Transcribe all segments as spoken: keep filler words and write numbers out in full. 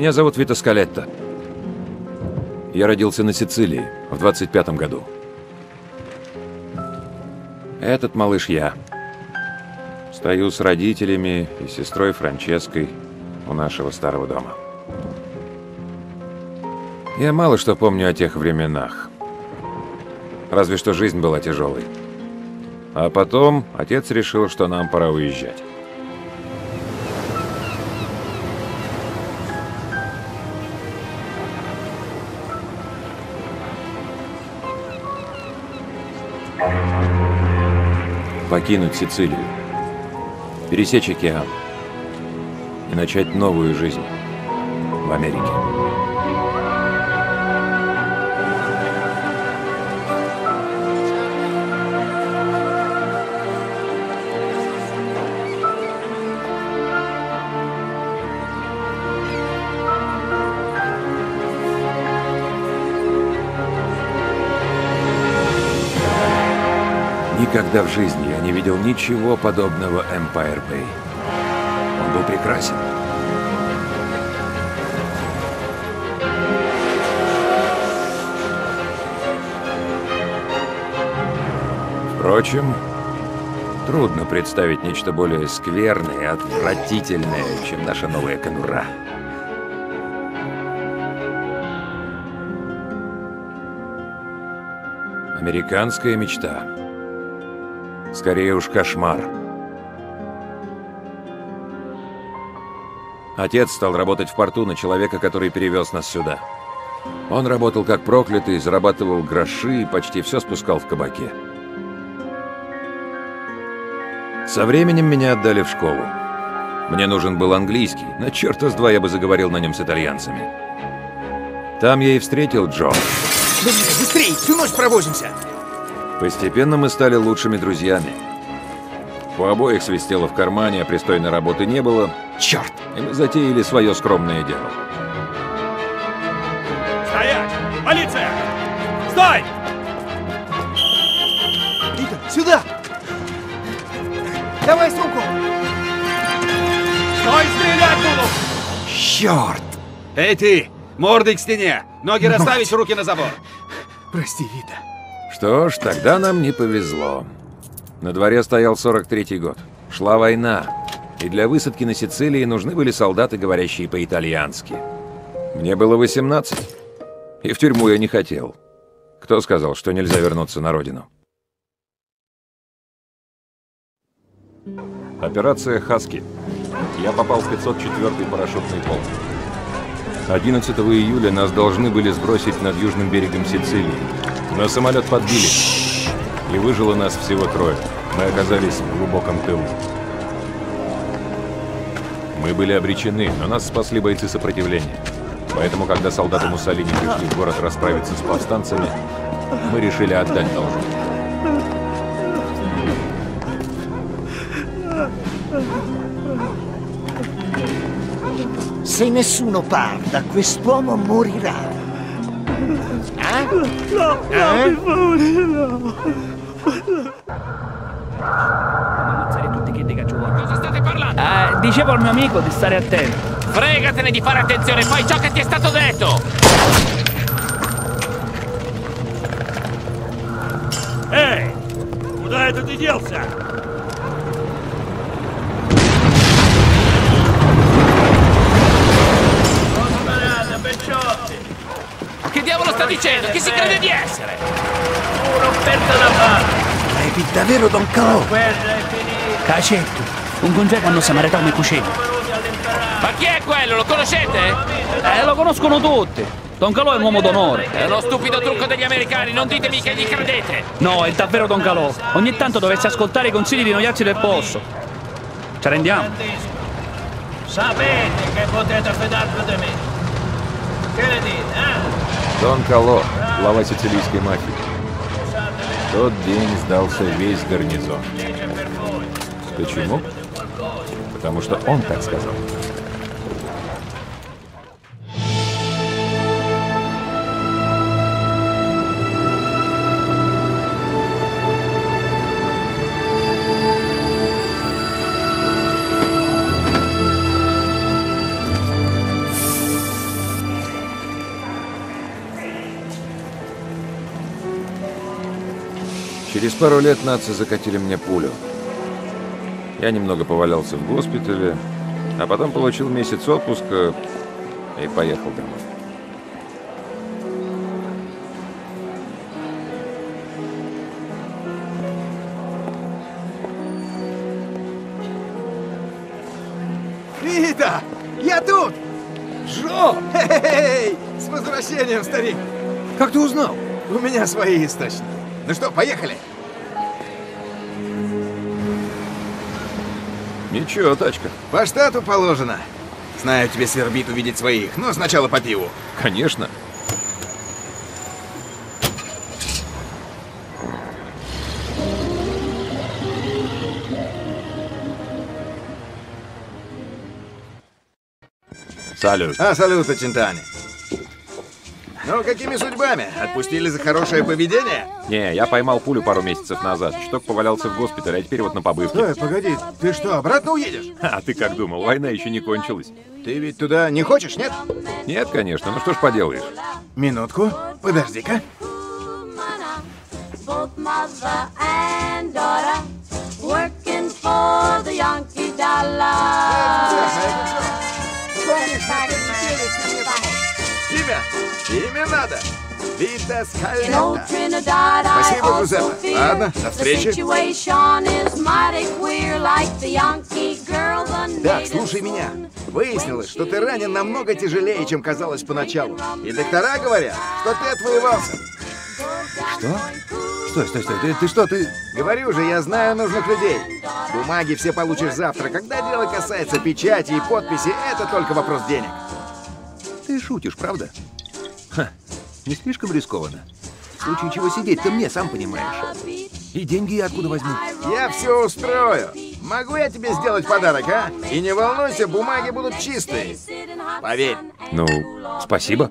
Меня зовут Вито Скалетто. Я родился на Сицилии в двадцать пятом году. Этот малыш я. Стою с родителями и сестрой Франческой у нашего старого дома. Я мало что помню о тех временах. Разве что жизнь была тяжелой. А потом отец решил, что нам пора уезжать. Покинуть Сицилию, пересечь океан и начать новую жизнь в Америке. Никогда в жизни я не видел ничего подобного Empire Bay. Он был прекрасен. Впрочем, трудно представить нечто более скверное и отвратительное, чем наша новая конура. Американская мечта. Скорее уж кошмар. Отец стал работать в порту на человека, который перевез нас сюда. Он работал как проклятый, зарабатывал гроши и почти все спускал в кабаке. Со временем меня отдали в школу. Мне нужен был английский, но черта с два я бы заговорил на нем с итальянцами. Там я и встретил Джо. Быстрей, всю ночь провозимся! Постепенно мы стали лучшими друзьями. У обоих свистело в кармане, а пристойной работы не было. Черт! И мы затеяли свое скромное дело. Стоять! Полиция! Стой! Вито, сюда! Давай сумку! Стой, стрелять буду! Черт! Эй ты! Мордой к стене! Ноги расставить, руки на забор! Прости, Вито. Что ж, тогда нам не повезло. На дворе стоял сорок третий год. Шла война. И для высадки на Сицилии нужны были солдаты, говорящие по-итальянски. Мне было восемнадцать. И в тюрьму я не хотел. Кто сказал, что нельзя вернуться на родину? Операция «Хаски». Я попал в пятьсот четвёртый парашютный полк. одиннадцатого июля нас должны были сбросить над южным берегом Сицилии. Но самолет подбили, и выжило нас всего трое. Мы оказались в глубоком тылу. Мы были обречены, но нас спасли бойцы сопротивления. Поэтому, когда солдаты Муссолини пришли в город расправиться с повстанцами, мы решили отдать должное. Se nessuno parla, quest'uomo morirà. Eh? No, no, eh? per favore, no. Cosa state parlando? Eh, dicevo al mio amico di stare attento. Fregatene di fare attenzione, fai ciò che ti è stato detto! Эй! Куда это ты делся? Che diavolo sta dicendo? Chi si crede di essere? Un'offerta da fare. È davvero Don Calò? Guerra è finita. Cacetto, un congedo quando samaritano i cucini. Ma chi è quello? Lo conoscete? Eh, lo conoscono tutti. Don Calò è un uomo d'onore. È uno stupido trucco degli americani, non ditemi che gli credete! No, è davvero Don Calò. Ogni tanto dovesse ascoltare i consigli di noiazzi del posto. Ci rendiamo? Sapete che potete fidarvi di me. Che ne dite, eh? Дон Кало, глава сицилийской мафии. В тот день сдался весь гарнизон. Почему? Потому что он так сказал. Через пару лет нации закатили мне пулю. Я немного повалялся в госпитале, а потом получил месяц отпуска и поехал домой. Вита! Я тут! Джо! Хе-хе-хей! С возвращением, старик! Как ты узнал? У меня свои источники. Ну что, поехали? Ничего, тачка. По штату положено. Знаю, тебе свербит увидеть своих, но сначала по пиву. Конечно. Салют. А, салют, Чинтани. Ну, какими судьбами? Отпустили за хорошее поведение? Не, я поймал пулю пару месяцев назад. Чуток повалялся в госпитале, а теперь вот на побывке. Стой, погоди, ты что, обратно уедешь? А ты как думал, война еще не кончилась? Ты ведь туда не хочешь, нет? Нет, конечно, ну что ж поделаешь. Минутку, подожди-ка. Both mother and daughter working for the Yankee dollar. Имя? Имя надо. Вита In old Скалета. Trinidad, I Спасибо, also Джузеппе. fear Ладно, до the встречи. situation is mighty queer, like the Yankee girl, the Так, native слушай меня. moon. Выяснилось, что ты ранен намного тяжелее, чем казалось поначалу. И доктора говорят, что ты отвоевался. Что? Стой, стой, стой. Ты, ты что, ты... Говорю же, я знаю нужных людей. Бумаги все получишь завтра. Когда дело касается печати и подписи, это только вопрос денег. Ты шутишь, правда? Ха, не слишком рискованно. В случае чего сидеть-то мне, сам понимаешь. И деньги я откуда возьму? Я все устрою. Могу я тебе сделать подарок, а? И не волнуйся, бумаги будут чистые. Поверь. Ну, спасибо.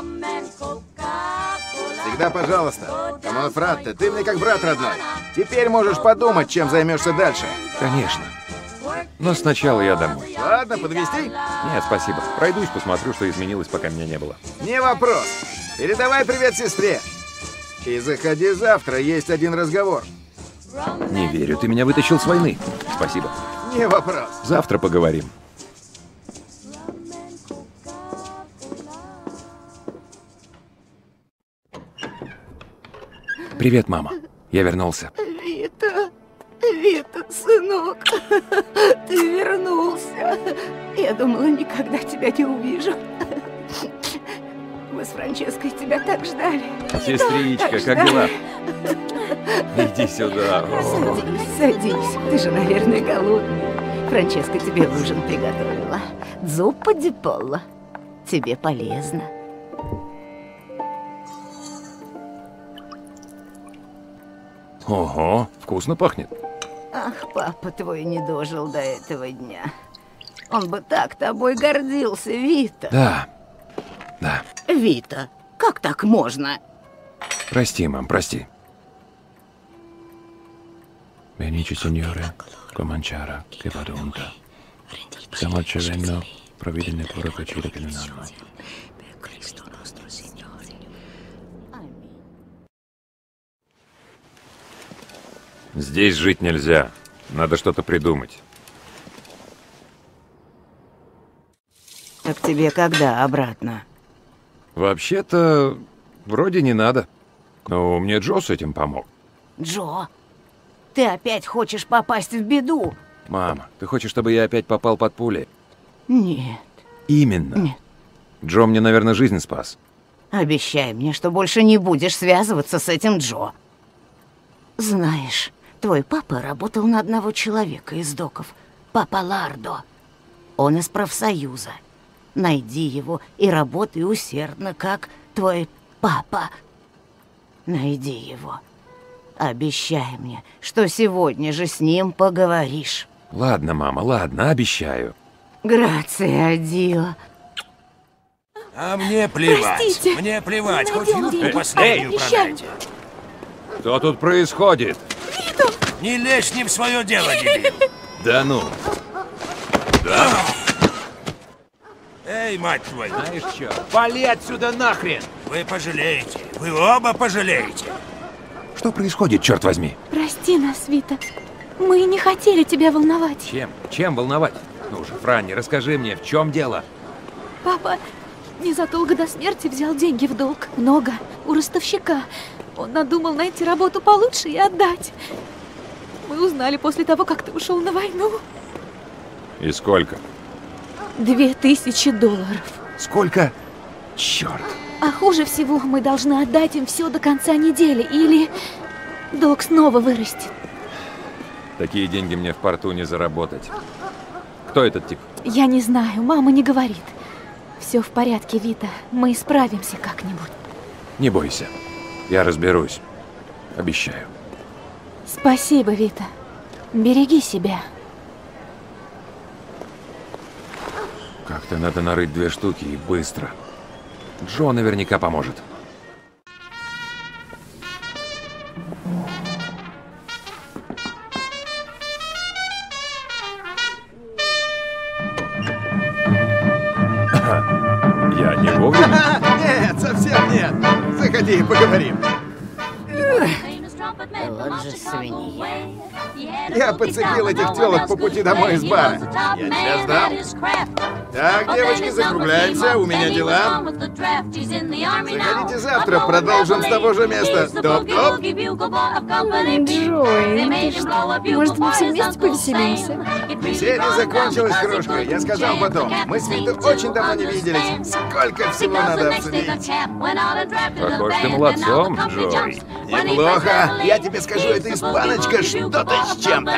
Всегда пожалуйста. Камон, фратте, ты мне как брат родной. Теперь можешь подумать, чем займешься дальше. Конечно. Но сначала я домой. Ладно, подвезти? Нет, спасибо. Пройдусь, посмотрю, что изменилось, пока меня не было. Не вопрос. Передавай привет сестре. И заходи завтра, есть один разговор. Не верю, ты меня вытащил с войны. Спасибо. Не вопрос. Завтра поговорим. Привет, мама. Я вернулся. Вита, Вита, сынок, ты вернулся. Я думала, никогда тебя не увижу. Мы с Франческой тебя так ждали. Сестричка, Так как дела? ждали. Иди сюда. О. Садись, садись. Ты же, наверное, голодный. Франческа тебе ужин приготовила. Зуппа ди полло. Тебе полезно. Ого, вкусно пахнет. Ах, папа твой не дожил до этого дня. Он бы так тобой гордился, Вита. Да, да. Вита, как так можно? Прости, мам, прости. Benici signore, cominciare che vado unta. Stiamo ricevendo provvide nel puro piacere che non hanno. Здесь жить нельзя. Надо что-то придумать. Так тебе когда обратно? Вообще-то, вроде не надо. Но мне Джо с этим помог. Джо, ты опять хочешь попасть в беду? Мама, ты хочешь, чтобы я опять попал под пули? Нет. Именно. Нет. Джо мне, наверное, жизнь спас. Обещай мне, что больше не будешь связываться с этим Джо. Знаешь, твой папа работал на одного человека из доков. Папа Лардо. Он из профсоюза. Найди его и работай усердно, как твой папа. Найди его. Обещай мне, что сегодня же с ним поговоришь. Ладно, мама, ладно, обещаю. Грация, Дио. А мне плевать. Простите. Мне плевать. Хоть Найдем юбку деньги. последнюю Обещаем. продайте. Что тут происходит? Не лезь не в свое дело, дебил. Да ну. Да? Эй, мать твою. Знаешь что? Вали отсюда нахрен! Вы пожалеете. Вы оба пожалеете. Что происходит, черт возьми? Прости нас, Вита. Мы не хотели тебя волновать. Чем? Чем волновать? Ну же, Франни, расскажи мне, в чем дело? Папа незадолго до смерти взял деньги в долг. Много. У ростовщика. Он надумал найти работу получше и отдать. Мы узнали после того, как ты ушел на войну. И сколько? Две тысячи долларов. Сколько? Черт. А хуже всего, мы должны отдать им все до конца недели, или долг снова вырастет. Такие деньги мне в порту не заработать. Кто этот тип? Я не знаю, мама не говорит. Все в порядке, Вита. Мы справимся как-нибудь. Не бойся. Я разберусь. Обещаю. Спасибо, Вита. Береги себя. Как-то надо нарыть две штуки и быстро. Джо наверняка поможет. Я не вовремя? Нет, совсем нет. Заходи, поговорим. Вот же свинья. Я подцепил этих телок по пути домой из бара. Я тебя сдам. Так, девочки, закругляемся, у меня дела. Заходите завтра, продолжим с того же места. Топ-топ. Джой, ты что? Может, мы все вместе повеселимся? Веселье закончилось, крошка. Я сказал потом. Мы с Витой очень давно не виделись. Сколько всего надо обсудить. Похож ты молодцом, Джой. Неплохо. Я тебе скажу, эта испаночка что-то с чем-то.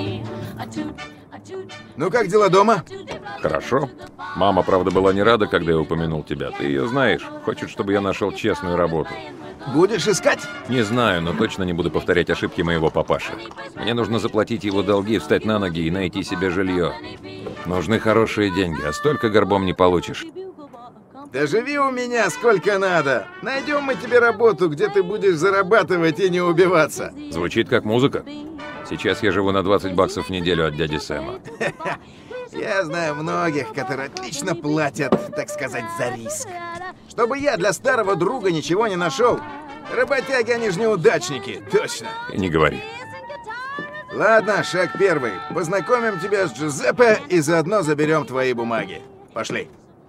Ну как дела дома? Хорошо. Мама, правда, была не рада, когда я упомянул тебя. Ты ее знаешь. Хочет, чтобы я нашел честную работу. Будешь искать? Не знаю, но точно не буду повторять ошибки моего папаши. Мне нужно заплатить его долги, встать на ноги и найти себе жилье. Нужны хорошие деньги, а столько горбом не получишь. Да живи у меня сколько надо. Найдем мы тебе работу, где ты будешь зарабатывать и не убиваться. Звучит как музыка. Сейчас я живу на двадцать баксов в неделю от дяди Сэма. Я знаю многих, которые отлично платят, так сказать, за риск. Чтобы я для старого друга ничего не нашел. Работяги, они же неудачники, точно. И не говори. Ладно, шаг первый. Познакомим тебя с Джузеппе и заодно заберем твои бумаги. Пошли.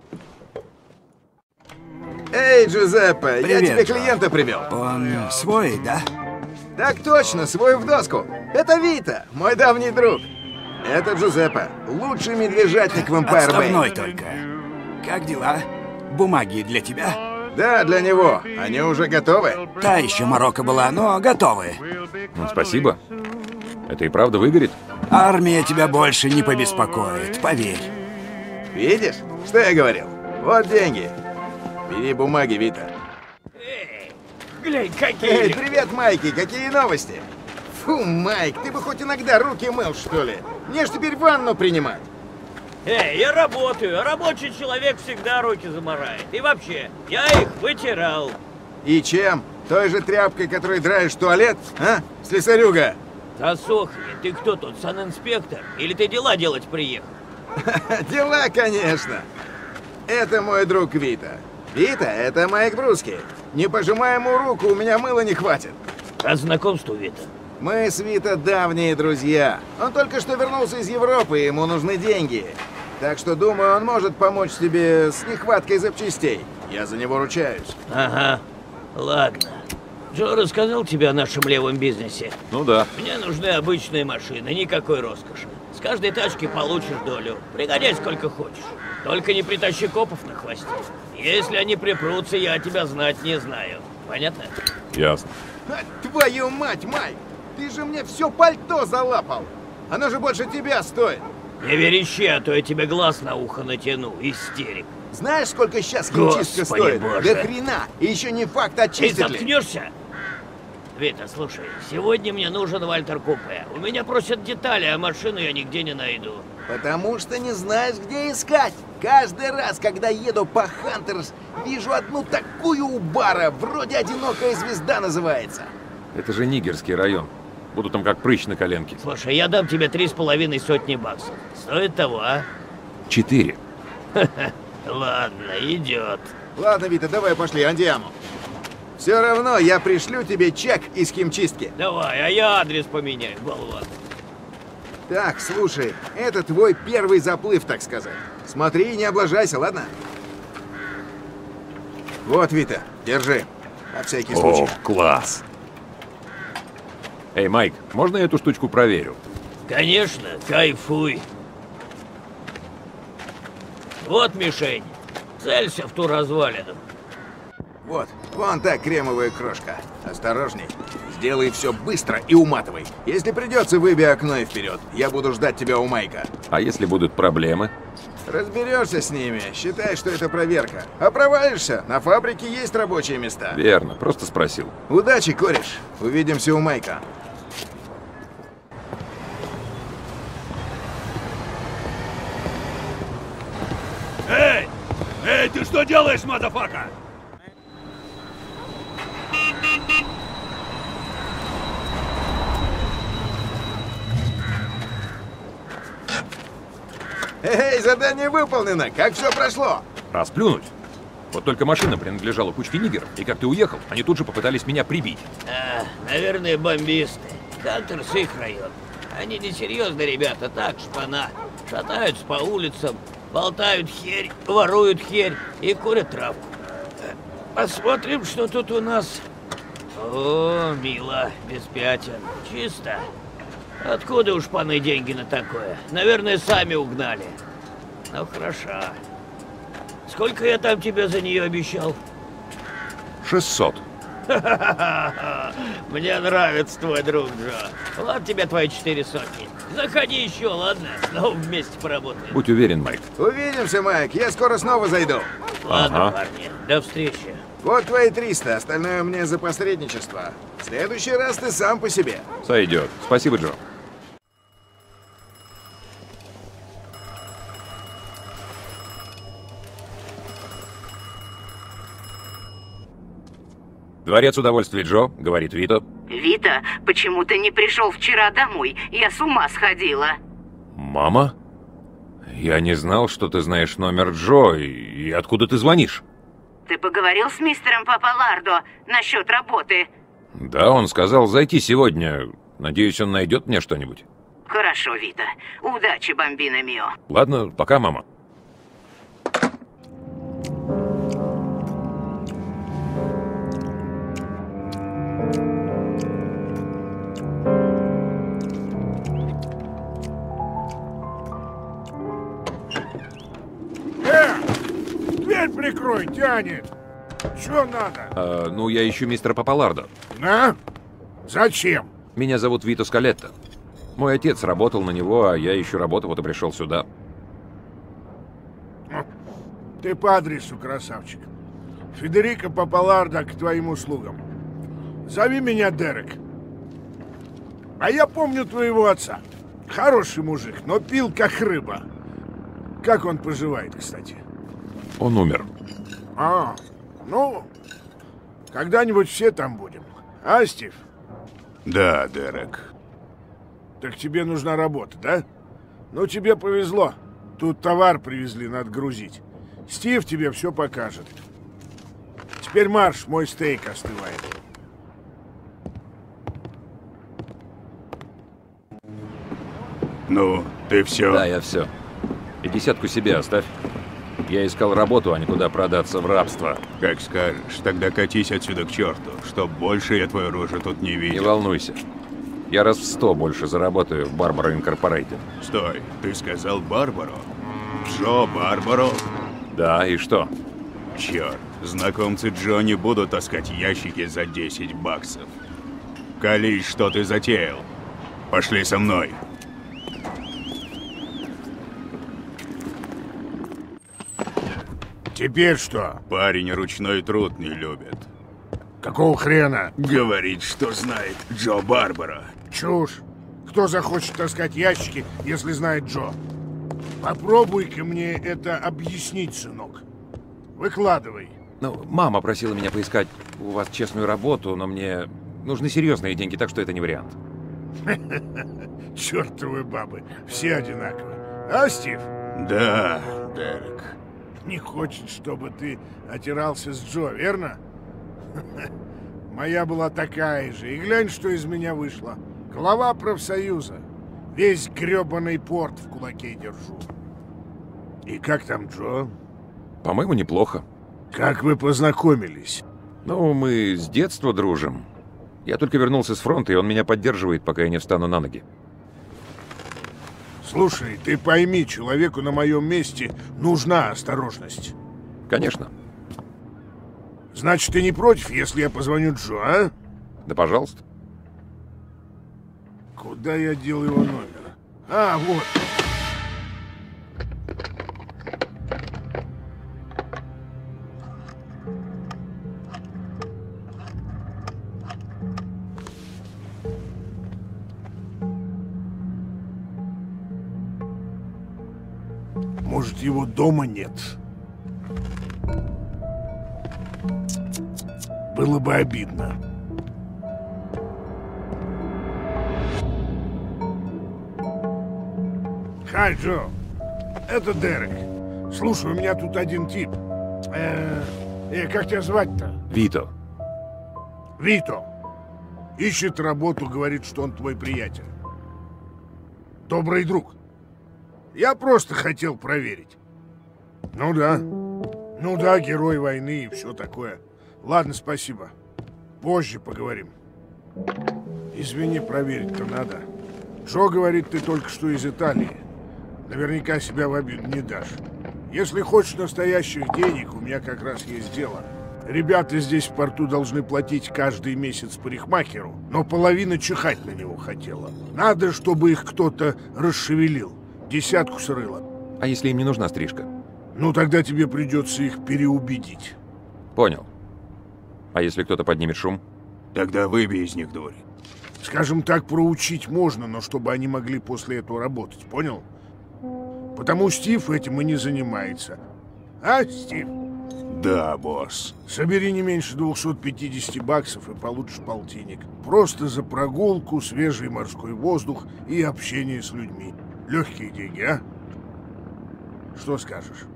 Эй, Джузеппе, я тебе клиента привел. Он свой, да? Так точно, свой в доску. Это Вита, мой давний друг. Это Джузеппе, лучший медвежатник в Эмпайр Бэй. Отставной только. Как дела? Бумаги для тебя? Да, для него. Они уже готовы? Та еще морока была, но готовы. Ну, спасибо. Это и правда выгорит? Армия тебя больше не побеспокоит, поверь. Видишь, что я говорил? Вот деньги. Бери бумаги, Вита. Эй, глянь, какие! Эй, привет, Майки, какие новости? Фу, Майк, ты бы хоть иногда руки мыл, что ли? Мне ж теперь ванну принимать. Эй, я работаю, а рабочий человек всегда руки заморает. И вообще, я их вытирал. И чем? Той же тряпкой, которой драешь туалет, а, слесарюга? Засохни, ты кто тут, санинспектор? Или ты дела делать приехал? Дела, конечно. Это мой друг Вита. Вита, это Майк Бруски. Не пожимай ему руку, у меня мыла не хватит. А знакомству, Вита? Мы с Вита давние друзья. Он только что вернулся из Европы, и ему нужны деньги. Так что, думаю, он может помочь тебе с нехваткой запчастей. Я за него ручаюсь. Ага, ладно. Джо рассказал тебе о нашем левом бизнесе? Ну да. Мне нужны обычные машины, никакой роскоши. С каждой тачки получишь долю. Пригодяй сколько хочешь. Только не притащи копов на хвосте. Если они припрутся, я тебя знать не знаю. Понятно? Ясно. А, твою мать, Майк! Ты же мне все пальто залапал! Оно же больше тебя стоит! Не верещи, а то я тебе глаз на ухо натяну, истерик. Знаешь, сколько сейчас химчистка стоит? Боже. Да хрена! И еще не факт, Ты очистит ли. заткнешься? Вита, слушай, сегодня мне нужен Вальтер Купе. У меня просят детали, а машину я нигде не найду. Потому что не знаешь, где искать. Каждый раз, когда еду по Хантерс, вижу одну такую у бара, вроде «Одинокая звезда» называется. Это же Нигерский район. Буду там как прыщ на коленке. Слушай, я дам тебе три с половиной сотни баксов. Стоит того, а? Все равно я пришлю тебе чек из химчистки. Давай, а я адрес поменяю, болван. Так, слушай, это твой первый заплыв, так сказать. Смотри и не облажайся, ладно? Вот, Вита, держи. На всякий случай. О, класс. Эй, Майк, можно я эту штучку проверю? Конечно, кайфуй. Вот мишень. Целься в ту развалину. Вот, вон та кремовая крошка. Осторожней. Сделай все быстро и уматывай. Если придется, выбей окно и вперед. Я буду ждать тебя у Майка. А если будут проблемы? Разберешься с ними. Считай, что это проверка. А провалишься, на фабрике есть рабочие места. Верно, просто спросил. Удачи, кореш. Увидимся у Майка. Эй! Эй, ты что делаешь, мадафака? Эй, задание выполнено! Как все прошло? Расплюнуть. Вот только машина принадлежала кучке нигеров, и как ты уехал, они тут же попытались меня прибить. А, наверное, бомбисты. Хантер с их район. Они несерьезные ребята, так, шпана. Шатаются по улицам, болтают херь, воруют херь и курят травку. Посмотрим, что тут у нас. О, мило, без пятен. Чисто. Откуда у шпаны деньги на такое? Наверное, сами угнали. Ну, хороша. Сколько я там тебе за нее обещал? шестьсот. Мне нравится твой друг, Джо. Ладно тебе твои четыре сотни. Заходи еще, ладно? Снова вместе поработаем. Будь уверен, Майк. Увидимся, Майк. Я скоро снова зайду. Ладно, Ага. парни. До встречи. Вот твои триста, остальное мне за посредничество. В следующий раз ты сам по себе. Сойдет. Спасибо, Джо. Дворец удовольствий, Джо, говорит Вито. Вита, почему ты не пришел вчера домой? Я с ума сходила. Мама? Я не знал, что ты знаешь номер Джо, и, и откуда ты звонишь? Ты поговорил с мистером Папалардо насчет работы? Да, он сказал зайти сегодня. Надеюсь, он найдет мне что-нибудь. Хорошо, Вита. Удачи, бомбина мио. Ладно, пока, мама. Э! Дверь прикрой, тянет! Чё надо? А, ну, я ищу мистера Папалардо. А? Зачем? Меня зовут Вито Скалетто. Мой отец работал на него, а я ищу работу, вот и пришел сюда. Ты по адресу, красавчик. Федерико Папалардо к твоим услугам. Зови меня Дерек. А я помню твоего отца. Хороший мужик, но пил как рыба. Как он поживает, кстати? Он умер. А, ну, когда-нибудь все там будем. А, Стив? Да, Дерек. Так тебе нужна работа, да? Ну, тебе повезло. Тут товар привезли, надо грузить. Стив тебе все покажет. Теперь марш, мой стейк остывает. Ну, ты все? Да, я все. И десятку себе оставь. Я искал работу, а не куда продаться в рабство. Как скажешь, тогда катись отсюда к черту, чтоб больше я твою рожу тут не видел. Не волнуйся. Я раз в сто больше заработаю в Барбаро Инкорпорейтед. Стой, ты сказал Барбаро? Джо Барбаро? Да, и что? Черт, знакомцы Джо не будут таскать ящики за десять баксов. Колись, что ты затеял. Пошли со мной. Теперь что? Парень ручной труд не любит. Какого хрена? Говорит, что знает Джо Барбаро. Чушь. Кто захочет таскать ящики, если знает Джо? Попробуй-ка мне это объяснить, сынок. Выкладывай. Ну, мама просила меня поискать у вас честную работу, но мне нужны серьезные деньги, так что это не вариант. Чертовы бабы, все одинаковые. А, Стив? Да, Дерек. Не хочет, чтобы ты отирался с Джо, верно? Моя была такая же. И глянь, что из меня вышло. Глава профсоюза. Весь грёбаный порт в кулаке держу. И как там Джо? По-моему, неплохо. Как вы познакомились? Ну, мы с детства дружим. Я только вернулся с фронта, и он меня поддерживает, пока я не встану на ноги. Слушай, ты пойми, человеку на моем месте нужна осторожность. Конечно. Значит, ты не против, если я позвоню Джо, а? Да, пожалуйста. Куда я дел его номер? А, вот. Может, его дома нет? Было бы обидно. Хай, Джо. Это Дерек. Слушай, у меня тут один тип. Э, э, как тебя звать-то? Вито. Вито. Ищет работу, говорит, что он твой приятель. Добрый друг. Я просто хотел проверить. Ну да. Ну да, герой войны и все такое. Ладно, спасибо. Позже поговорим. Извини, проверить-то надо. Джо говорит, ты только что из Италии. Наверняка себя в обиду не дашь. Если хочешь настоящих денег, у меня как раз есть дело. Ребята здесь в порту должны платить каждый месяц парикмахеру, но половина чихать на него хотела. Надо, чтобы их кто-то расшевелил. Десятку срыло. А если им не нужна стрижка? Ну, тогда тебе придется их переубедить. Понял. А если кто-то поднимет шум? Тогда выбей из них дурь. Скажем так, проучить можно, но чтобы они могли после этого работать, понял? Потому Стив этим и не занимается. А, Стив? Да, босс. Собери не меньше двухсот пятидесяти баксов и получишь полтинник. Просто за прогулку, свежий морской воздух и общение с людьми. Легкие деньги, а? Что скажешь?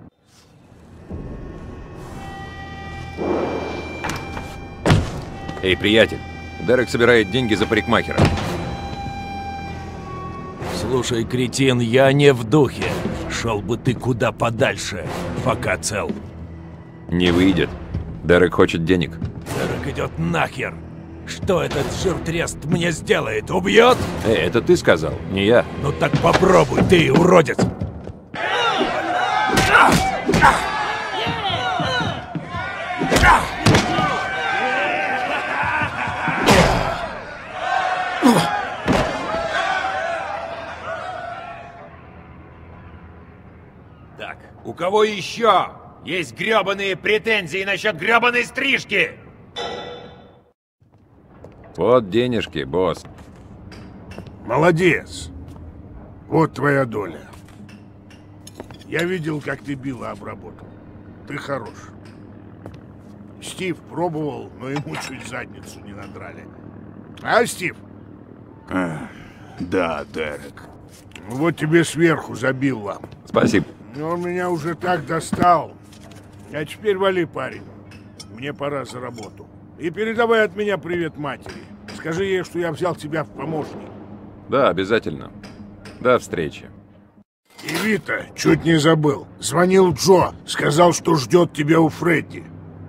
Эй, приятель, Дерек собирает деньги за парикмахера. Слушай, кретин, я не в духе. Шел бы ты куда подальше, пока цел. Не выйдет. Дерек хочет денег. Дерек идет нахер. Что этот жиртрест мне сделает? Убьет? Эй, это ты сказал, не я. Ну так попробуй, ты, уродец. Так, у кого еще есть гребаные претензии насчет гребаной стрижки? Вот денежки, босс. Молодец. Вот твоя доля. Я видел, как ты Билла обработал. Ты хорош. Стив пробовал, но ему чуть задницу не надрали. А, Стив? А, да, Дерек. Вот тебе сверху за Билла. Спасибо. Он меня уже так достал. А теперь вали, парень. Мне пора за работу. И передавай от меня привет матери. Скажи ей, что я взял тебя в помощник. Да, обязательно. До встречи. И Вита, чуть не забыл. Звонил Джо, сказал, что ждет тебя у Фредди.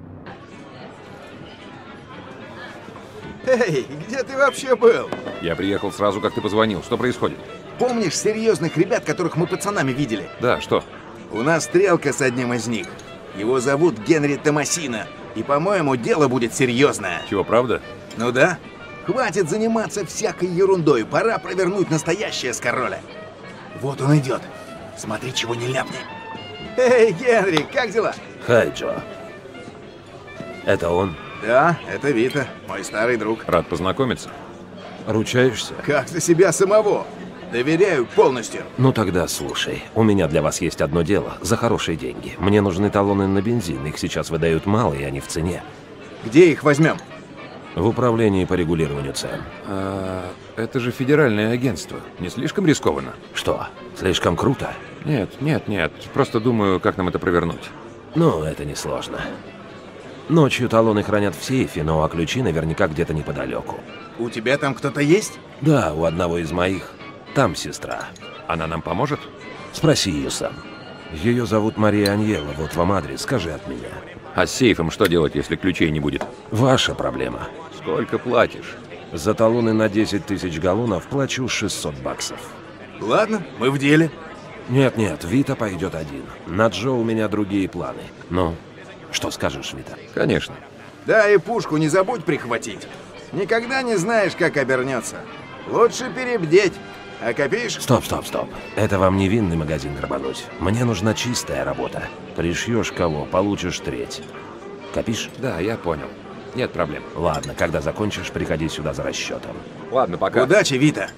Эй, где ты вообще был? Я приехал сразу, как ты позвонил. Что происходит? Помнишь серьезных ребят, которых мы пацанами видели? Да, что? У нас стрелка с одним из них. Его зовут Генри Томасино. И, по-моему, дело будет серьезное. Чего, правда? Ну да. Хватит заниматься всякой ерундой. Пора провернуть настоящее с короля. Вот он идет. Смотри, чего не ляпни. Эй, Генри, как дела? Хай, Джо. Это он? Да, это Вита, мой старый друг. Рад познакомиться. Ручаешься? Как за себя самого. Доверяю полностью. Ну тогда слушай, у меня для вас есть одно дело, за хорошие деньги. Мне нужны талоны на бензин, их сейчас выдают мало, и они в цене. Где их возьмем? В управлении по регулированию цен. А, это же федеральное агентство. Не слишком рискованно? Что, слишком круто? Нет, нет, нет. Просто думаю, как нам это провернуть. Ну, это несложно. Ночью талоны хранят в сейфе, но а ключи наверняка где-то неподалеку. У тебя там кто-то есть? Да, у одного из моих. Там сестра. Она нам поможет? Спроси ее сам. Ее зовут Мария Аньела, вот вам адрес, скажи от меня. А с сейфом что делать, если ключей не будет? Ваша проблема. Сколько платишь? За талоны на десять тысяч галлонов плачу шестьсот баксов. Ладно, мы в деле. Нет-нет, Вита пойдет один. На Джо у меня другие планы. Ну, что скажешь, Вита? Конечно. Да, и пушку не забудь прихватить. Никогда не знаешь, как обернется. Лучше перебдеть. А копишь? Стоп, стоп, стоп. Это вам не винный магазин грабануть. Мне нужна чистая работа. Пришьешь кого, получишь треть. Копишь? Да, я понял. Нет проблем. Ладно, когда закончишь, приходи сюда за расчетом. Ладно, пока. Удачи, Вита.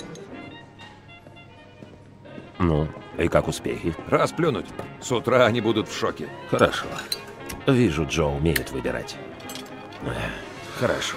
Ну, и как успехи? Расплюнуть. С утра они будут в шоке. Хорошо. Вижу, Джо умеет выбирать. Хорошо.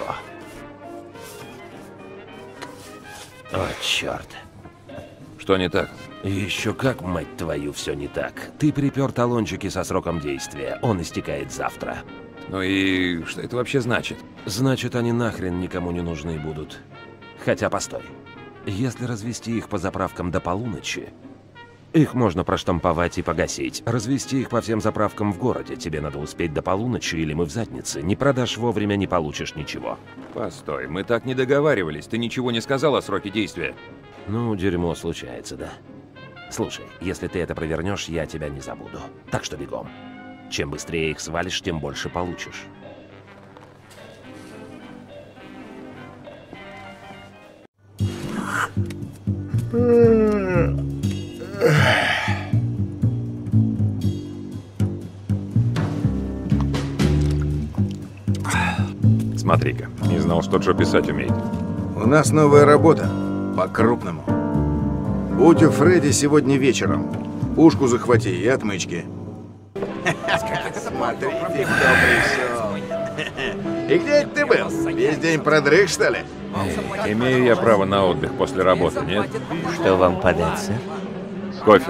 О, черт. Что не так? Еще как, мать твою, все не так. Ты припер талончики со сроком действия. Он истекает завтра. Ну и что это вообще значит? Значит, они нахрен никому не нужны будут. Хотя, постой. Если развести их по заправкам до полуночи, их можно проштамповать и погасить. Развести их по всем заправкам в городе. Тебе надо успеть до полуночи, или мы в заднице. Не продашь вовремя, не получишь ничего. Постой, мы так не договаривались. Ты ничего не сказал о сроке действия. Ну, дерьмо случается, да. Слушай, если ты это провернешь, я тебя не забуду. Так что бегом. Чем быстрее их свалишь, тем больше получишь. Смотри-ка, не знал, что Джо писать умеет. У нас новая работа. По-крупному. Будь у Фредди сегодня вечером. Пушку захвати и отмычки. Смотрите, кто пришел. И где это ты был? Весь день продрых, что ли? Эй, имею я право на отдых после работы, нет? Что вам подать, сэр? Кофе.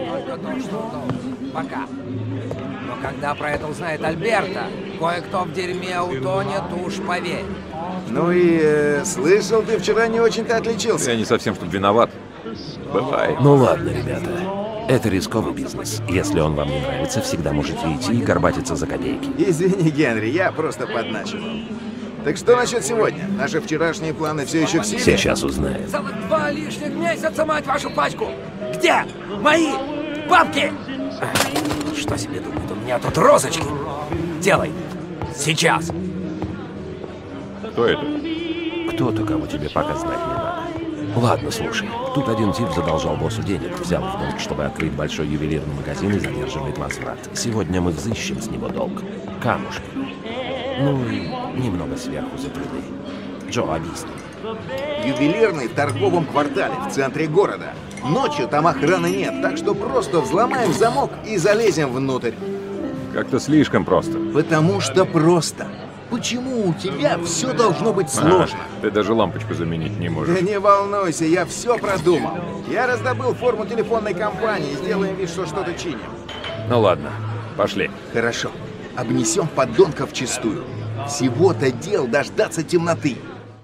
Пока. Но когда про это узнает Альберто, кое-кто в дерьме утонет, уж поверь. Ну и э, слышал, ты вчера не очень-то отличился. Я не совсем что виноват. Бывает. Ну ладно, ребята. Это рисковый бизнес. Если он вам не нравится, всегда можете идти и горбатиться за копейки. Извини, Генри, я просто подначивал. Так что насчет сегодня? Наши вчерашние планы все еще в силе? Сейчас узнаем. Целых два лишних месяца, мать вашу пачку! Где? Мои бабки! Что себе думает? У меня тут розочки. Делай. Сейчас. Кто это? Кто-то, кого тебе пока знать не надо. Ладно, слушай. Тут один тип задолжал боссу денег, взял в долг, чтобы открыть большой ювелирный магазин и задерживает возврат. Сегодня мы взыщем с него долг. Камушки. Ну и немного сверху за труды. Джо, объясни. Ювелирный в торговом квартале в центре города. Ночью там охраны нет, так что просто взломаем замок и залезем внутрь. Как-то слишком просто. Потому что просто. Почему у тебя все должно быть сложно? А, ты даже лампочку заменить не можешь. Да не волнуйся, я все продумал. Я раздобыл форму телефонной компании, сделаем вид, что что-то чиним. Ну ладно, пошли. Хорошо. Обнесем подонков вчистую. Всего-то дел дождаться темноты.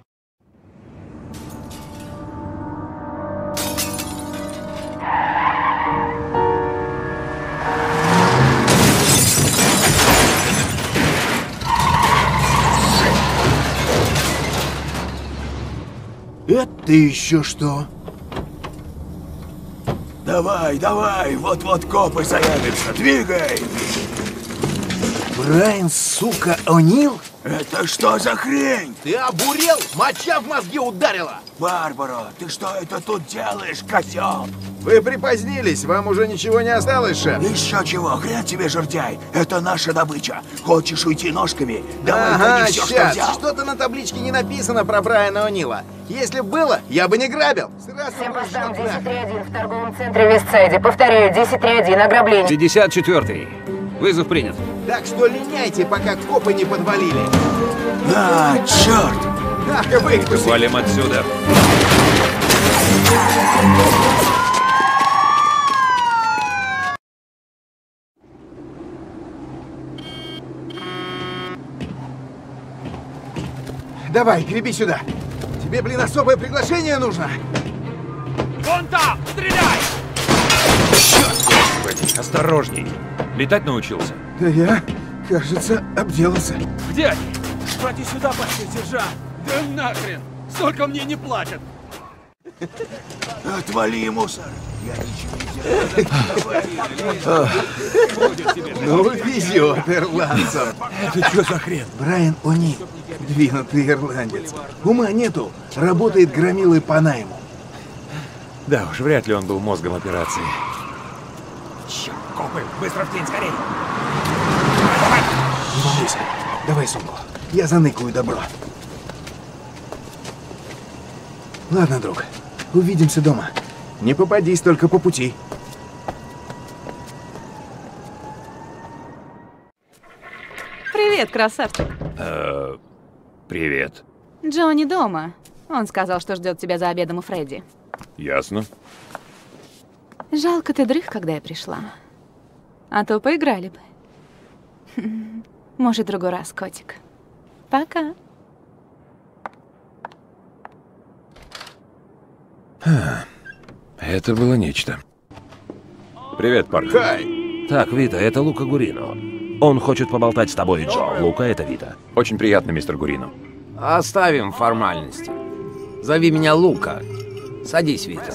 Это еще что? Давай, давай, вот-вот копы заявятся, двигай! Брайан, сука, О'Нил? Это что за хрень? Ты обурел? Моча в мозги ударила! Барбара, ты что это тут делаешь, козел? Вы припозднились, вам уже ничего не осталось, шеф? Еще чего, хрен тебе, жердяй, это наша добыча. Хочешь уйти ножками? Давай ага, все, сейчас. что взял. Что-то на табличке не написано про Брайана О'Нила. Если б было, я бы не грабил. Всем постам десять три один в торговом центре Вестсайде. Повторяю, десять три один, ограбление. пятьдесят четвёртый. Вызов принят. Так что линяйте, пока копы не подвалили. А, черт! Так, выпусти. Валим отсюда. Давай, греби сюда. Тебе, блин, особое приглашение нужно. Вон там! Стреляй! Черт! Осторожней. Летать научился? Да я, кажется, обделался. Где они? Пройди сюда, почти, сержант. Да нахрен! Столько мне не платят. Отвали, мусор. Я ничего не делаю. Ну, везет ирландцам. Это что за хрен? Брайан О'Нил, двинутый ирландец. Ума нету, работает громилой по найму. Да уж, вряд ли он был мозгом операции. Черт, копы, быстро в тень, скорей. Не волнуйся, давай сумку. Я заныкаю добро. Ладно, друг, увидимся дома. Не попадись только по пути. Привет, красавчик. Э, привет. Джонни дома. Он сказал, что ждет тебя за обедом у Фредди. Ясно. Жалко, ты дрых, когда я пришла. А то поиграли бы. Может, в другой раз, котик. Пока. Это было нечто. Привет, парк. Хай. Так, Вита, это Лука Гурино. Он хочет поболтать с тобой, Джо. Лука, это Вита. Очень приятно, мистер Гурино. Оставим формальности. Зови меня Лука. Садись, Вита.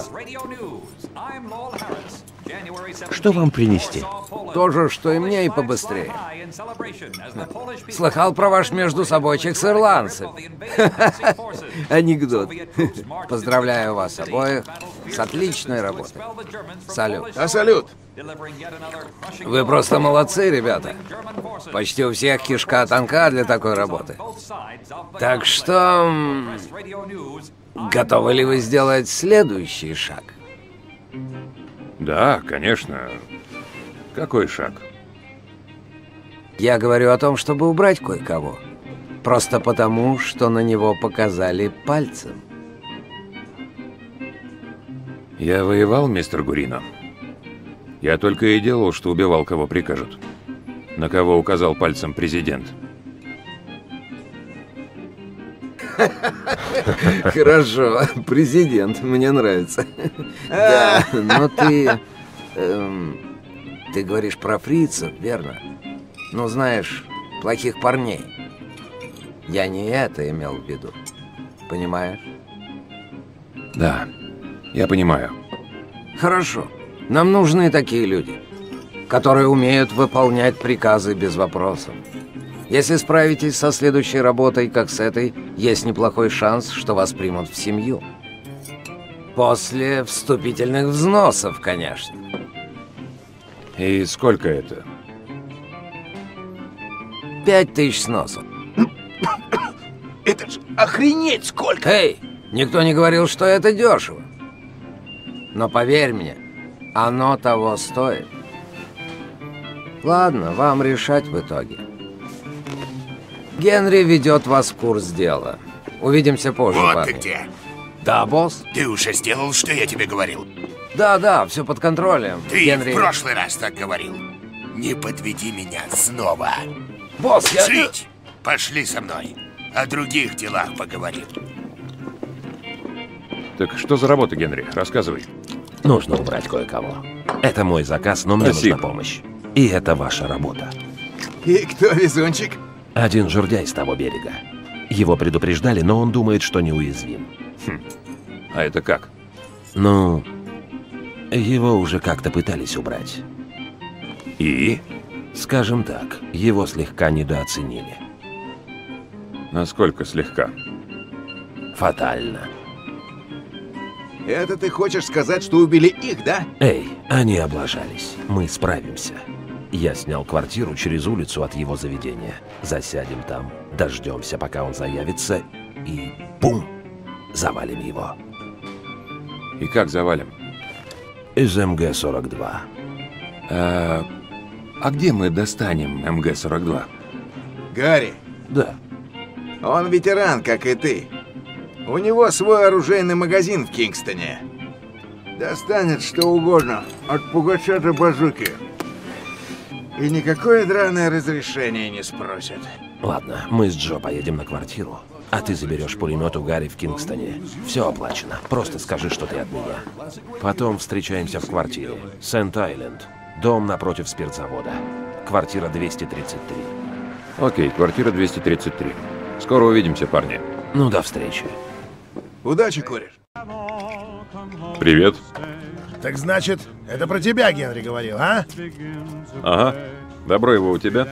Что вам принести? То же, что и мне, и побыстрее. Слыхал про ваш междусобойчик с ирландцами. Анекдот. Поздравляю вас обоих с отличной работой. Салют. А салют? Вы просто молодцы, ребята. Почти у всех кишка тонка для такой работы. Так что... Готовы ли вы сделать следующий шаг? Да, конечно. Какой шаг? Я говорю о том, чтобы убрать кое-кого. Просто потому, что на него показали пальцем. Я воевал, мистер Гурино. Я только и делал, что убивал, кого прикажут. На кого указал пальцем президент. Хорошо, президент, мне нравится. Да, но ты... эм, ты говоришь про фрицев, верно? Ну, знаешь, плохих парней. Я не это имел в виду. Понимаешь? Да, я понимаю. Хорошо. Нам нужны такие люди, которые умеют выполнять приказы без вопросов. Если справитесь со следующей работой, как с этой, есть неплохой шанс, что вас примут в семью. После вступительных взносов, конечно. И сколько это? Пять тысяч сносов. Это ж охренеть сколько! Эй, никто не говорил, что это дешево. Но поверь мне, оно того стоит. Ладно, вам решать в итоге. Генри ведет вас в курс дела. Увидимся позже, Вот парни. ты где. Да, босс? Ты уже сделал, что я тебе говорил? Да, да, все под контролем. Ты Генри... в прошлый раз так говорил. Не подведи меня снова. Босс, я... Жить! Пошли со мной. О других делах поговорим. Так что за работа, Генри? Рассказывай. Нужно убрать кое-кого. Это мой заказ, но мне Спасибо. нужна помощь. И это ваша работа. И кто везунчик? Один жердяй с того берега. Его предупреждали, но он думает, что неуязвим. Хм. А это как? Ну, его уже как-то пытались убрать. И? Скажем так, его слегка недооценили. Насколько слегка? Фатально. Это ты хочешь сказать, что убили их, да? Эй, они облажались. Мы справимся. Я снял квартиру через улицу от его заведения. Засядем там, дождемся, пока он заявится, и бум! Завалим его. И как завалим? Из эм гэ сорок два. А, а где мы достанем эм гэ сорок два? Гарри. Да. Он ветеран, как и ты. У него свой оружейный магазин в Кингстоне. Достанет что угодно, от пугача до базуки. И никакое драное разрешение не спросят. Ладно, мы с Джо поедем на квартиру, а ты заберешь пулемет у Гарри в Кингстоне. Все оплачено. Просто скажи, что ты от меня. Потом встречаемся в квартире. Сент-Айленд. Дом напротив спиртзавода. Квартира двести тридцать три. Окей, квартира двести тридцать три. Скоро увидимся, парни. Ну, до встречи. Удачи, кореш. Привет. Так значит, это про тебя Генри говорил, а? Ага. Добро его у тебя?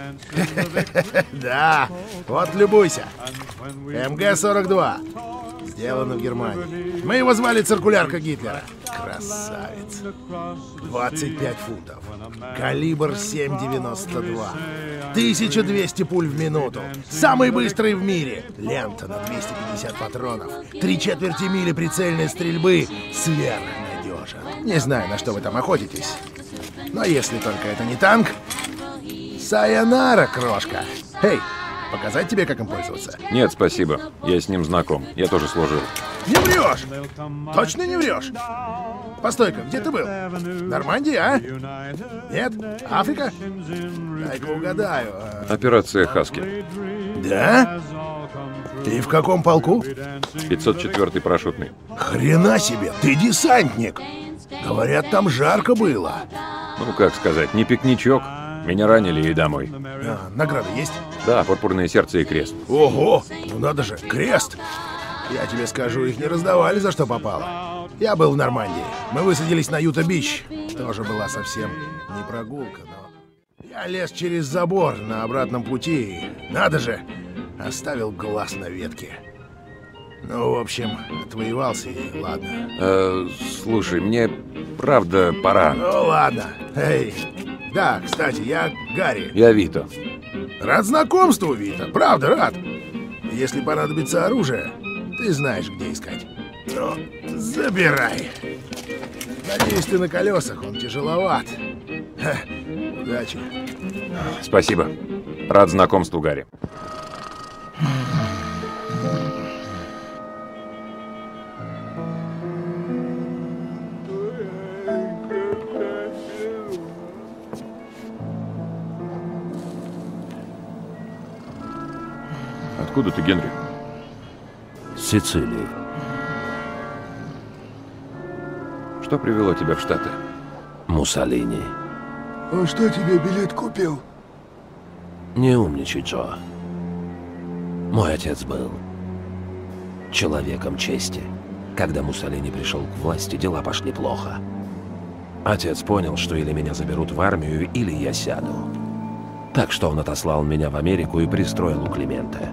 Да, вот любуйся. эм гэ сорок два. Сделано в Германии. Мы его звали циркулярка Гитлера. Красавец. двадцать пять фунтов. Калибр семь девяносто два. тысяча двести пуль в минуту. Самый быстрый в мире. Лента на двести пятьдесят патронов. Три четверти мили прицельной стрельбы. Сверхнадежен. Не знаю, на что вы там охотитесь. Но если только это не танк... Сайонара, крошка. Эй, показать тебе, как им пользоваться? Нет, спасибо. Я с ним знаком. Я тоже служил. Не врешь! Точно не врешь? Постой-ка, где ты был? Нормандия, а? Нет? Африка? Дай-ка угадаю. Операция «Хаски». Да? Ты в каком полку? пятьсот четвёртый парашютный. Хрена себе, ты десантник! Говорят, там жарко было. Ну, как сказать, не пикничок. Меня ранили и домой. А, награда есть? Да, пурпурное сердце и крест. Ого! Ну надо же, крест! Я тебе скажу, их не раздавали за что попало. Я был в Нормандии. Мы высадились на Юта-Бич. Тоже была совсем не прогулка, но... Я лез через забор на обратном пути и, надо же, оставил глаз на ветке. Ну, в общем, отвоевался и ладно. Э, слушай, мне правда пора. Ну ладно. Эй, да, кстати, я Гарри. Я Вито. Рад знакомству, Вито. Правда, рад. Если понадобится оружие, ты знаешь, где искать. Ну, забирай. Надеюсь, ты на колесах, он тяжеловат. Ха, удачи. Спасибо. Рад знакомству, Гарри. Откуда ты, Генри? С Сицилии. Что привело тебя в Штаты? Муссолини. Он что, тебе билет купил? Не умничай, Джо. Мой отец был человеком чести. Когда Муссолини пришел к власти, дела пошли плохо. Отец понял, что или меня заберут в армию, или я сяду. Так что он отослал меня в Америку и пристроил у Климента.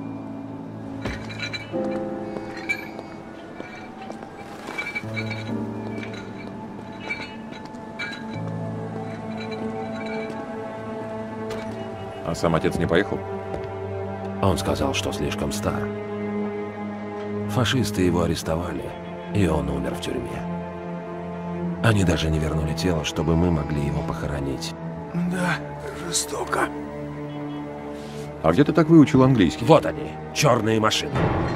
А сам отец не поехал? Он сказал, что слишком стар. Фашисты его арестовали, и он умер в тюрьме. Они даже не вернули тело, чтобы мы могли его похоронить. Да, жестоко. А где ты так выучил английский? Вот они, черные машины.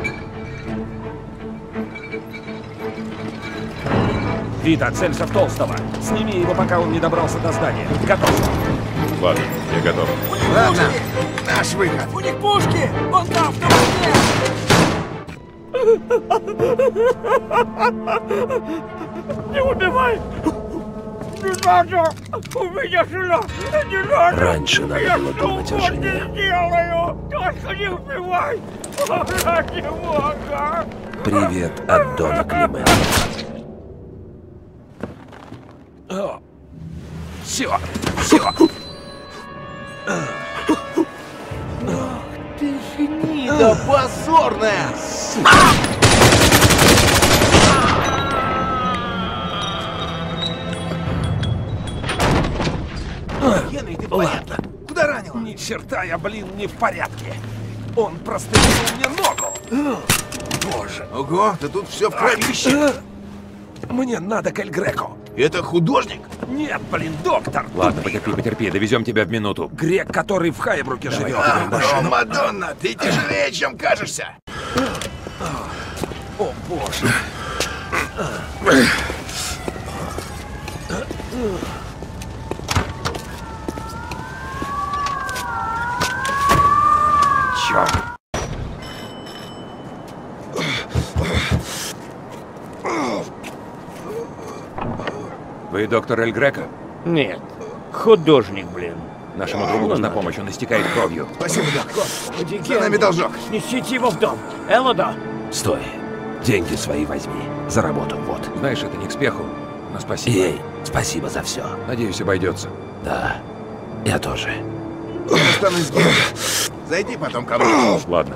Вита, целься в Толстого. Сними его, пока он не добрался до здания. Готов. Ладно, я готов. Ладно, наш выход. У них пушки! Вон там, в Не убивай! Не надо! У меня жена! Не надо! Раньше надо я было думать о жене. Не сделаю! Только не убивай! Ради Бога! Привет от Дона Климента. Все! Все! Ты гнида позорная! Генри, ты Ладно. Куда ранил? Ни черта я, блин, не в порядке. Он прострелил мне ногу. Боже. Ого, да тут все в кровище. Мне надо к Эль Греко. Это художник? Нет, блин, доктор. Ладно, потерпи, потерпи, довезем тебя в минуту. Грек, который в Хайбруке живет. О, Мадонна, ты тяжелее, чем кажешься. О, боже. Черт! Вы доктор Эль Греко? Нет. Художник, блин. Нашему другу нужна помощь, он истекает кровью. Спасибо, док. Господи, За нами должок. Несите его в дом. Элода. Стой. Деньги свои возьми. За работу, вот. Знаешь, это не к спеху, но спасибо. Ей, спасибо за все. Надеюсь, обойдется. Да, я тоже. Я останусь здесь. Зайди потом ко мне. Ладно.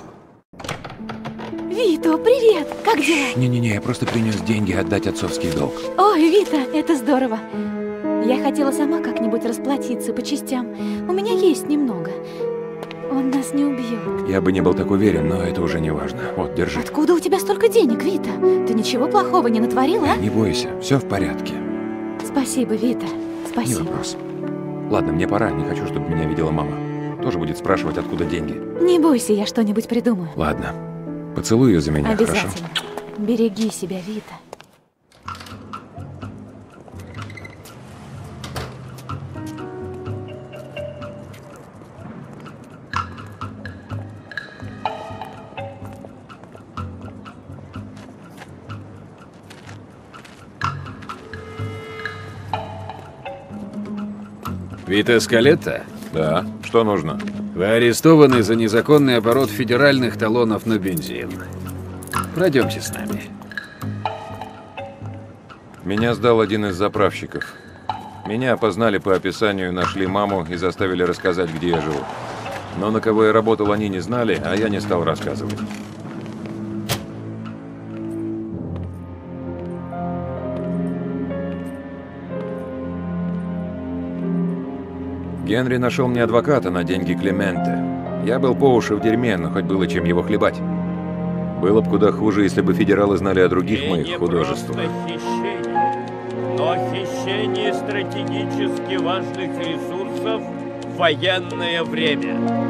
Вито, привет! Как дела? Не-не-не, я просто принес деньги отдать отцовский долг. Ой, Вита, это здорово. Я хотела сама как-нибудь расплатиться по частям. У меня есть немного. Он нас не убьет. Я бы не был так уверен, но это уже не важно. Вот, держи. Откуда у тебя столько денег, Вита? Ты ничего плохого не натворила, а? Не бойся, все в порядке. Спасибо, Вита. Спасибо. Не вопрос. Ладно, мне пора, не хочу, чтобы меня видела мама. Тоже будет спрашивать, откуда деньги. Не бойся, я что-нибудь придумаю. Ладно. Поцелуй ее за меня, Обязательно. хорошо? Береги себя, Вита. Вита Скалетта? Да. Что нужно? Вы арестованы за незаконный оборот федеральных талонов на бензин. Пройдемте с нами. Меня сдал один из заправщиков. Меня опознали по описанию, нашли маму и заставили рассказать, где я живу. Но на кого я работал, они не знали, а я не стал рассказывать. Генри нашел мне адвоката на деньги Клементе. Я был по уши в дерьме, но хоть было чем его хлебать. Было бы куда хуже, если бы федералы знали о других моих художествах. Хищение, но хищение стратегически важных ресурсов в военное время.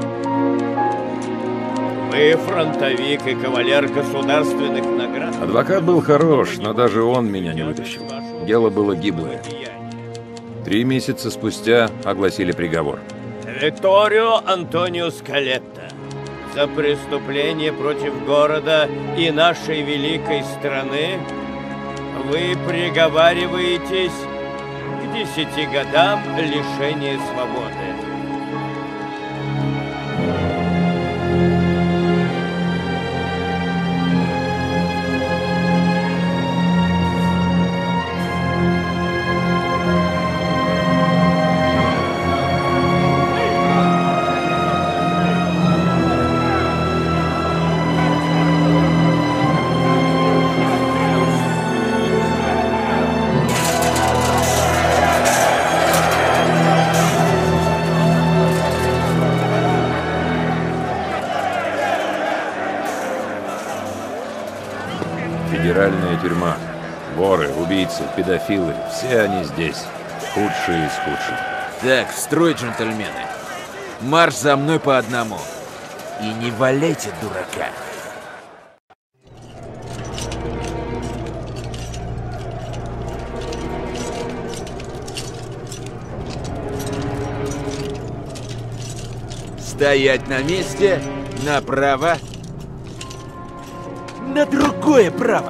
Вы фронтовик и кавалер государственных наград. Адвокат был хорош, но даже он меня не вытащил. Дело было гиблое. Три месяца спустя огласили приговор. Викторио Антонио Скалетта. За преступление против города и нашей великой страны вы приговариваетесь к десяти годам лишения свободы. Федеральная тюрьма. Воры, убийцы, педофилы. Все они здесь. Худшие из худших. Так, строй, джентльмены. Марш за мной по одному. И не валяйте дурака. Стоять на месте, направо, на другое право.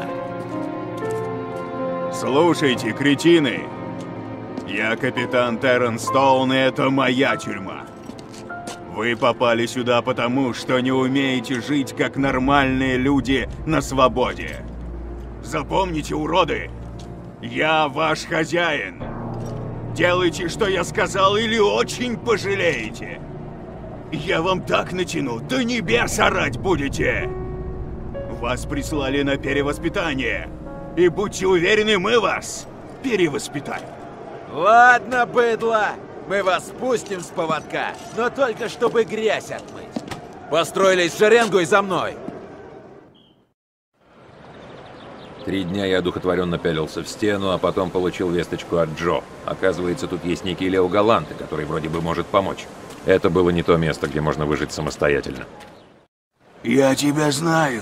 Слушайте, кретины. Я капитан Террен Стоун, и это моя тюрьма. Вы попали сюда потому, что не умеете жить как нормальные люди на свободе. Запомните, уроды, я ваш хозяин. Делайте, что я сказал, или очень пожалеете. Я вам так натяну, до небес орать будете. Вас прислали на перевоспитание. И будьте уверены, мы вас перевоспитаем. Ладно, быдло, мы вас спустим с поводка, но только чтобы грязь отмыть. Построились в шеренгу и за мной. Три дня я одухотворенно пялился в стену, а потом получил весточку от Джо. Оказывается, тут есть некий Лео Галанте, который вроде бы может помочь. Это было не то место, где можно выжить самостоятельно. Я тебя знаю.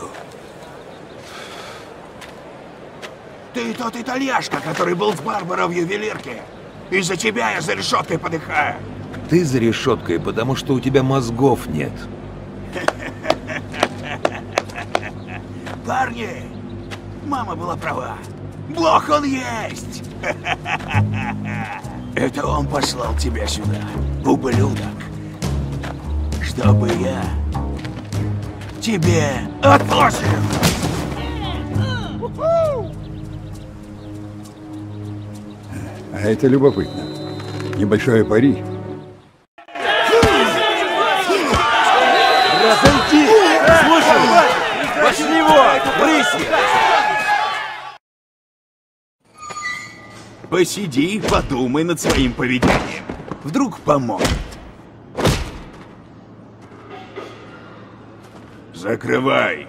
Ты тот итальяшка, который был с Барбарой в ювелирке. Из-за тебя я за решеткой подыхаю. Ты за решеткой, потому что у тебя мозгов нет. Парни, мама была права. Бог он есть! Это он послал тебя сюда, ублюдок. Чтобы я тебе отпустил! А это любопытно. Небольшое пари. Разойти! Слушай! Пошли вон! Рыси! Посиди, подумай над своим поведением. Вдруг поможет. Закрывай.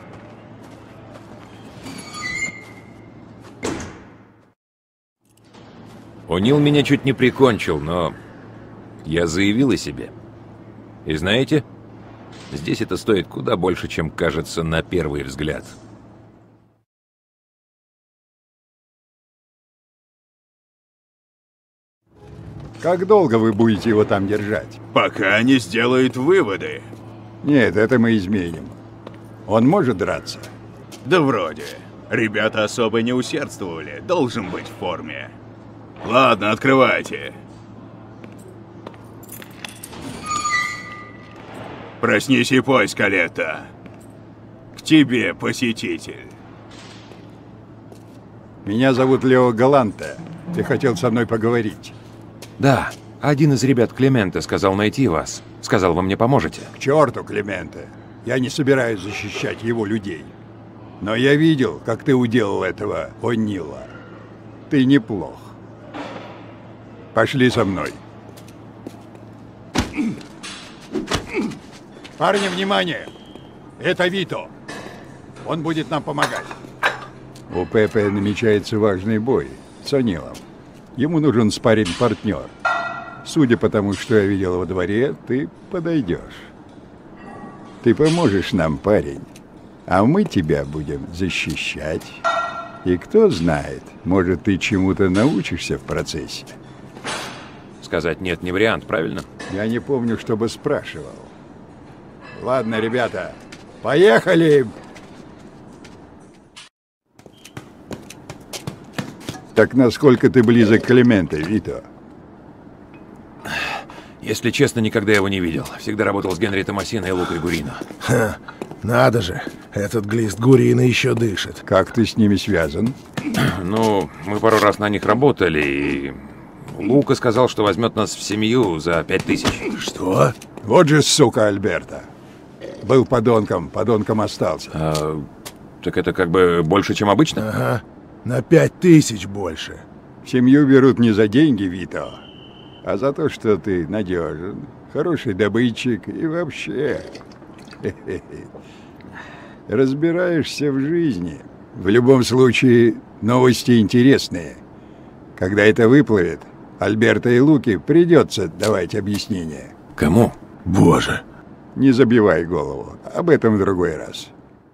О'Нил меня чуть не прикончил, но я заявил о себе. И знаете, здесь это стоит куда больше, чем кажется на первый взгляд. Как долго вы будете его там держать? Пока не сделает выводы. Нет, это мы изменим. Он может драться? Да вроде. Ребята особо не усердствовали. Должен быть в форме. Ладно, открывайте. Проснись и пой, Скалетта. К тебе, посетитель. Меня зовут Лео Галанте. Ты хотел со мной поговорить? Да, один из ребят Клементе сказал найти вас. Сказал, вы мне поможете. К черту, Клементе. Я не собираюсь защищать его людей. Но я видел, как ты уделал этого О'Нила. Ты неплох. Пошли со мной. Парни, внимание! Это Вито. Он будет нам помогать. У Пепе намечается важный бой с О'Нилом. Ему нужен спарринг-партнер. Судя по тому, что я видел во дворе, ты подойдешь. Ты поможешь нам, парень, а мы тебя будем защищать. И кто знает, может, ты чему-то научишься в процессе. Сказать нет не вариант, правильно? Я не помню, чтобы спрашивал. Ладно, ребята, поехали! Так насколько ты близок к Клементе, Вито? Если честно, никогда его не видел. Всегда работал с Генри Томасино и Лукой Гурино. Ха, надо же, этот глист Гурино еще дышит. Как ты с ними связан? Ну, мы пару раз на них работали, и Лука сказал, что возьмет нас в семью за пять тысяч. Что? Вот же сука Альберта. Был подонком, подонком остался. А, так это как бы больше, чем обычно? Ага, на пять тысяч больше. Семью берут не за деньги, Вито, а за то, что ты надежен, хороший добытчик и вообще разбираешься в жизни. В любом случае, новости интересные. Когда это выплывет, Альберто и Луке придется давать объяснение. Кому? Боже! Не забивай голову. Об этом в другой раз.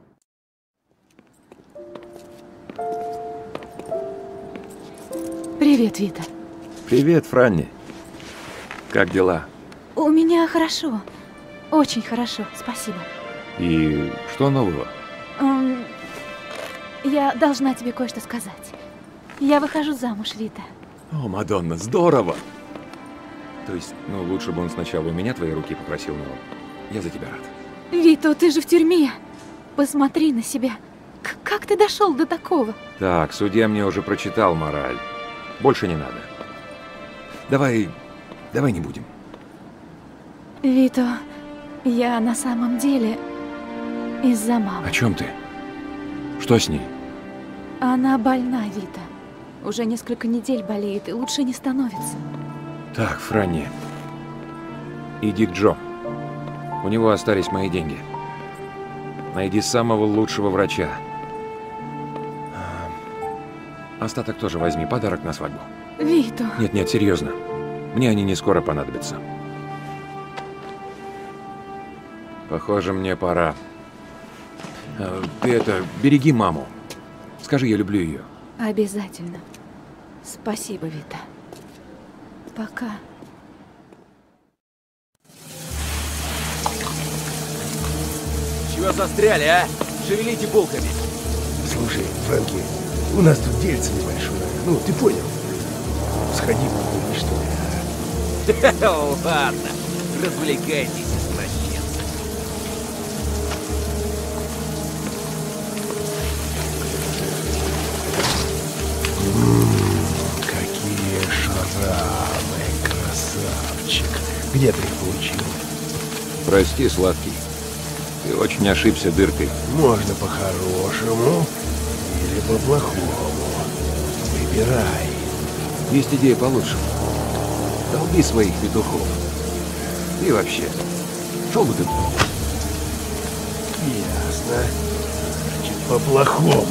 Привет, Вита. Привет, Франни. Как дела? У меня хорошо. Очень хорошо, спасибо. И что нового? Эм, я должна тебе кое-что сказать. Я выхожу замуж, Вита. О, Мадонна, здорово! То есть, ну, лучше бы он сначала у меня твои руки попросил, но я за тебя рад. Вито, ты же в тюрьме. Посмотри на себя. К как ты дошел до такого? Так, судья мне уже прочитал мораль. Больше не надо. Давай, давай не будем. Вито, я на самом деле из-за мамы. О чем ты? Что с ней? Она больна, Вита. Уже несколько недель болеет и лучше не становится. Так, Франни, иди к Джо. У него остались мои деньги. Найди самого лучшего врача. Остаток тоже возьми, подарок на свадьбу. Вито. Нет, нет, серьезно. Мне они не скоро понадобятся. Похоже, мне пора. Ты это, береги маму. Скажи, я люблю ее. Обязательно. Спасибо, Вита. Пока. Чего застряли, а? Шевелите булками. Слушай, Фрэнки, у нас тут дельце небольшое. Ну, ты понял. Сходи, покури, что ли. Ладно, развлекайтесь, извращенцы. Ммм, какие шрамы, красавчик. Где ты их получил? Прости, сладкий. Ты очень ошибся дыркой. Можно по-хорошему или по-плохому. Выбирай. Есть идея получше. Долби своих петухов. И вообще, шел бы ты. Ясно. Значит, по-плохому.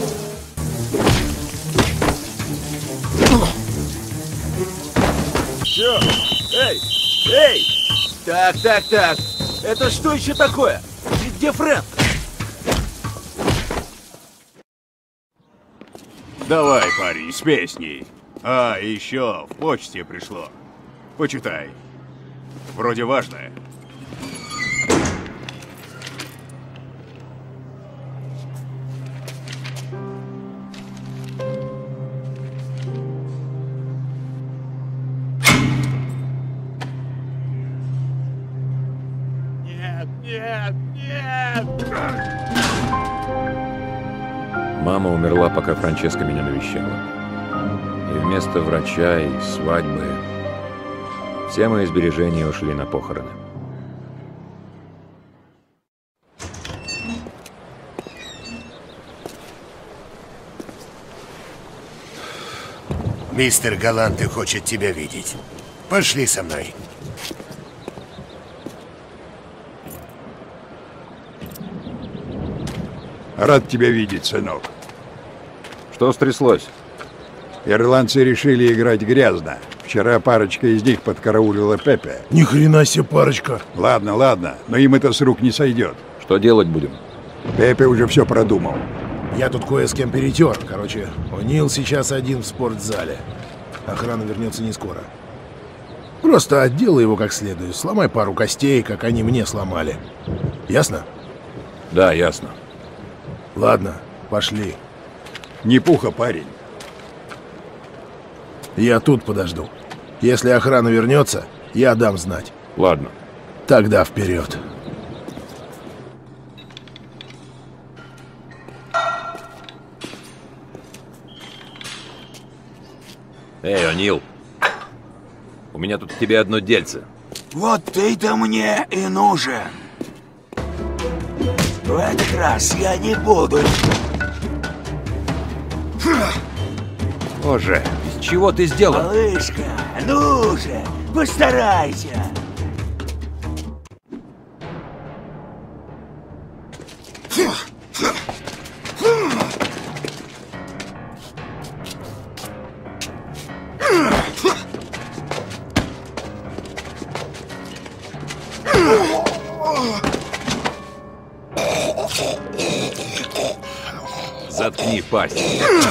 Все, эй, эй! Так, так, так. Это что еще такое? И где Фрэнк? Давай, парень, с песней. А, еще в почте пришло. Почитай. Вроде важное. Нет, нет, нет! Мама умерла, пока Франческа меня навещала. И вместо врача и свадьбы все мои сбережения ушли на похороны. Мистер Галанте хочет тебя видеть. Пошли со мной. Рад тебя видеть, сынок. Что стряслось? Ирландцы решили играть грязно. Вчера парочка из них подкараулила Пепе. Ни хрена себе парочка. Ладно, ладно, но им это с рук не сойдет. Что делать будем? Пепе уже все продумал. Я тут кое с кем перетер. Короче, О'Нил сейчас один в спортзале. Охрана вернется не скоро. Просто отделай его как следует. Сломай пару костей, как они мне сломали. Ясно? Да, ясно. Ладно, пошли. Не пуха, парень. Я тут подожду. Если охрана вернется, я дам знать. Ладно. Тогда вперед. Эй, О'Нил. У меня тут к тебе одно дельце. Вот ты-то мне и нужен. В этот раз я не буду. Боже, из чего ты сделал? Малышка, ну же, постарайся. Заткни пасть.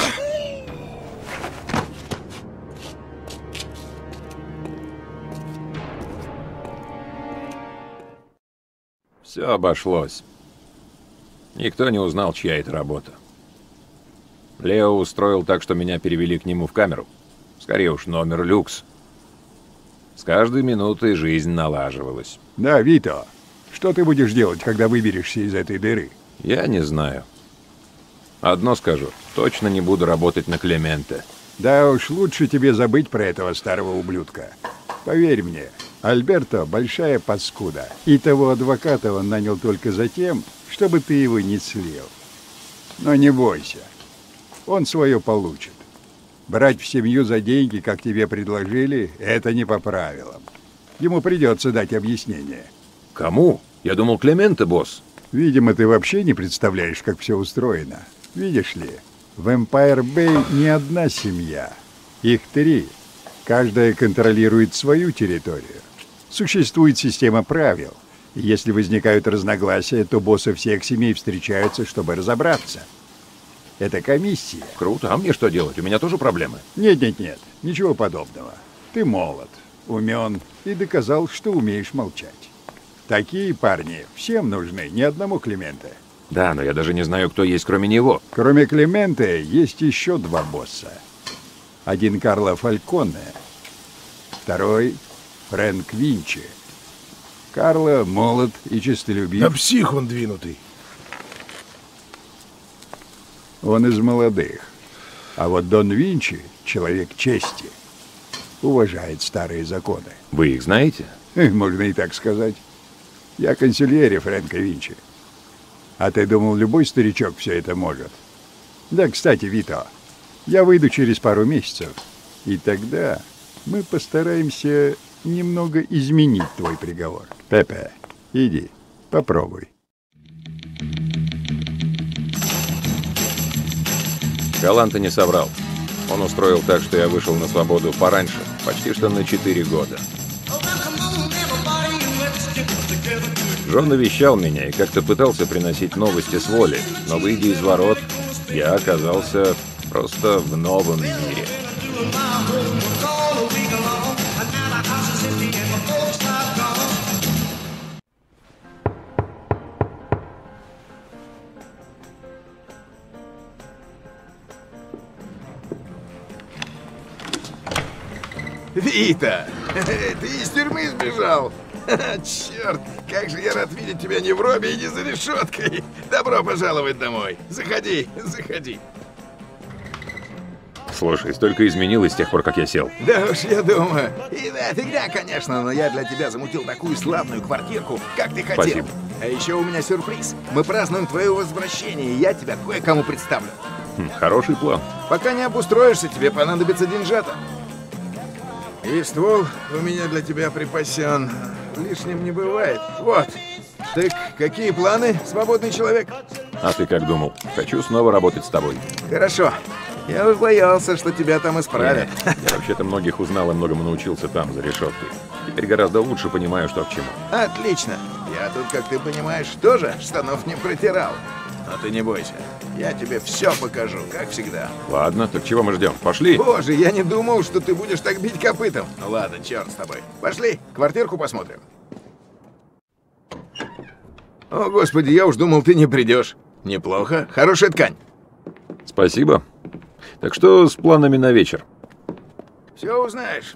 Все обошлось. Никто не узнал, чья это работа. Лео устроил так, что меня перевели к нему в камеру. Скорее уж, номер люкс. С каждой минутой жизнь налаживалась. Да, Вито, что ты будешь делать, когда выберешься из этой дыры? Я не знаю. Одно скажу, точно не буду работать на Клементе. Да уж, лучше тебе забыть про этого старого ублюдка. Поверь мне, Альберто — большая паскуда, и того адвоката он нанял только за тем, чтобы ты его не слил. Но не бойся, он свое получит. Брать в семью за деньги, как тебе предложили, это не по правилам. Ему придется дать объяснение. Кому? Я думал, Клементе, босс. Видимо, ты вообще не представляешь, как все устроено. Видишь ли, в Эмпайр Бэй не одна семья. Их три. Каждая контролирует свою территорию. Существует система правил. И если возникают разногласия, то боссы всех семей встречаются, чтобы разобраться. Это комиссия. Круто. А мне что делать? У меня тоже проблемы? Нет-нет-нет. Ничего подобного. Ты молод, умен и доказал, что умеешь молчать. Такие парни всем нужны, ни одному Клементе. Да, но я даже не знаю, кто есть кроме него. Кроме Клименте, есть еще два босса. Один Карло Фальконе, второй Фрэнк Винчи. Карло молод и честолюбив. Да псих он двинутый. Он из молодых. А вот Дон Винчи — человек чести. Уважает старые законы. Вы их знаете? Можно и так сказать. Я консильери Фрэнка Винчи. А ты думал, любой старичок все это может? Да, кстати, Вито, я выйду через пару месяцев. И тогда мы постараемся немного изменить твой приговор. Пепе, иди, попробуй. Галанта не соврал. Он устроил так, что я вышел на свободу пораньше, почти что на четыре года. Джон навещал меня и как-то пытался приносить новости с воли, но, выйдя из ворот, я оказался просто в новом мире. Вита, ты из тюрьмы сбежал? Черт, как же я рад видеть тебя не в робе и не за решеткой. Добро пожаловать домой. Заходи, заходи. Слушай, столько изменилось с тех пор, как я сел. Да уж, я думаю. И да, фигня, конечно, но я для тебя замутил такую славную квартирку, как ты хотел. Спасибо. А еще у меня сюрприз. Мы празднуем твое возвращение, и я тебя кое-кому представлю. Хм, хороший план. Пока не обустроишься, тебе понадобится деньжата. И ствол у меня для тебя припасен. Лишним не бывает. Вот. Так какие планы, свободный человек? А ты как думал? Хочу снова работать с тобой. Хорошо. Я уж боялся, что тебя там исправят. Я вообще-то многих узнал и многому научился там, за решеткой. Теперь гораздо лучше понимаю, что к чему. Отлично. Я тут, как ты понимаешь, тоже штанов не протирал. Но ты не бойся. Я тебе все покажу, как всегда. Ладно, так чего мы ждем? Пошли. Боже, я не думал, что ты будешь так бить копытом. Ну ладно, черт с тобой. Пошли, квартирку посмотрим. О, господи, я уж думал, ты не придешь. Неплохо. Хорошая ткань. Спасибо. Так что с планами на вечер? Все узнаешь.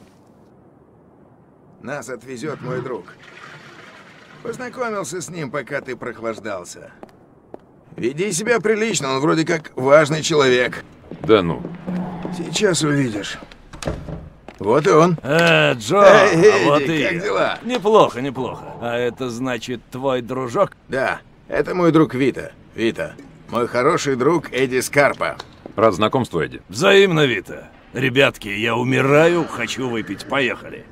Нас отвезет мой друг. Познакомился с ним, пока ты прохлаждался. Веди себя прилично, он вроде как важный человек. Да ну. Сейчас увидишь. Вот и он. Э, Джо, Эй, Эдди, а вот и как я. дела? Неплохо, неплохо. А это значит твой дружок? Да, это мой друг Вита. Вита, мой хороший друг Эдди Скарпа. Рад знакомству, Эдди. Взаимно, Вита. Ребятки, я умираю, хочу выпить. Поехали.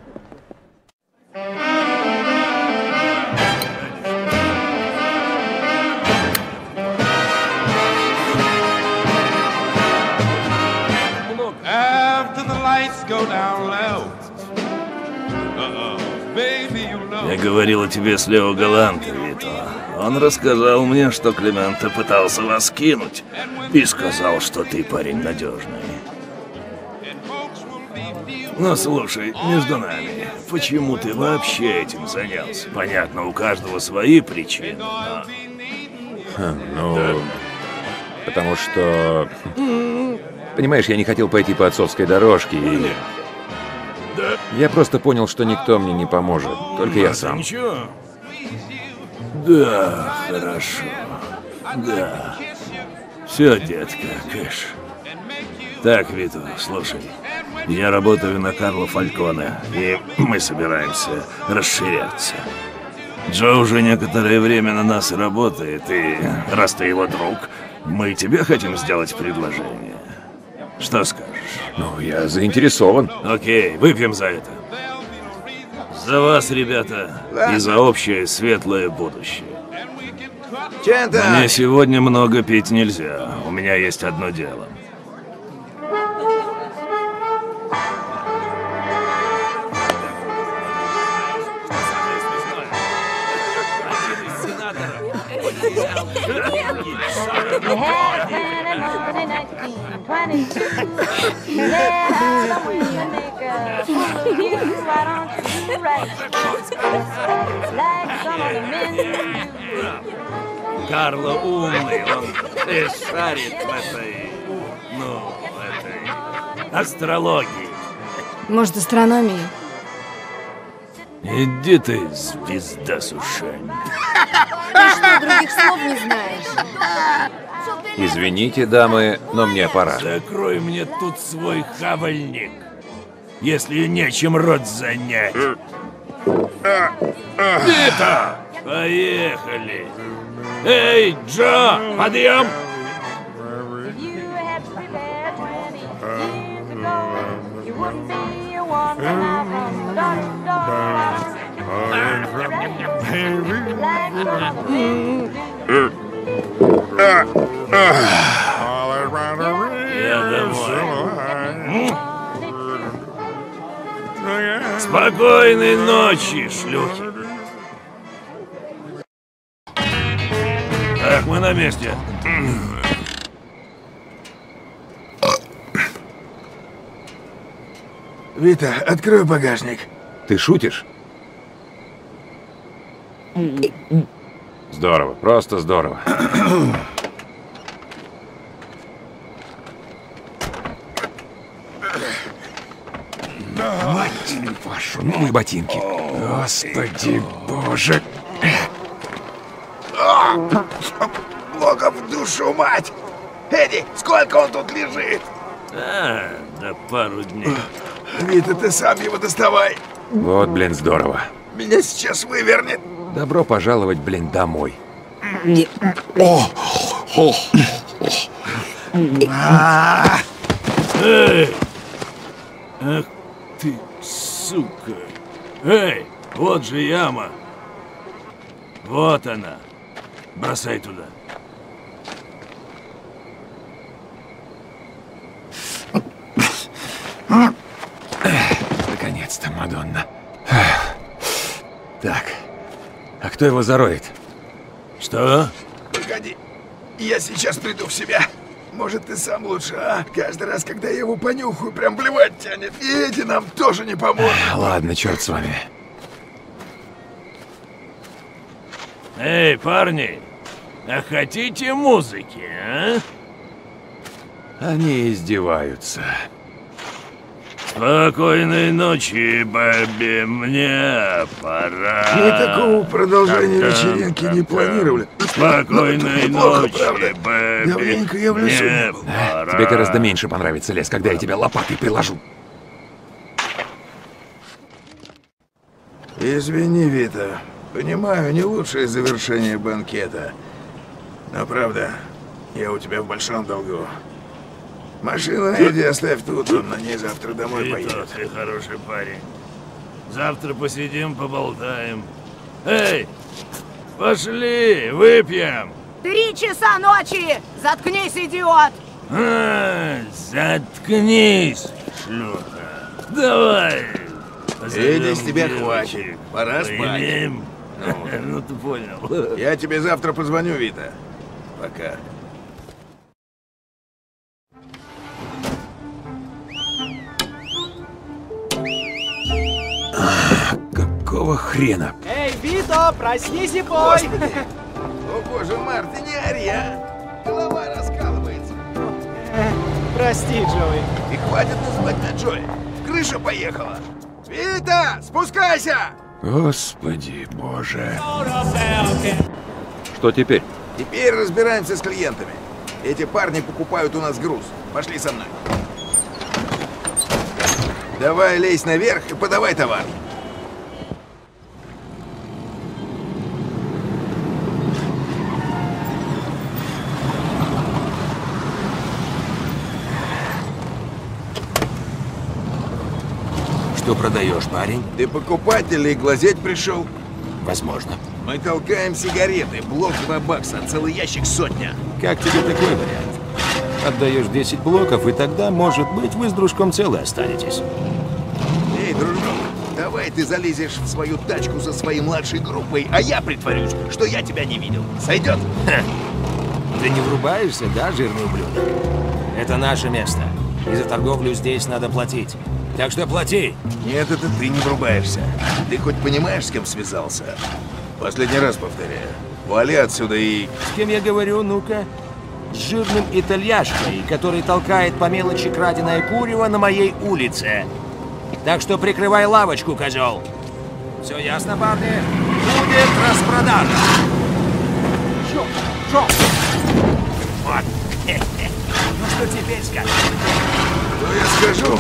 Я говорил о тебе с Лео Галанте, Вито. Он рассказал мне, что Клименте пытался вас кинуть и сказал, что ты парень надежный. Но слушай, между нами, почему ты вообще этим занялся? Понятно, у каждого свои причины, но... Хм, ну... Потому что... Понимаешь, я не хотел пойти по отцовской дорожке и... Да. Я просто понял, что никто мне не поможет, только я сам. Ничего. Да, хорошо. Да. Все, детка, кэш. Так, Вито, слушай. Я работаю на Карло Фальконе, и мы собираемся расширяться. Джо уже некоторое время на нас работает, и раз ты его друг, мы тебе хотим сделать предложение. Что скажешь? Ну, я заинтересован. Окей, выпьем за это. За вас, ребята, и за общее светлое будущее. Чента! Мне сегодня много пить нельзя. У меня есть одно дело. Карло умный, он э, шарит в этой, ну, этой астрологии. Может, астрономии? Иди ты, звезда с ушами. Ты что, других слов не знаешь? Извините, дамы, но мне пора. Закрой мне тут свой хавальник, если нечем рот занять. Вита! Поехали! Эй, Джо, подъем! Я домой. Спокойной ночи, шлюхи. Так, мы на месте. Вита, открой багажник. Ты шутишь? Здорово, просто здорово. Мать вашу, ну мои ботинки. Господи боже. Бога в душу, мать! Эдди, сколько он тут лежит? А, да пару дней. Вита, ты сам его доставай. Вот, блин, здорово. Меня сейчас вывернет. Добро пожаловать, блин, домой. Эй! Ах ты, сука! Эй, вот же яма. Вот она. Бросай туда. Наконец-то, Мадонна. Так, а кто его зароет? Что? Погоди, я сейчас приду в себя. Может, ты сам лучше, а? Каждый раз, когда я его понюхаю, прям блевать тянет. И эти нам тоже не поможет. Ладно, черт с вами. Эй, парни, а хотите музыки, а? Они издеваются. Спокойной ночи, Бэби, мне пора. Мы такого продолжения вечеринки не планировали. Спокойной ночи, Бэби, Давненько я в лесу не был. А, тебе гораздо меньше понравится лес, когда я тебя лопатой приложу. Извини, Вита. Понимаю, не лучшее завершение банкета. Но правда, я у тебя в большом долгу. Машину Эдди оставь тут, он на ней завтра домой Вита, поедет. ты хороший парень. Завтра посидим, поболтаем. Эй, пошли, выпьем. Три часа ночи! Заткнись, идиот! А, заткнись, шлюха. Давай. Эдди, с тебя девочек. хватит. Пора спать. Поедим. Ну, ну ты понял. Я тебе завтра позвоню, Вита. Пока. Какого хрена? Эй, Вито, проснись и пой! Господи! О боже, Март, ты не ори, а? Голова раскалывается. Прости, Джоуи. И хватит называть меня Джои. Крыша поехала. Вита, спускайся! Господи боже. Что теперь? Теперь разбираемся с клиентами. Эти парни покупают у нас груз. Пошли со мной. Давай лезь наверх и подавай товар. Что продаешь, парень? Ты покупатель и глазеть пришел? Возможно. Мы толкаем сигареты, блок два бакса, целый ящик сотня. Как тебе такой вариант? Отдаешь десять блоков, и тогда, может быть, вы с дружком целы останетесь. Эй, дружок, давай ты залезешь в свою тачку за своей младшей группой, а я притворюсь, что я тебя не видел. Сойдет? Ха. Ты не врубаешься, да, жирный ублюдок? Это наше место. И за торговлю здесь надо платить. Так что плати. Нет, это ты не врубаешься. Ты хоть понимаешь, с кем связался? Последний раз повторяю. Вали отсюда и... С кем я говорю, ну-ка? С жирным итальяшкой, который толкает по мелочи краденое курево на моей улице. Так что прикрывай лавочку, козел. Все ясно, парни? Будет распродажа. Чё? Чё? Вот. Ну что теперь скажешь? Что я скажу?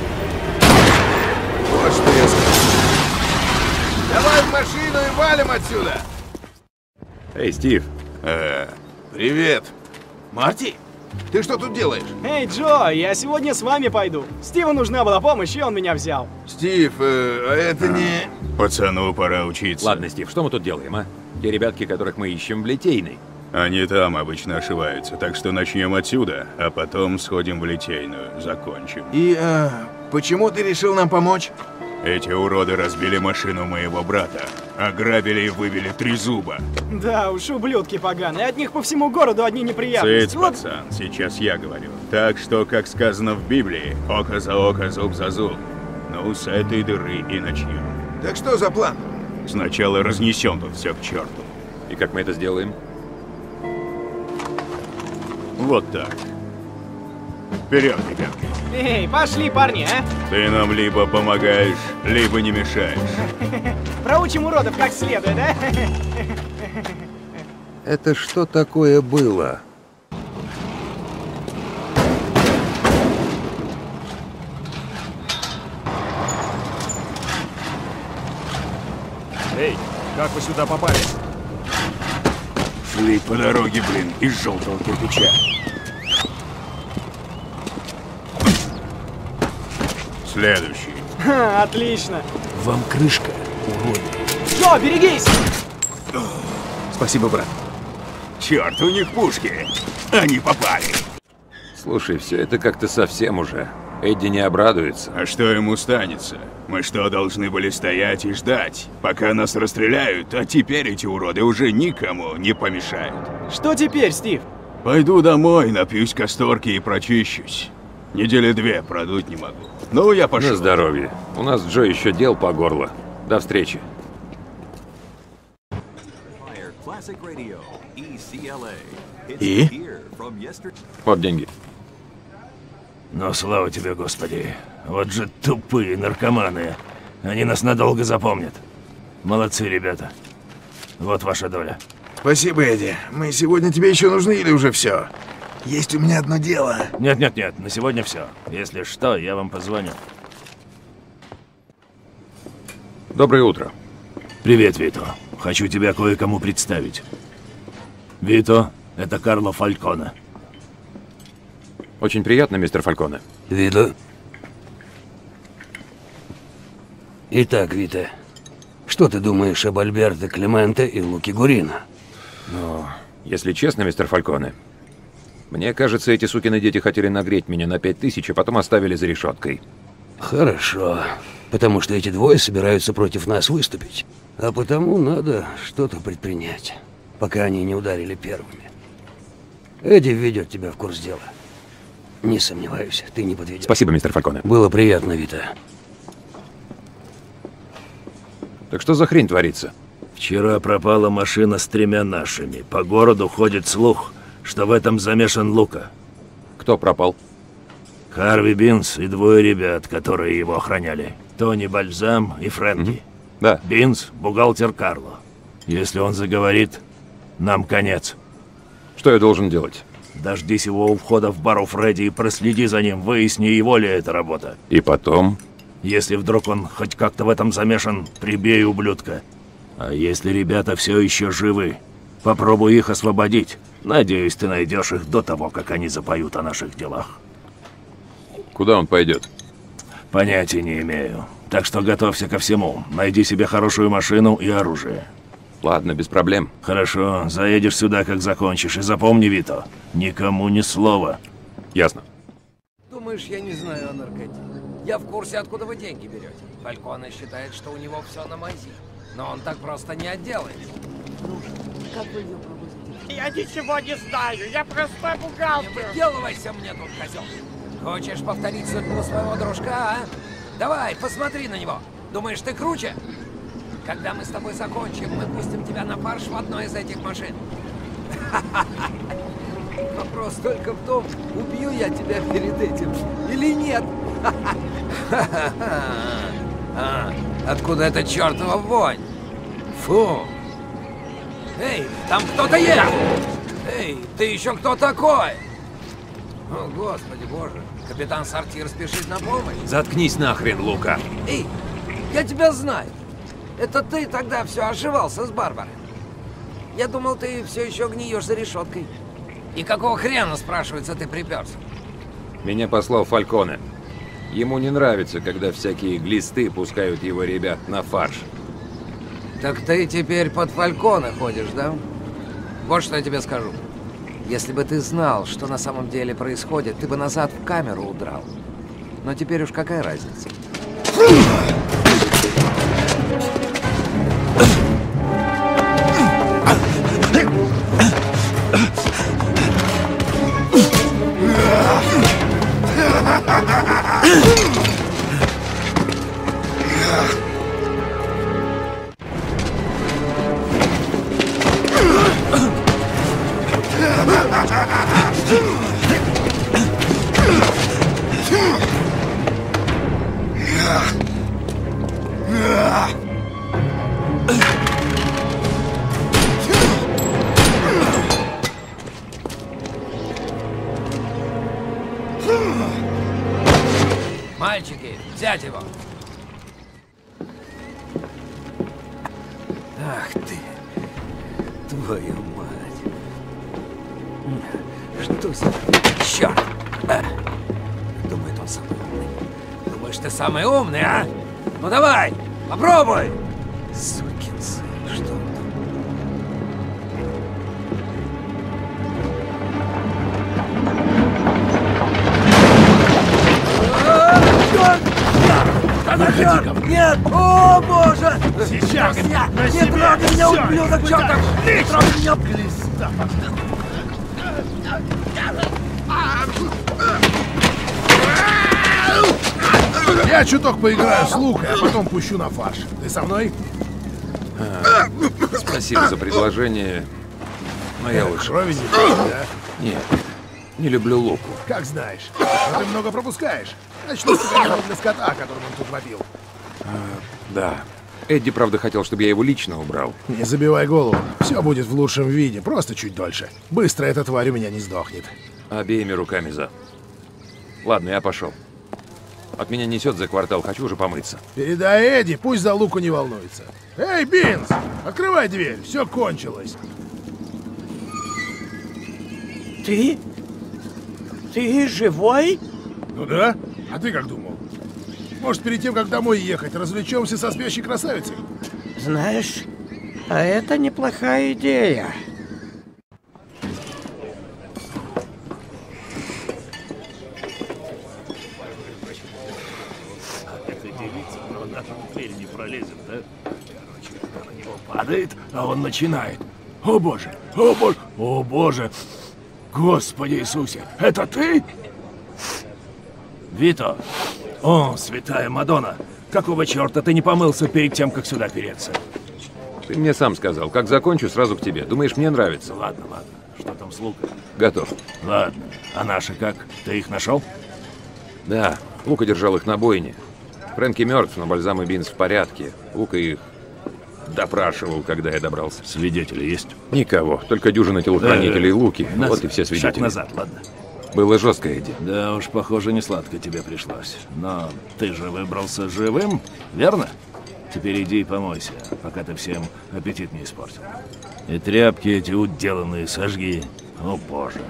Вот что я скажу. Давай в машину и валим отсюда! Эй, Стив. Э, привет. Марти, ты что тут делаешь? Эй, Джо, я сегодня с вами пойду. Стиву нужна была помощь, и он меня взял. Стив, э, а это не... Пацану пора учиться. Ладно, Стив, что мы тут делаем, а? Те ребятки, которых мы ищем в Литейной. Они там обычно ошиваются, так что начнем отсюда, а потом сходим в Литейную, закончим. И, э, почему ты решил нам помочь? Эти уроды разбили машину моего брата, ограбили и выбили три зуба. Да уж, ублюдки поганые. От них по всему городу одни неприятности. Цыц, Вот... пацан, сейчас я говорю. Так что, как сказано в Библии, око за око, зуб за зуб. Ну, с этой дыры и начнем. Так что за план? Сначала разнесем тут все к черту. И как мы это сделаем? Вот так. Вперед, ребятки. Эй, пошли, парни, а? Ты нам либо помогаешь, либо не мешаешь. Проучим уродов как следует, да? Это что такое было? Эй, как вы сюда попали? Шли по дороге, блин, из желтого кирпича. Следующий. Ха, отлично. Вам крышка, уроды. Джо, берегись! Спасибо, брат. Черт, у них пушки. Они попали. Слушай, все это как-то совсем уже. Эдди не обрадуется. А что ему станется? Мы что, должны были стоять и ждать, пока нас расстреляют, а теперь эти уроды уже никому не помешают. Что теперь, Стив? Пойду домой, напьюсь касторки и прочищусь. Недели две продуть не могу. Ну, я пошел. На здоровье. У нас, Джо, еще дел по горло. До встречи. И? Вот деньги. Но слава тебе, Господи. Вот же тупые наркоманы. Они нас надолго запомнят. Молодцы, ребята. Вот ваша доля. Спасибо, Эдди. Мы сегодня тебе еще нужны или уже все? Есть у меня одно дело. Нет-нет-нет, на сегодня все. Если что, я вам позвоню. Доброе утро. Привет, Вито. Хочу тебя кое-кому представить. Вито, это Карло Фальконе. Очень приятно, мистер Фальконе. Вито. Итак, Вито, что ты думаешь об Альберто Клементе и Луки Гурино? Ну, если честно, мистер Фальконе, мне кажется, эти сукины дети хотели нагреть меня на пять тысяч, а потом оставили за решеткой. Хорошо, потому что эти двое собираются против нас выступить. А потому надо что-то предпринять, пока они не ударили первыми. Эдди введет тебя в курс дела. Не сомневаюсь, ты не подведешь. Спасибо, мистер Фальконе. Было приятно, Вито. Так что за хрень творится? Вчера пропала машина с тремя нашими. По городу ходит слух, что в этом замешан Лука. Кто пропал? Харви Бинс и двое ребят, которые его охраняли. Тони Бальзам и Фрэнки. Mm-hmm. Да. Бинс – бухгалтер Карло. Если он заговорит, нам конец. Что я должен делать? Дождись его у входа в бар у Фредди и проследи за ним, выясни, его ли это работа. И потом? Если вдруг он хоть как-то в этом замешан, прибей ублюдка. А если ребята все еще живы, попробуй их освободить. Надеюсь, ты найдешь их до того, как они запоют о наших делах. Куда он пойдет? Понятия не имею. Так что готовься ко всему. Найди себе хорошую машину и оружие. Ладно, без проблем. Хорошо, заедешь сюда, как закончишь. И запомни, Вито, никому ни слова. Ясно. Думаешь, я не знаю о наркоте? Я в курсе, откуда вы деньги берете. Фальконе считает, что у него все на мази. Но он так просто не отделает. Как вы ее провозите? Я ничего не знаю, я простой бухгалтер. Не выделывайся мне тут, козел. Хочешь повторить судьбу своего дружка, а? Давай, посмотри на него. Думаешь, ты круче? Когда мы с тобой закончим, мы пустим тебя на фарш в одной из этих машин. Вопрос только в том, убью я тебя перед этим или нет. А, откуда эта чертова вонь? Фу! Эй, там кто-то есть! Эй, ты еще кто такой? О, господи боже, капитан Сортир спешит на помощь. Заткнись нахрен, Лука. Эй, я тебя знаю. Это ты тогда все ошивался с Барбарой. Я думал, ты все еще гниешь за решеткой. И какого хрена, спрашивается, ты приперся? Меня послал Фальконе. Ему не нравится, когда всякие глисты пускают его ребят на фарш. Так ты теперь под Фальконе ходишь, да? Вот что я тебе скажу. Если бы ты знал, что на самом деле происходит, ты бы назад в камеру удрал. Но теперь уж какая разница? Мальчики, взять его! Ах ты, твою мать! Что за... Черт! А. Думает, он самый умный. Думаешь, ты самый умный, а? Ну давай, попробуй! Сукин сын, что он там? Нет, нет! О, боже! Сейчас! Не трогай меня, ублюдок, чертов! Не трогай меня! Я чуток поиграю с Лукой, а потом пущу на фарш. Ты со мной? А, спасибо за предложение, но я лучше. Крови не пьешь, да? Нет, не люблю Луку. Как знаешь. Но ты много пропускаешь. Начну с тебя для скота, который он тут вопил. А, да. Эдди, правда, хотел, чтобы я его лично убрал. Не забивай голову. Все будет в лучшем виде, просто чуть дольше. Быстро эта тварь у меня не сдохнет. Обеими руками за. Ладно, я пошел. От меня несет за квартал, хочу уже помыться. Передай Эдди, пусть за Луку не волнуется. Эй, Бинс, открывай дверь, все кончилось. Ты? Ты живой? Ну да, а ты как думал? Может, перед тем, как домой ехать, развлечемся со спящей красавицей? Знаешь, а это неплохая идея. Падает, а он начинает. О боже, о боже, о боже! Господи Иисусе, это ты? Вито! О, святая Мадонна! Какого черта ты не помылся перед тем, как сюда переться? Ты мне сам сказал, как закончу, сразу к тебе. Думаешь, мне нравится? Ладно, ладно. Что там с Лукой? Готов. Ладно. А наши как? Ты их нашел? Да, Лука держал их на бойне. Фрэнки мертв, но Бальзам и Бинс в порядке. Лука их допрашивал, когда я добрался. Свидетели есть? Никого, только дюжина телохранителей и Луки. Назад. Вот и все свидетели. Шаг назад, ладно. Было жестко, Эдди. Да уж, похоже, не сладко тебе пришлось. Но ты же выбрался живым, верно? Теперь иди и помойся, пока ты всем аппетит не испортил. И тряпки эти уделанные сожги. О боже.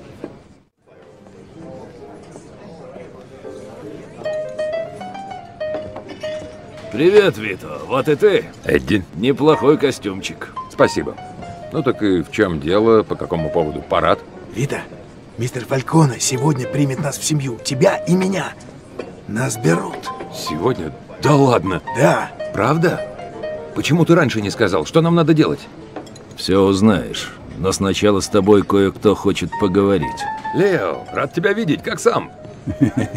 Привет, Вито. Вот и ты. Эдди. Неплохой костюмчик. Спасибо. Ну так и в чем дело? По какому поводу? Парад? Вита, мистер Фальконе сегодня примет нас в семью. Тебя и меня. Нас берут. Сегодня? Да ладно. Да. Правда? Почему ты раньше не сказал? Что нам надо делать? Все узнаешь. Но сначала с тобой кое-кто хочет поговорить. Лео, рад тебя видеть. Как сам?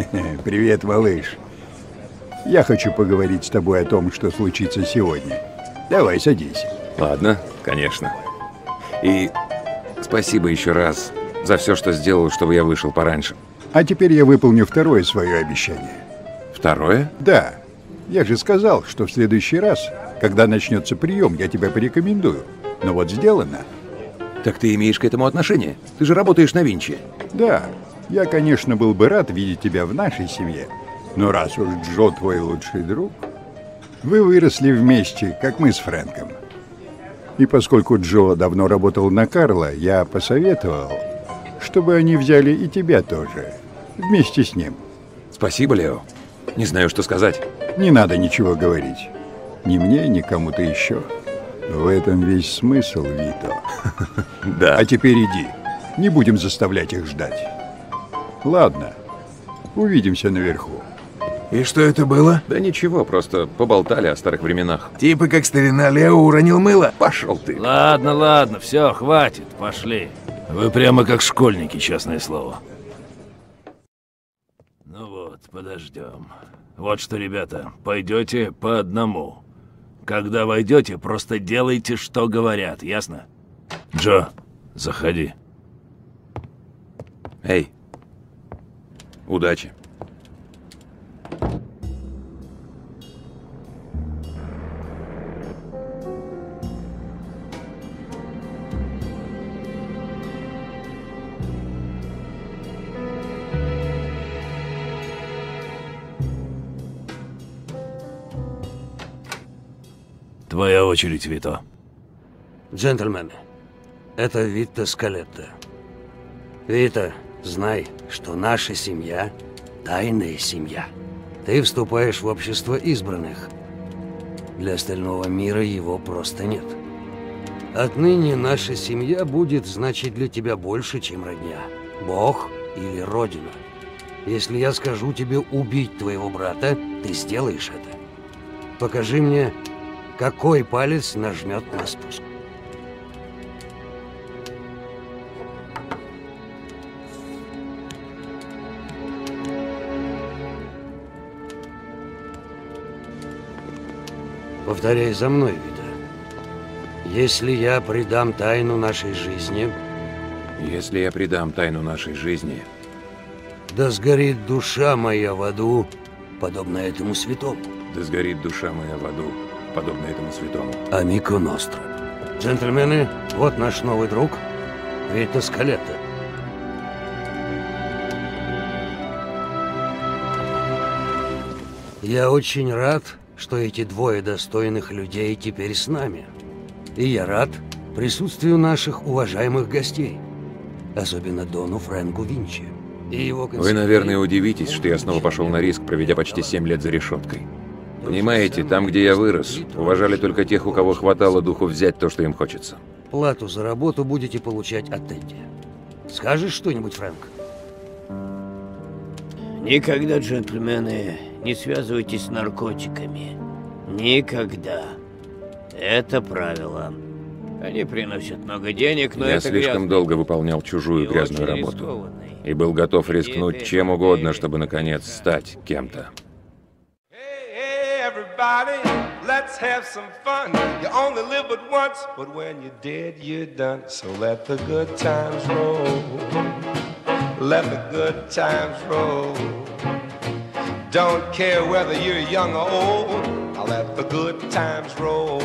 Привет, малыш. Я хочу поговорить с тобой о том, что случится сегодня. Давай, садись. Ладно, конечно. И спасибо еще раз за все, что сделал, чтобы я вышел пораньше. А теперь я выполню второе свое обещание. Второе? Да. Я же сказал, что в следующий раз, когда начнется прием, я тебя порекомендую. Но вот сделано. Так ты имеешь к этому отношение? Ты же работаешь на Винчи. Да. Я, конечно, был бы рад видеть тебя в нашей семье. Но раз уж Джо твой лучший друг, вы выросли вместе, как мы с Фрэнком. И поскольку Джо давно работал на Карла, я посоветовал, чтобы они взяли и тебя тоже, вместе с ним. Спасибо, Лео. Не знаю, что сказать. Не надо ничего говорить. Ни мне, ни кому-то еще. В этом весь смысл, Вито. Да. А теперь иди. Не будем заставлять их ждать. Ладно. Увидимся наверху. И что это было? Да ничего, просто поболтали о старых временах. Типа как старина Лео уронил мыло? Пошел ты. Ладно, ладно, все, хватит, пошли. Вы прямо как школьники, честное слово. Ну вот, подождем. Вот что, ребята, пойдете по одному. Когда войдете, просто делайте, что говорят, ясно? Джо, заходи. Эй, удачи. Твоя очередь, Вито. Джентльмены, это Вито Скалетто. Вито, знай, что наша семья – тайная семья. Ты вступаешь в общество избранных. Для остального мира его просто нет. Отныне наша семья будет значить для тебя больше, чем родня. Бог или Родина. Если я скажу тебе убить твоего брата, ты сделаешь это. Покажи мне, какой палец нажмет на спуск. Повторяй за мной, Вито. Если я предам тайну нашей жизни... Если я предам тайну нашей жизни... Да сгорит душа моя в аду, подобно этому святому. Да сгорит душа моя в аду, подобно этому святому. Амико Ностро. Джентльмены, вот наш новый друг, Вито Скалетто. Я очень рад, что эти двое достойных людей теперь с нами. И я рад присутствию наших уважаемых гостей, особенно Дону Фрэнку Винчи. И его Вы, наверное, удивитесь, что я снова пошел на риск, проведя почти семь лет за решеткой. Понимаете, там, где я вырос, уважали только тех, у кого хватало духу взять то, что им хочется. Плату за работу будете получать от Эдди. Скажешь что-нибудь, Фрэнк? Никогда, джентльмены, не связывайтесь с наркотиками. Никогда. Это правило. Они приносят много денег, но я это слишком грязно. долго выполнял чужую И грязную очень работу. рискованный. И был готов рискнуть чем угодно, чтобы, наконец, стать кем-то. Everybody, let's have some fun. You only live but once, but when you're dead, you're done. So let the good times roll. Let the good times roll. Don't care whether you're young or old. I'll let the good times roll.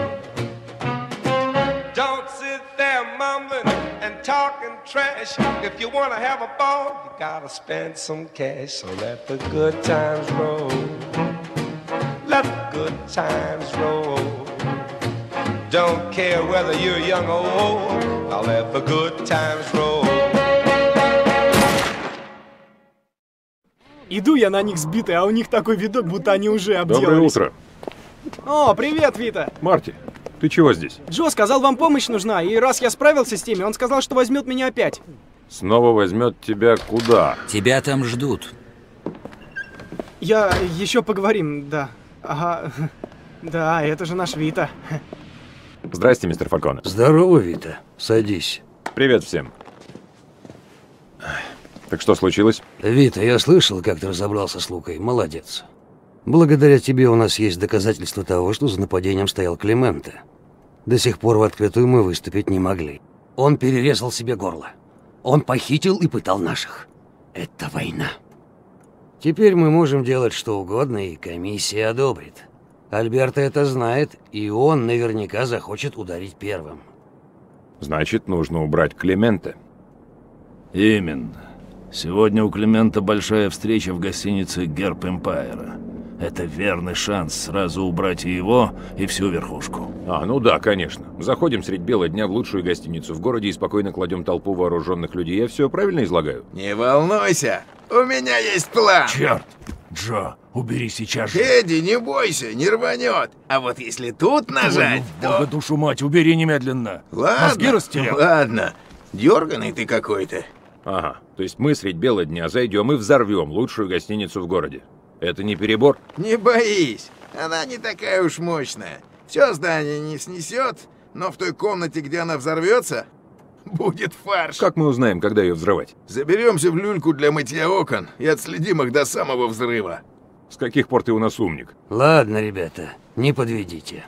Don't sit there mumbling and talking trash. If you want to have a ball, you gotta spend some cash. So let the good times roll. Let the good times roll. Don't care whether you're young or old. I'll let the good times roll. Иду я на них сбитый, а у них такой видок, будто они уже обделались. Доброе утро. О, привет, Вита. Марти, ты чего здесь? Джо сказал, вам помощь нужна, и раз я справился с теми, он сказал, что возьмет меня опять. Снова возьмет тебя куда? Тебя там ждут. Я... еще поговорим, да. Ага. Да, это же наш Вита. Здрасте, мистер Фальконе. Здорово, Вита. Садись. Привет всем. Так что случилось? Вита, я слышал, как ты разобрался с Лукой. Молодец. Благодаря тебе у нас есть доказательства того, что за нападением стоял Клименте. До сих пор в открытую мы выступить не могли. Он перерезал себе горло. Он похитил и пытал наших. Это война. Теперь мы можем делать что угодно, и комиссия одобрит. Альберто это знает, и он наверняка захочет ударить первым. Значит, нужно убрать Клименте. Именно. Сегодня у Климента большая встреча в гостинице Герб Эмпайра. Это верный шанс сразу убрать и его, и всю верхушку. А, ну да, конечно. Заходим средь бела дня в лучшую гостиницу в городе и спокойно кладем толпу вооруженных людей. Я все правильно излагаю? Не волнуйся, у меня есть план. Черт! Джо, убери сейчас же. Эдди, не бойся, не рванет. А вот если тут нажать, Твою, то... Бога душу мать, убери немедленно. Ладно, Мозги растерял. ладно. Дерганый ты какой-то. Ага, то есть мы средь бела дня зайдем и взорвем лучшую гостиницу в городе. Это не перебор? Не боись, она не такая уж мощная. Все здание не снесет, но в той комнате, где она взорвется, будет фарш. Как мы узнаем, когда ее взрывать? Заберемся в люльку для мытья окон и отследим их до самого взрыва. С каких пор ты у нас умник? Ладно, ребята, не подведите.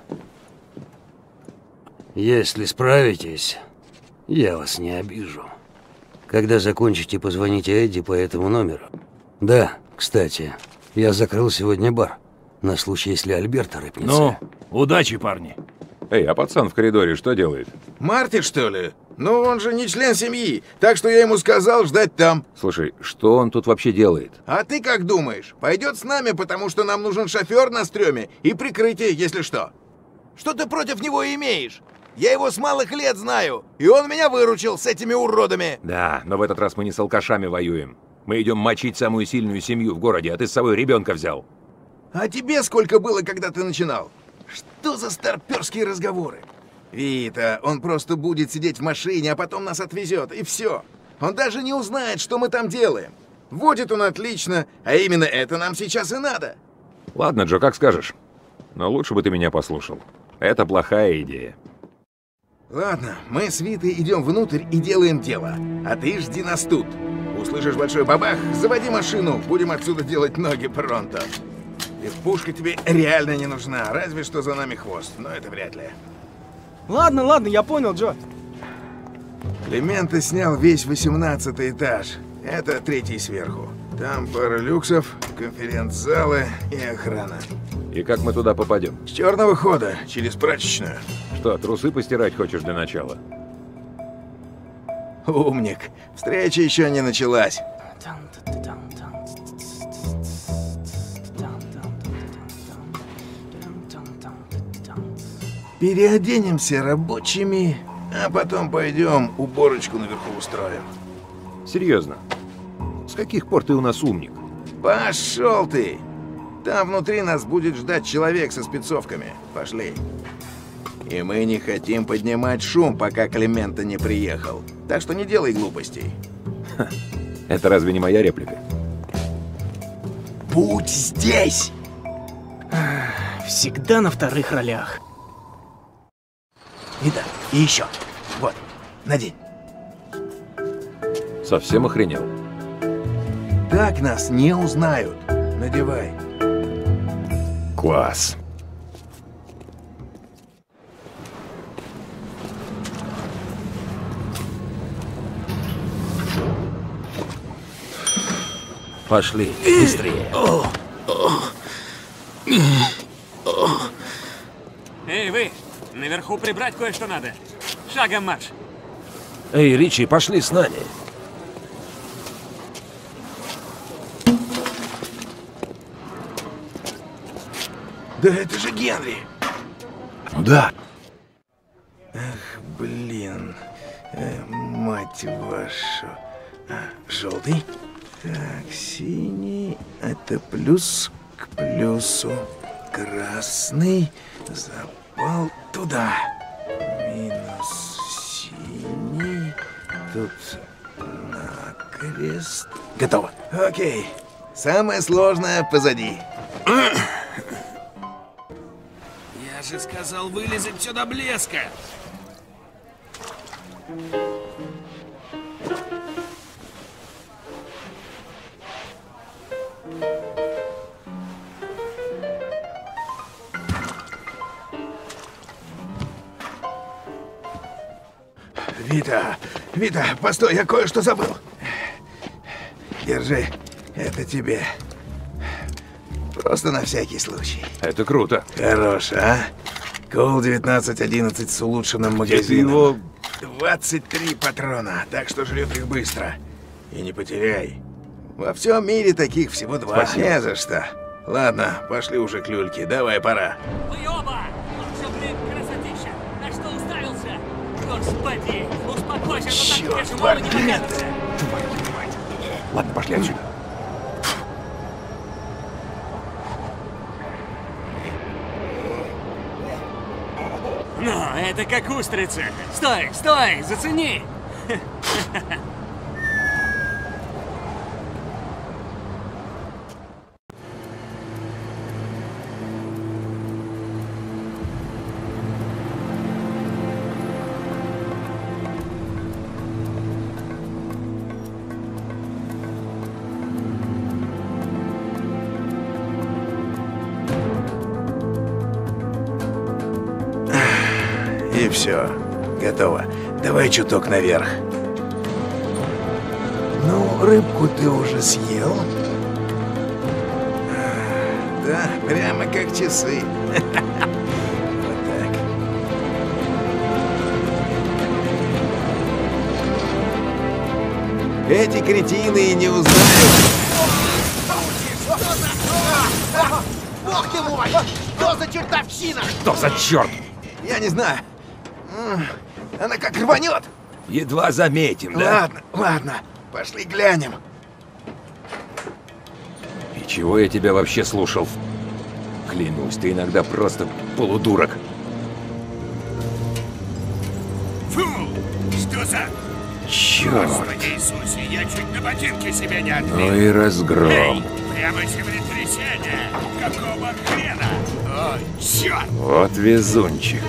Если справитесь, я вас не обижу. Когда закончите, позвоните Эдди по этому номеру. Да, кстати, я закрыл сегодня бар. На случай, если Альберто рыпнется. Ну, удачи, парни. Эй, а пацан в коридоре что делает? Марти, что ли? Ну, он же не член семьи, так что я ему сказал ждать там. Слушай, что он тут вообще делает? А ты как думаешь? Пойдет с нами, потому что нам нужен шофер на стреме и прикрытие, если что. Что ты против него имеешь? Я его с малых лет знаю, и он меня выручил с этими уродами. Да, но в этот раз мы не с алкашами воюем. Мы идем мочить самую сильную семью в городе, а ты с собой ребенка взял. А тебе сколько было, когда ты начинал? Что за старперские разговоры? Вита, он просто будет сидеть в машине, а потом нас отвезет, и все. Он даже не узнает, что мы там делаем. Водит он отлично, а именно это нам сейчас и надо. Ладно, Джо, как скажешь. Но лучше бы ты меня послушал. Это плохая идея. Ладно, мы с Витой идем внутрь и делаем дело. А ты жди нас тут. Услышишь большой бабах, заводи машину, будем отсюда делать ноги пронто. Ведь пушка тебе реально не нужна, разве что за нами хвост, но это вряд ли. Ладно, ладно, я понял, Джо. Клименто снял весь восемнадцатый этаж. Это третий сверху. Там пара люксов, конференц-залы и охрана. И как мы туда попадем? С черного хода, через прачечную. Что, трусы постирать хочешь для начала? Умник. Встреча еще не началась. Переоденемся рабочими, а потом пойдем уборочку наверху устроим. Серьезно? С каких пор ты у нас умник? Пошел ты! Там внутри нас будет ждать человек со спецовками. Пошли. И мы не хотим поднимать шум, пока Клименто не приехал. Так что не делай глупостей. Ха, это разве не моя реплика? Будь здесь! Всегда на вторых ролях. И да, и еще. Вот, надень. Совсем охренел? Так нас не узнают. Надевай. Класс. Пошли, быстрее. Эй, вы! Наверху прибрать кое-что надо. Шагом марш. Эй, Ричи, пошли с нами. Да это же Генри. Да. Ах, блин. Э, мать вашу. А, желтый. Так, синий. Это плюс к плюсу. Красный. Запал туда. Минус синий. Тут накрест. Готово. Окей. Самое сложное позади. Я же сказал вылезать все до блеска. Вита, Вита, постой, я кое-что забыл. Держи, это тебе. Просто на всякий случай. Это круто. Хорош, а? Кол девятнадцать одиннадцать с улучшенным магазином. его... двадцать три патрона, так что жрет их быстро. И не потеряй. Во всем мире таких всего два. Спасибо. Не за что. Ладно, пошли уже к люльке, давай, пора. Вы оба! Все, блин, красотища! На что уставился? Господи, успокойся, но так тебе мало не покажется. Ладно, пошли отсюда. Ну, это как устрицы. Стой, стой, зацени! И все, готово. Давай чуток наверх. Ну, рыбку ты уже съел? Да, прямо как часы. Вот так. Эти кретины и не узнают. Бог ты мой! Что за чертовщина? Что за черт? Я не знаю. Она как рванет. Едва заметим, да? Ладно, ладно. Пошли глянем. И чего я тебя вообще слушал? Клянусь, ты иногда просто полудурок. Фу! Что за... Черт. Господи Иисусе, я чуть на ботинке себе не отбил. Ну и разгром. Эй, прямо землетрясение. Какого хрена? О, черт! Вот везунчик.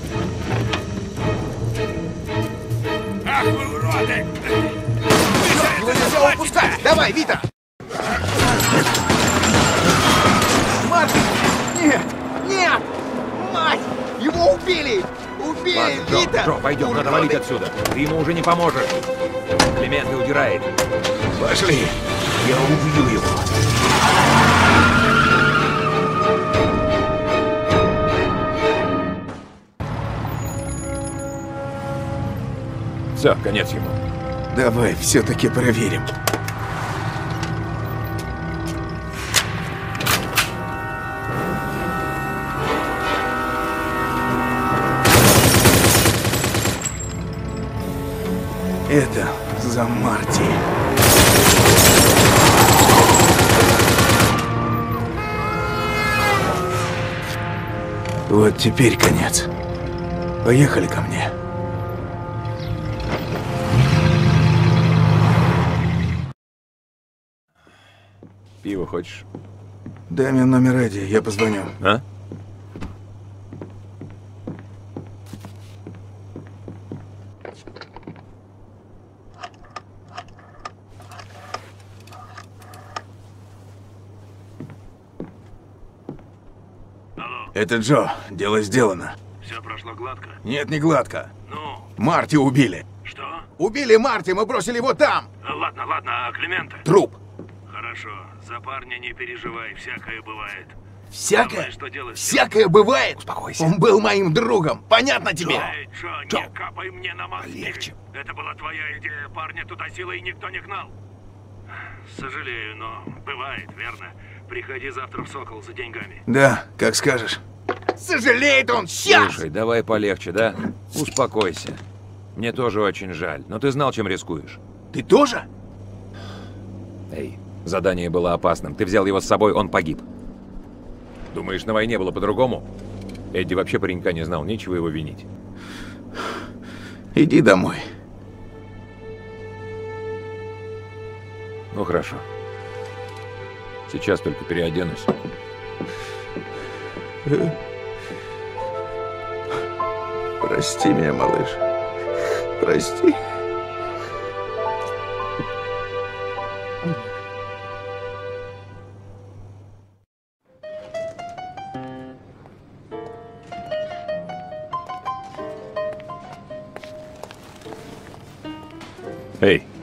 Ах вы уроды! Нельзя упускать! Давай, Вита! Марти! Нет! Нет! Мать! Его убили! Убили! Ладно, Джо, Вита! Джо, пойдем, надо валить отсюда. Ты ему уже не поможешь. Клименты удирает. Пошли. Я убью его. Все, конец ему. Давай все-таки проверим. Это за Марти. Вот теперь конец. Поехали ко мне. Пиво хочешь? Дай мне номер Эдди, я позвоню. А? Это Джо. Дело сделано. Все прошло гладко? Нет, не гладко. Ну? Марти убили. Что? Убили Марти, мы бросили его там. Ладно, ладно, а Климента? Труп. Хорошо, за парня не переживай, всякое бывает. Всякое? Главное, что делать? Всякое бывает? Успокойся. Он был моим другом. Понятно тебе? Эй, Джо, не капай мне на мозги. Полегче. Это была твоя идея, парня туда силой никто не гнал. Сожалею, но бывает, верно? Приходи завтра в Сокол за деньгами. Да, как скажешь. Сожалеет он сейчас! Слушай, давай полегче, да? Успокойся. Мне тоже очень жаль, но ты знал, чем рискуешь. Ты тоже? Эй, задание было опасным. Ты взял его с собой, он погиб. Думаешь, на войне было по-другому? Эдди вообще паренька не знал, нечего его винить. Иди домой. Ну хорошо. Сейчас только переоденусь. Прости меня, малыш. Прости.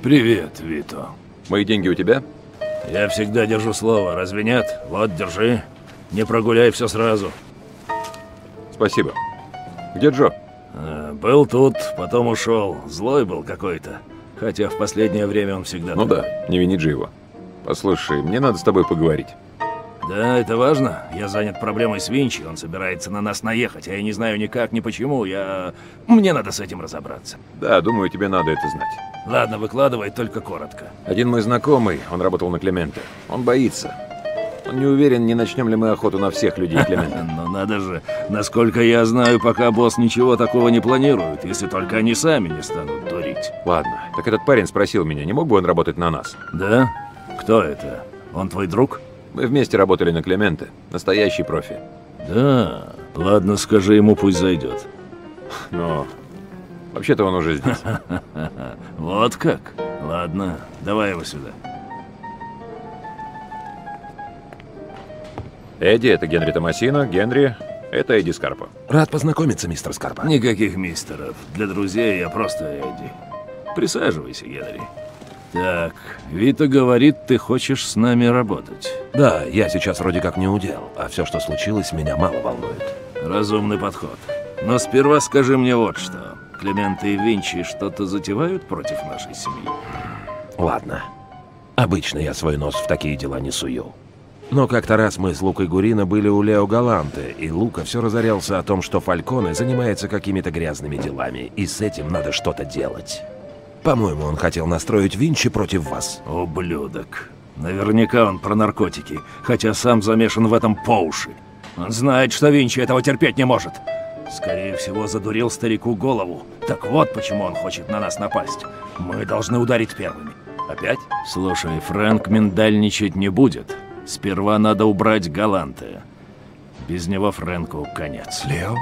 Привет, Вито. Мои деньги у тебя? Я всегда держу слово, разве нет? Вот, держи. Не прогуляй все сразу. Спасибо. Где Джо? А, был тут, потом ушел. Злой был какой-то. Хотя в последнее время он всегда Ну такой. да, не вини Джо его. Послушай, мне надо с тобой поговорить. Да, это важно. Я занят проблемой с Винчи, он собирается на нас наехать, а я не знаю никак, ни почему, я... Мне надо с этим разобраться. Да, думаю, тебе надо это знать. Ладно, выкладывай, только коротко. Один мой знакомый, он работал на Клементе. Он боится. Он не уверен, не начнем ли мы охоту на всех людей Клемента. Ну надо же, насколько я знаю, пока босс ничего такого не планирует, если только они сами не станут дурить. Ладно, так этот парень спросил меня, не мог бы он работать на нас? Да? Кто это? Он твой друг? Мы вместе работали на Клементе. Настоящий профи. Да. Ладно, скажи ему, пусть зайдет. Но... Вообще-то он уже здесь. Вот как? Ладно, давай его сюда. Эдди, это Генри Томасино. Генри, это Эдди Скарпа. Рад познакомиться, мистер Скарпа. Никаких мистеров. Для друзей я просто Эдди. Присаживайся, Генри. Так, Вито говорит, ты хочешь с нами работать. Да, я сейчас вроде как не удел, а все, что случилось, меня мало волнует. Разумный подход. Но сперва скажи мне вот что. Клемент и Винчи что-то затевают против нашей семьи? Ладно. Обычно я свой нос в такие дела не сую. Но как-то раз мы с Лукой Гурино были у Лео Галанте, и Лука все разорялся о том, что Фальконе занимается какими-то грязными делами, и с этим надо что-то делать. По-моему, он хотел настроить Винчи против вас. Ублюдок. Наверняка он про наркотики, хотя сам замешан в этом по уши. Он знает, что Винчи этого терпеть не может. Скорее всего, задурил старику голову. Так вот, почему он хочет на нас напасть. Мы должны ударить первыми. Опять? Слушай, Фрэнк миндальничать не будет. Сперва надо убрать Галанте. Без него Фрэнку конец. Лео?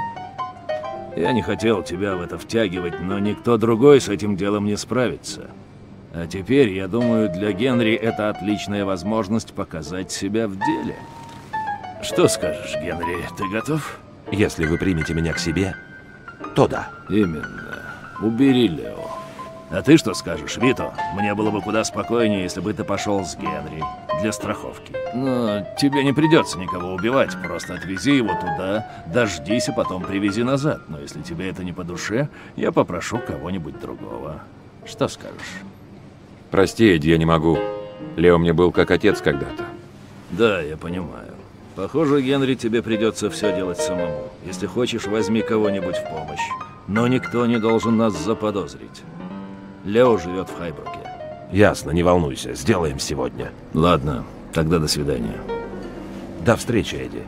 Я не хотел тебя в это втягивать, но никто другой с этим делом не справится. А теперь, я думаю, для Генри это отличная возможность показать себя в деле. Что скажешь, Генри, ты готов? Если вы примете меня к себе, то да. Именно. Убери Лео. А ты что скажешь, Вито? Мне было бы куда спокойнее, если бы ты пошел с Генри. Для страховки. Но тебе не придется никого убивать. Просто отвези его туда, дождись и потом привези назад. Но если тебе это не по душе, я попрошу кого-нибудь другого. Что скажешь? Прости, Эдди, я не могу. Лео мне был как отец когда-то. Да, я понимаю. Похоже, Генри, тебе придется все делать самому. Если хочешь, возьми кого-нибудь в помощь. Но никто не должен нас заподозрить. Лео живет в Хайбруке. Ясно, не волнуйся, сделаем сегодня. Ладно, тогда до свидания. До встречи, Эдди.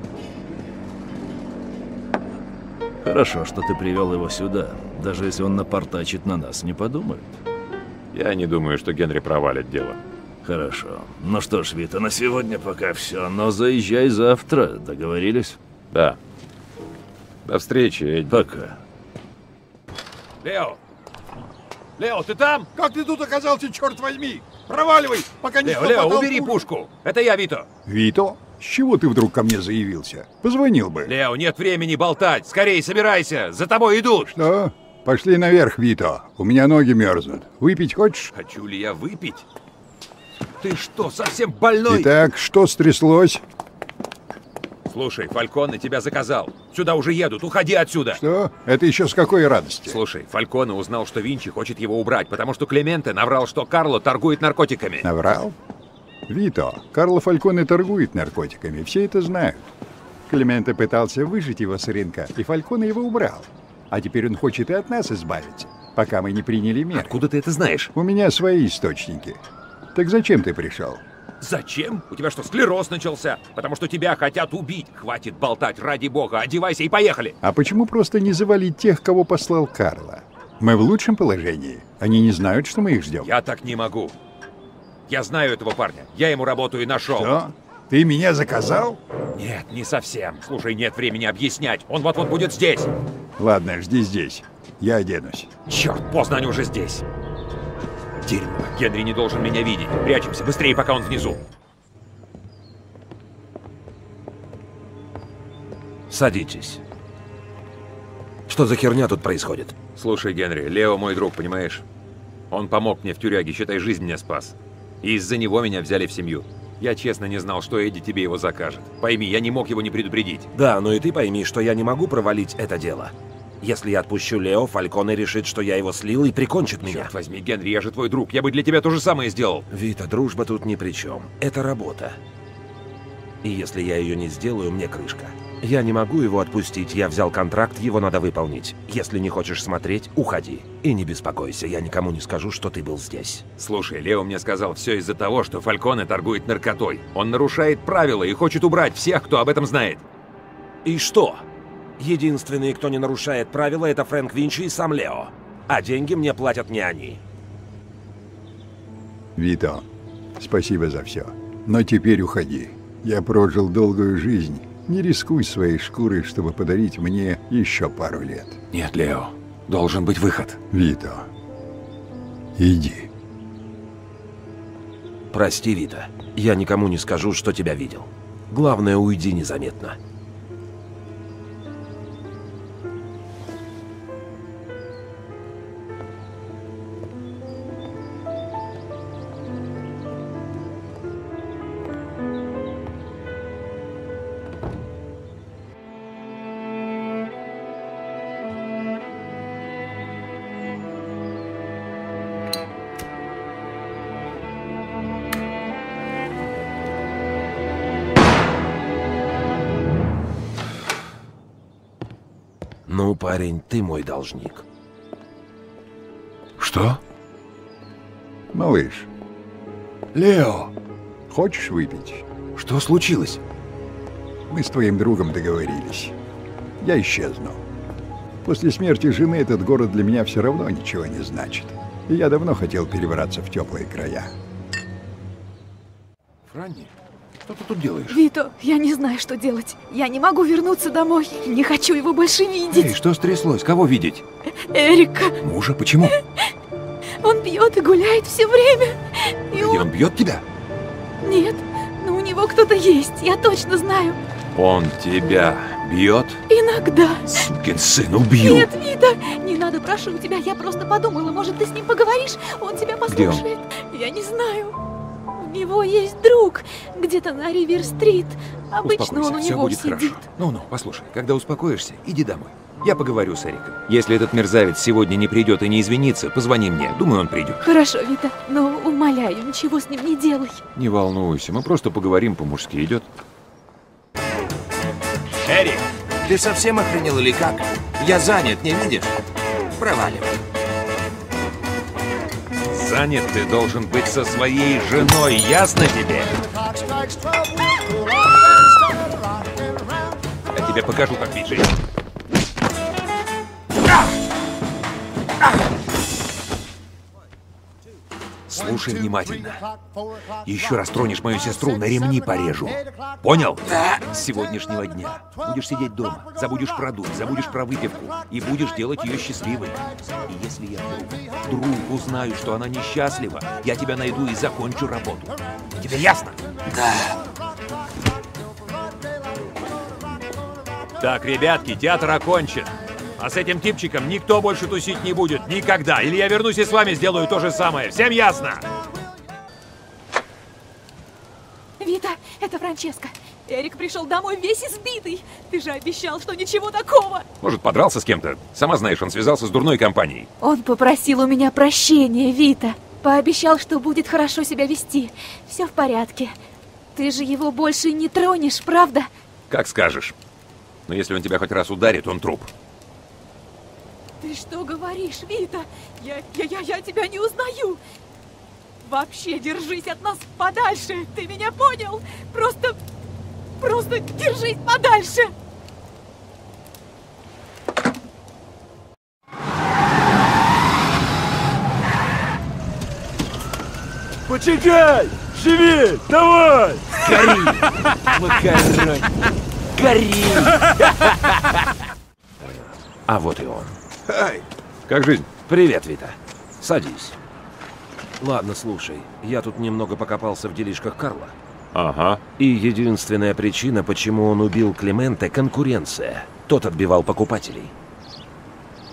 Хорошо, что ты привел его сюда. Даже если он напортачит на нас, не подумает. Я не думаю, что Генри провалит дело. Хорошо. Ну что ж, Вито, на сегодня пока все. Но заезжай завтра. Договорились? Да. До встречи, Эдди. Пока. Лео! Лео, ты там? Как ты тут оказался, черт возьми? Проваливай, пока не Лео, Лео, убери пушку. Это я, Вито. Вито? С чего ты вдруг ко мне заявился? Позвонил бы. Лео, нет времени болтать. Скорее собирайся. За тобой идут. Что? Пошли наверх, Вито. У меня ноги мерзнут. Выпить хочешь? Хочу ли я выпить? Ты что, совсем больной? Итак, что стряслось? Слушай, Фальконе тебя заказал. Сюда уже едут, уходи отсюда. Что? Это еще с какой радости? Слушай, Фальконе узнал, что Винчи хочет его убрать, потому что Клементе наврал, что Карло торгует наркотиками. Наврал? Вито, Карло Фальконе торгует наркотиками, все это знают. Клементе пытался выжить его с рынка, и Фальконе его убрал. А теперь он хочет и от нас избавиться, пока мы не приняли меры. Откуда ты это знаешь? У меня свои источники. Так зачем ты пришел? Зачем? У тебя что, склероз начался? Потому что тебя хотят убить. Хватит болтать, ради бога. Одевайся и поехали. А почему просто не завалить тех, кого послал Карло? Мы в лучшем положении. Они не знают, что мы их ждем. Я так не могу. Я знаю этого парня. Я ему работу и нашел. Что? Ты меня заказал? Нет, не совсем. Слушай, нет времени объяснять. Он вот-вот будет здесь. Ладно, жди здесь. Я оденусь. Черт, поздно, они уже здесь. Дерьмо. Генри не должен меня видеть. Прячемся быстрее, пока он внизу. Садитесь. Что за херня тут происходит? Слушай, Генри, Лео мой друг, понимаешь? Он помог мне в тюряге, считай, жизнь мне спас. И из-за него меня взяли в семью. Я честно не знал, что Эдди тебе его закажет. Пойми, я не мог его не предупредить. Да, но и ты пойми, что я не могу провалить это дело. Если я отпущу Лео, Фальконе решит, что я его слил и прикончит меня. Черт возьми, Генри, я же твой друг. Я бы для тебя то же самое сделал. Вита, дружба тут ни при чем. Это работа. И если я ее не сделаю, мне крышка. Я не могу его отпустить, я взял контракт, его надо выполнить. Если не хочешь смотреть, уходи. И не беспокойся, я никому не скажу, что ты был здесь. Слушай, Лео мне сказал, все из-за того, что Фальконе торгует наркотой. Он нарушает правила и хочет убрать всех, кто об этом знает. И что? Единственный, кто не нарушает правила, это Фрэнк Винчи и сам Лео. А деньги мне платят не они. Вито, спасибо за все. Но теперь уходи. Я прожил долгую жизнь. Не рискуй своей шкурой, чтобы подарить мне еще пару лет. Нет, Лео. Должен быть выход. Вито, иди. Прости, Вита. Я никому не скажу, что тебя видел. Главное, уйди незаметно. Ну, парень, ты мой должник. Что? Малыш. Лео! Хочешь выпить? Что случилось? Мы с твоим другом договорились. Я исчезну. После смерти жены этот город для меня все равно ничего не значит. И я давно хотел перебраться в теплые края. Франни, что ты тут делаешь? Вито, я не знаю, что делать. Я не могу вернуться домой. Не хочу его больше видеть. Эй, что стряслось? Кого видеть? Эрика. Мужа? Почему? Он пьет и гуляет все время. И И он... он бьет тебя? Нет, но у него кто-то есть, я точно знаю. Он тебя бьет? Иногда. Сукин сын, убью! Нет, Вита, не надо, прошу тебя. Я просто подумала, может, ты с ним поговоришь? Он тебя Где он? послушает. Я не знаю. У него есть друг, где-то на Ривер-стрит. Обычно Успокойся, он у все него будет сидит. хорошо. Ну-ну, послушай, когда успокоишься, иди домой. Я поговорю с Эриком. Если этот мерзавец сегодня не придет и не извинится, позвони мне. Думаю, он придет. Хорошо, Вита, но умоляю, ничего с ним не делай. Не волнуйся, мы просто поговорим по-мужски. Идет? Эрик, ты совсем охренел или как? Я занят, не видишь? Проваливай. Занят ты должен быть со своей женой, ясно тебе? Я тебе покажу, как бить женщин. Слушай внимательно. Еще раз тронешь мою сестру, на ремни порежу. Понял? Да. С сегодняшнего дня будешь сидеть дома, забудешь про дурь, забудешь про выпивку и будешь делать ее счастливой. И если я вдруг, вдруг узнаю, что она несчастлива, я тебя найду и закончу работу. Тебе ясно? Да. Так, ребятки, театр окончен. А с этим типчиком никто больше тусить не будет. Никогда. Или я вернусь и с вами сделаю то же самое. Всем ясно? Вита, это Франческа. Эрик пришел домой весь избитый. Ты же обещал, что ничего такого. Может, подрался с кем-то? Сама знаешь, он связался с дурной компанией. Он попросил у меня прощения, Вита. Пообещал, что будет хорошо себя вести. Все в порядке. Ты же его больше не тронешь, правда? Как скажешь. Но если он тебя хоть раз ударит, он труп. Ты что говоришь, Вита? Я, я, я, я тебя не узнаю. Вообще держись от нас подальше. Ты меня понял? Просто, просто держись подальше. Почекай! Живи! Давай! Гори! Макарон! Гори! А вот и он. Ай, как жизнь? Привет, Вита. Садись. Ладно, слушай, я тут немного покопался в делишках Карла. Ага. И единственная причина, почему он убил Клименте — конкуренция. Тот отбивал покупателей.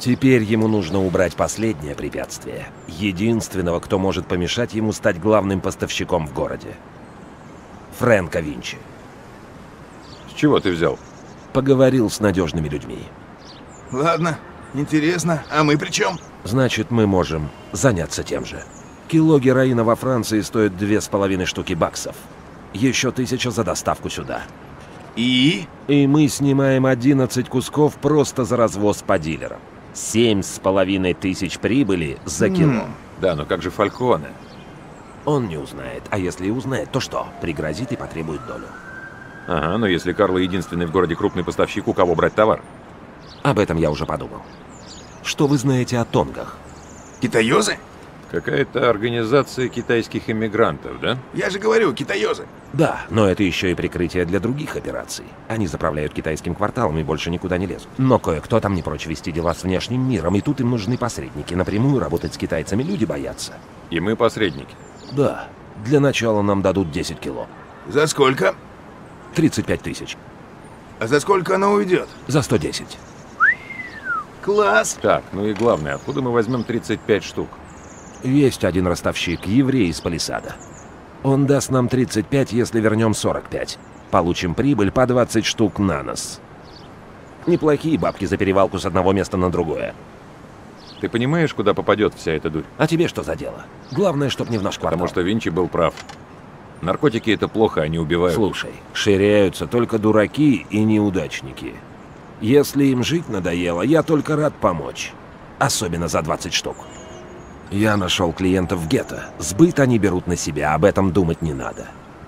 Теперь ему нужно убрать последнее препятствие. Единственного, кто может помешать ему стать главным поставщиком в городе. Фрэнка Винчи. С чего ты взял? Поговорил с надежными людьми. Ладно, интересно. А мы при чем? Значит, мы можем заняться тем же. Кило героина во Франции стоит две с половиной штуки баксов. Еще тысяча за доставку сюда. И? И мы снимаем одиннадцать кусков просто за развоз по дилерам. Семь с половиной тысяч прибыли за кило. Mm. Да, но как же Фальконе? Он не узнает. А если и узнает, то что? Пригрозит и потребует долю. Ага, но если Карло единственный в городе крупный поставщик, у кого брать товар? Об этом я уже подумал. Что вы знаете о тонгах? Китаёзы? Какая-то организация китайских иммигрантов, да? Я же говорю, китаёзы. Да, но это еще и прикрытие для других операций. Они заправляют китайским кварталом и больше никуда не лезут. Но кое-кто там не прочь вести дела с внешним миром, и тут им нужны посредники. Напрямую работать с китайцами люди боятся. И мы посредники? Да. Для начала нам дадут десять кило. За сколько? тридцать пять тысяч. А за сколько она уйдет? За сто десять. Класс! Так, ну и главное, откуда мы возьмем тридцать пять штук? Есть один ростовщик, еврей из Палисада. Он даст нам тридцать пять, если вернем сорок пять. Получим прибыль по двадцать штук на нос. Неплохие бабки за перевалку с одного места на другое. Ты понимаешь, куда попадет вся эта дурь? А тебе что за дело? Главное, чтоб не в наш квартал. Потому что Винчи был прав. Наркотики — это плохо, они убивают. Слушай, ширяются только дураки и неудачники. Если им жить надоело, я только рад помочь. Особенно за двадцать штук. Я нашел клиентов в гетто. Сбыт они берут на себя, об этом думать не надо.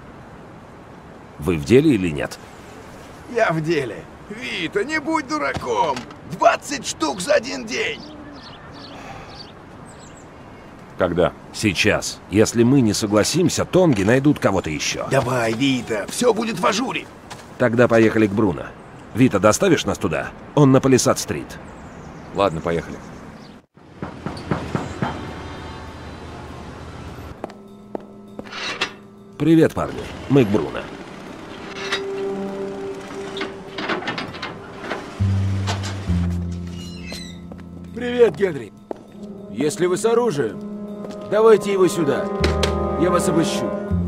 Вы в деле или нет? Я в деле. Вита, не будь дураком. двадцать штук за один день. Когда? Сейчас. Если мы не согласимся, тонги найдут кого-то еще. Давай, Вита, все будет в ажуре. Тогда поехали к Бруно. Вита, доставишь нас туда? Он на Палисад-стрит. Ладно, поехали. Привет, парни. Мы к Бруно. Привет, Генри. Если вы с оружием, давайте его сюда. Я вас обыщу.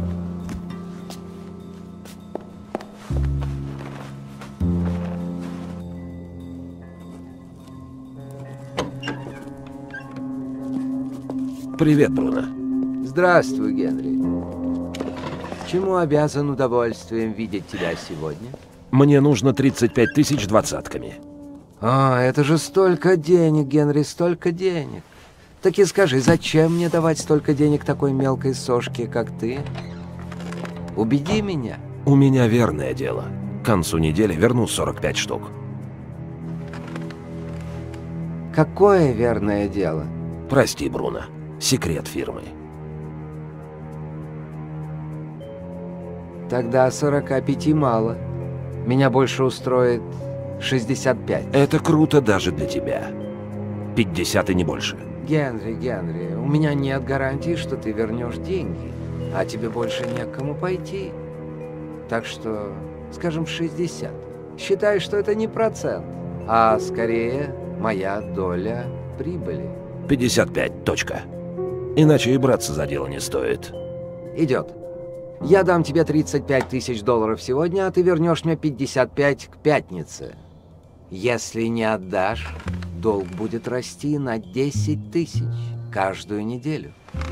Привет, Бруно. Здравствуй, Генри. Чему обязан удовольствием видеть тебя сегодня? Мне нужно тридцать пять тысяч двадцатками. А, это же столько денег, Генри, столько денег. Так и скажи, зачем мне давать столько денег такой мелкой сошке, как ты? Убеди меня. У меня верное дело. К концу недели верну сорок пять штук. Какое верное дело? Прости, Бруно. Секрет фирмы. Тогда сорока пяти мало. Меня больше устроит шестьдесят пять. Это круто даже для тебя. пятьдесят и не больше. Генри, Генри, у меня нет гарантии, что ты вернешь деньги, а тебе больше не к кому пойти. Так что, скажем, шестьдесят. Считай, что это не процент, а скорее моя доля прибыли. пятьдесят пять, точка. Иначе и браться за дело не стоит. Идет. Я дам тебе тридцать пять тысяч долларов сегодня, а ты вернешь мне пятьдесят пять к пятнице. Если не отдашь, долг будет расти на десять тысяч каждую неделю.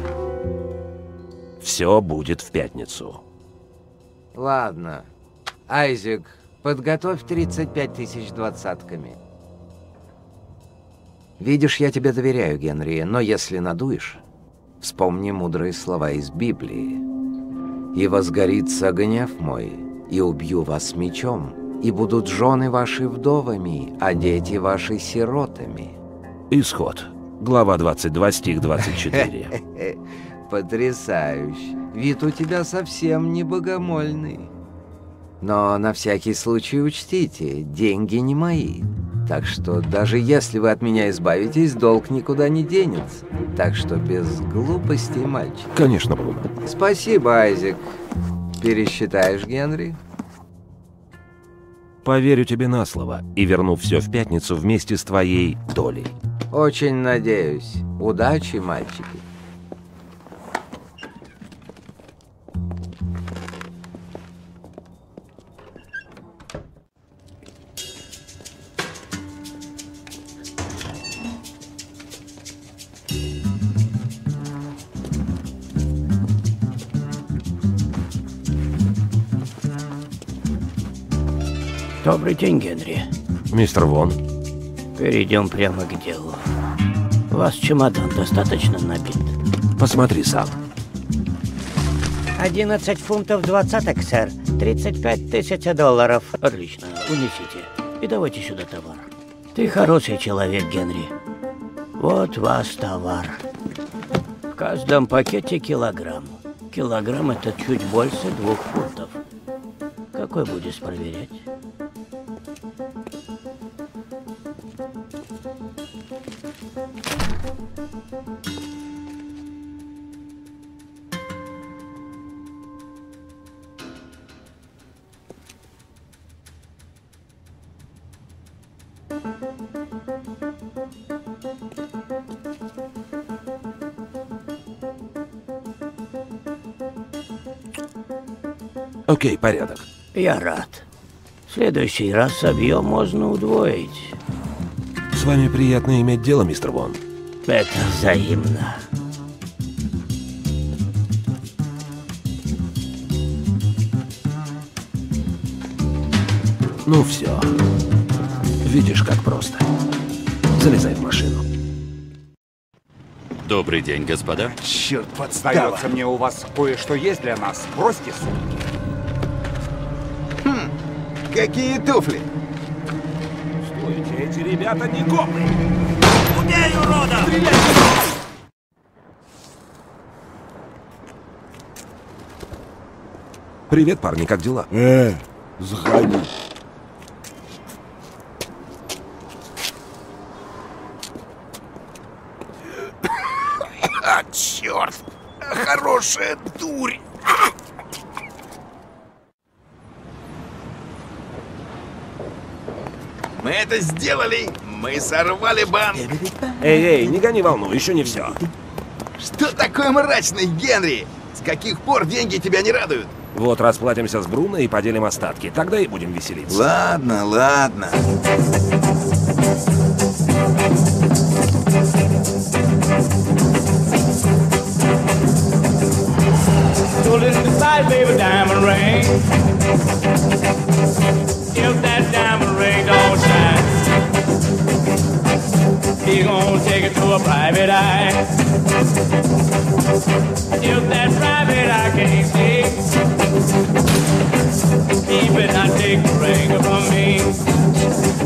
Все будет в пятницу. Ладно. Айзек, подготовь тридцать пять тысяч двадцатками. Видишь, я тебе доверяю, Генри, но если надуешь, вспомни мудрые слова из Библии. «И возгорится гнев мой, и убью вас мечом, и будут жены ваши вдовами, а дети ваши сиротами». Исход. Глава двадцать два, стих двадцать четыре. Потрясающе. Вид у тебя совсем не богомольный. Но на всякий случай учтите, деньги не мои. Так что даже если вы от меня избавитесь, долг никуда не денется. Так что без глупостей, мальчик. Конечно, Бруно. Спасибо, Айзек. Пересчитаешь, Генри? Поверю тебе на слово и верну все в пятницу вместе с твоей долей. Очень надеюсь. Удачи, мальчики. Добрый день, Генри. Мистер Вон. Перейдем прямо к делу. Ваш чемодан достаточно набит? Посмотри сам. одиннадцать фунтов двадцаток, сэр. тридцать пять тысяч долларов. Отлично, унесите. И давайте сюда товар. Ты хороший человек, Генри. Вот ваш товар. В каждом пакете килограмм. Килограмм — это чуть больше двух фунтов. Какой будешь проверять? Окей, порядок. Я рад. В следующий раз объем можно удвоить. С вами приятно иметь дело, мистер Вон. Это взаимно. Ну все. Видишь, как просто. Залезай в машину. Добрый день, господа. Черт, подстава. Сдается мне, у вас кое-что есть для нас. Бросьте сумки. Хм, какие туфли? Стойте, эти ребята не копы. Убей, урода! Привет, парни, как дела? Э, заходи. А, черт! Хорошая дурь! Мы это сделали! Мы сорвали банк! Эй, эй, не гони волну, еще не все. Что такое мрачный, Генри? С каких пор деньги тебя не радуют? Вот расплатимся с Бруно и поделим остатки, тогда и будем веселиться. Ладно, ладно. So listen to side, baby, diamond ring. If that diamond ring don't shine, he gonna take it to a private eye. If that private eye can't see, he better not take the ring from me.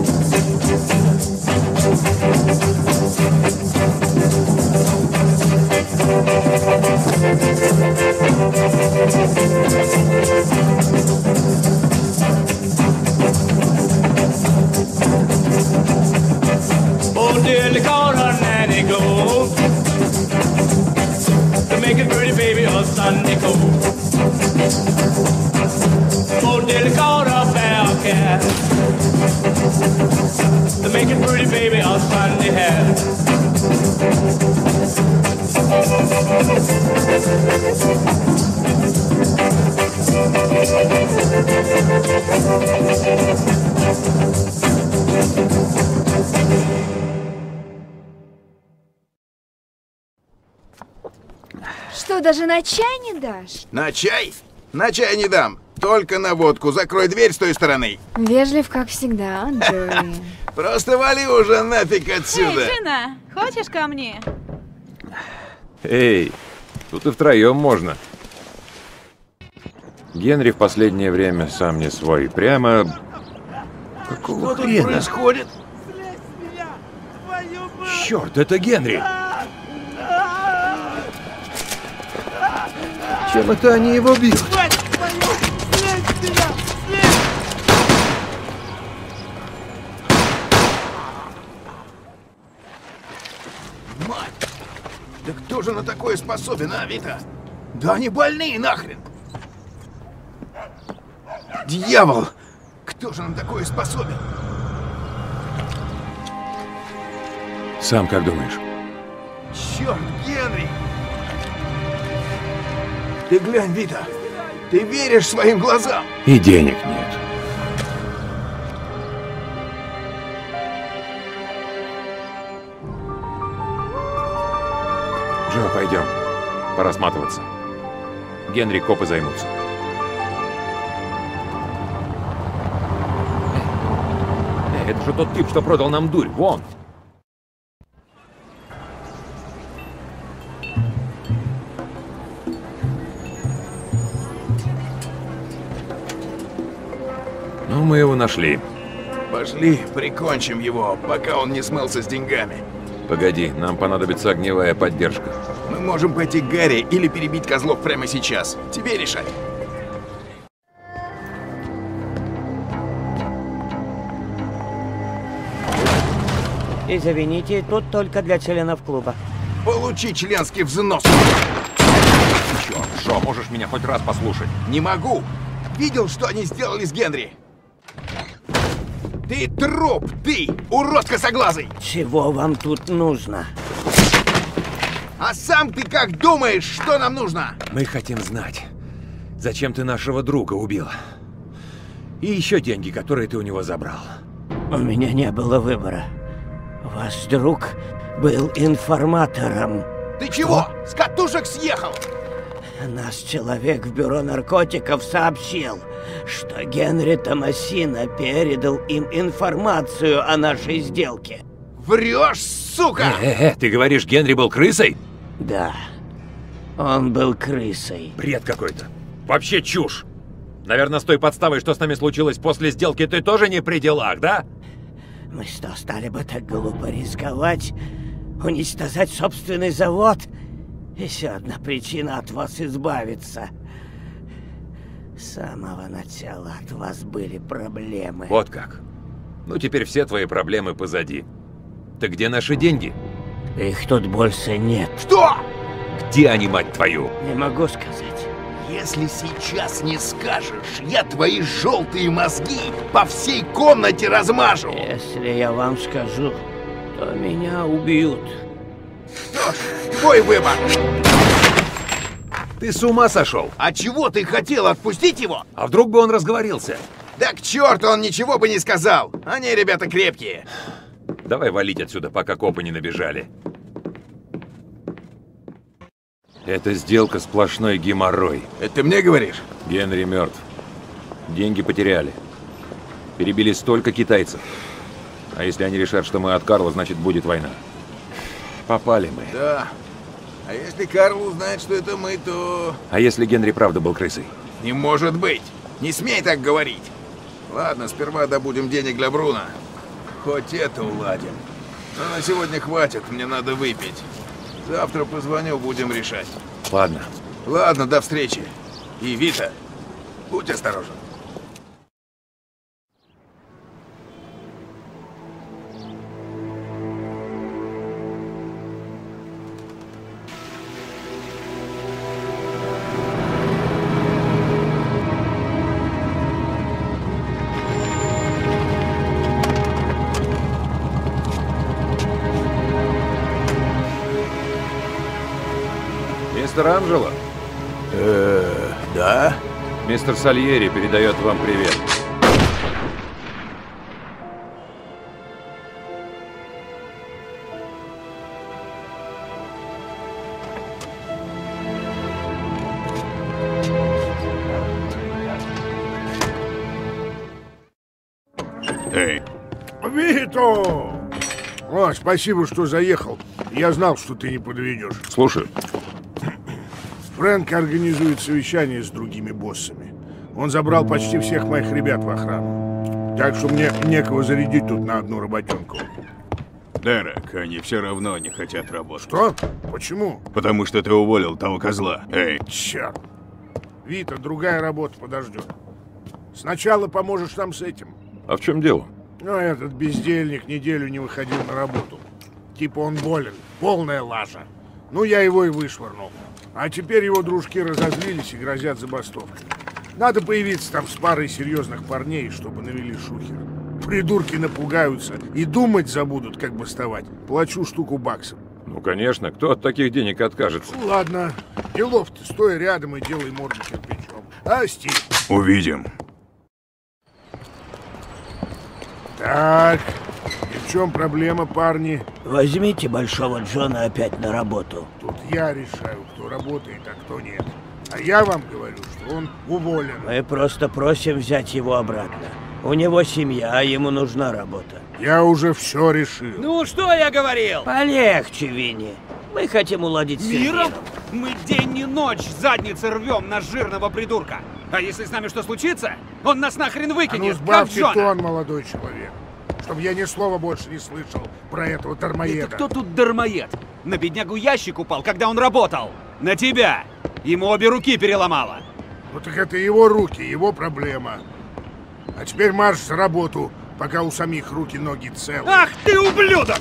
Oh, dear, they call her Nanny Gold to make it pretty, baby, a Sunday coat. Oh, dear, they call her Bearcat to make it pretty, baby, a Sunday hat. Что, даже на чай не дашь? На чай? На чай не дам. Только на водку. Закрой дверь с той стороны. Вежлив, как всегда, Джои. Просто вали уже нафиг отсюда. Эй, жена, хочешь ко мне? Эй, тут и втроем можно. Генри в последнее время сам не свой. Прямо... Какого Что тут хрена? происходит? Черт, это Генри! Чем это они его бьют? Мать! Да кто же на такое способен, а, Вита? Да они больные нахрен! Дьявол! Кто же на такое способен? Сам как думаешь? Черт, Генри! Ты глянь, Вита! Ты веришь своим глазам? И денег нет. Джо, пойдем. Пора сматываться. Генри копы займутся. Эй, это же тот тип, что продал нам дурь. Вон! Ну, мы его нашли. Пошли, прикончим его, пока он не смылся с деньгами. Погоди, нам понадобится огневая поддержка. Мы можем пойти к Гарри или перебить козлов прямо сейчас. Тебе решать. Извините, тут только для членов клуба. Получи членский взнос. Черт, Шо, можешь меня хоть раз послушать? Не могу. Видел, что они сделали с Генри? Ты труп, ты, урод косоглазый! Чего вам тут нужно? А сам ты как думаешь, что нам нужно? Мы хотим знать, зачем ты нашего друга убила. И еще деньги, которые ты у него забрал. У меня не было выбора. Ваш друг был информатором. Ты чего? С катушек съехал? Наш человек в бюро наркотиков сообщил, что Генри Томасино передал им информацию о нашей сделке. Врешь, сука! Э-э-э, ты говоришь, Генри был крысой? Да, он был крысой. Бред какой-то. Вообще чушь. Наверное, с той подставой, что с нами случилось после сделки, ты тоже не при делах, да? Мы что, стали бы так глупо рисковать? Уничтожать собственный завод? Еще одна причина от вас избавиться. С самого начала от вас были проблемы. Вот как. Ну, теперь все твои проблемы позади. Так где наши деньги? Их тут больше нет. Что? Где они, мать твою? Не могу сказать. Если сейчас не скажешь, я твои желтые мозги по всей комнате размажу. Если я вам скажу, то меня убьют. Что ж, твой выбор. Ты с ума сошел? А чего ты хотел, отпустить его? А вдруг бы он разговорился? Да к черту, он ничего бы не сказал. Они, ребята, крепкие. Давай валить отсюда, пока копы не набежали. Эта сделка сплошной геморрой. Это ты мне говоришь? Генри мертв. Деньги потеряли. Перебили столько китайцев. А если они решат, что мы от Карла, значит будет война. Попали мы. Да. А если Карл узнает, что это мы, то... А если Генри правда был крысой? Не может быть. Не смей так говорить. Ладно, сперва добудем денег для Бруно. Хоть это уладим. Но на сегодня хватит, мне надо выпить. Завтра позвоню, будем решать. Ладно. Ладно, до встречи. И, Вита, будь осторожен. Мистер Анджело? Э, да? Мистер Сальери передает вам привет. Эй. Вито! О, спасибо, что заехал. Я знал, что ты не подведешь. Слушаю. Фрэнк организует совещание с другими боссами. Он забрал почти всех моих ребят в охрану. Так что мне некого зарядить тут на одну работенку. Дерек, они все равно не хотят работать. Что? Почему? Потому что ты уволил того козла. Эй. Черт. Вита, другая работа подождет. Сначала поможешь нам с этим. А в чем дело? Ну, этот бездельник неделю не выходил на работу. Типа он болен. Полная лажа. Ну, я его и вышвырнул. А теперь его дружки разозлились и грозят забастовкой. Надо появиться там с парой серьезных парней, чтобы навели шухер. Придурки напугаются и думать забудут, как бастовать. Плачу штуку баксов. Ну, конечно, кто от таких денег откажется? Ну, ладно, делов ты, стой рядом и делай морду кирпичом. А, Стив? Увидим. Так, и в чем проблема, парни? Возьмите Большого Джона опять на работу. Тут я решаю, кто работает, а кто нет. А я вам говорю, что он уволен. Мы просто просим взять его обратно. У него семья, а ему нужна работа. Я уже все решил. Ну, что я говорил? Полегче, Винни. Мы хотим уладить с Миром? Мы день и ночь задницы рвем на жирного придурка. А если с нами что случится, он нас нахрен А ну выкинет, как сбавьте Джона. тон, молодой человек. Чтобы я ни слова больше не слышал про этого дармоеда. Это кто тут дармоед? На беднягу ящик упал, когда он работал. На тебя. Ему обе руки переломало. Ну так это его руки, его проблема. А теперь марш за работу, пока у самих руки-ноги целы. Ах ты, ублюдок!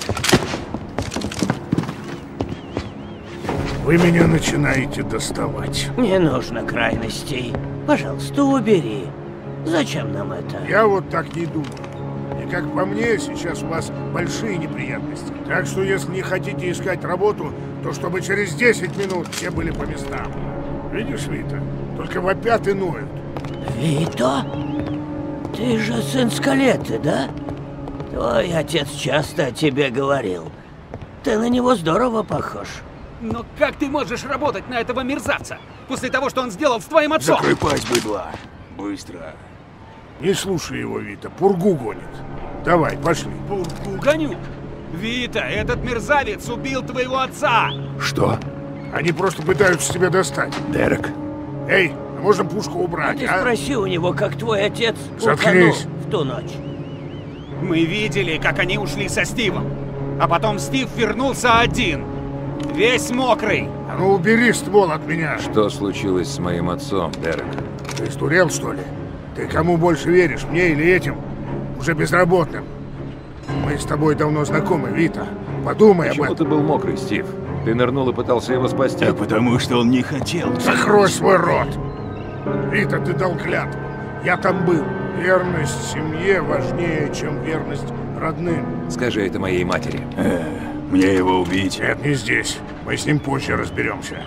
Вы меня начинаете доставать. Не нужно крайностей. Пожалуйста, убери. Зачем нам это? Я вот так не думаю. И как по мне, сейчас у вас большие неприятности. Так что если не хотите искать работу, то чтобы через десять минут все были по местам. Видишь, Вита? Только вопят и ноют. Вито? Ты же сын Скалетты, да? Твой отец часто о тебе говорил. Ты на него здорово похож. Но как ты можешь работать на этого мерзавца? После того, что он сделал с твоим отцом? Закрой пасть, быдла. Быстро. Не слушай его, Вита, пургу гонит. Давай, пошли. Пургу гоню? Вита, этот мерзавец убил твоего отца! Что? Они просто пытаются тебя достать. Дерек. Эй, можно пушку убрать, а? Ты а? спроси у него, как твой отец Заткнись. утонул в ту ночь. Мы видели, как они ушли со Стивом. А потом Стив вернулся один. Весь мокрый. А ну убери ствол от меня. Что случилось с моим отцом, Дерек? Ты сдурел, что ли? Ты кому больше веришь, мне или этим? Уже безработным. Мы с тобой давно знакомы, Вита. Подумай Почему об этом. ты был мокрый, Стив? Ты нырнул и пытался его спасти. Да потому что он не хотел. Закрой свой рот. Вита, ты дал клятву. Я там был. Верность семье важнее, чем верность родным. Скажи это моей матери. Э, мне его убить. Нет, не здесь. Мы с ним позже разберемся.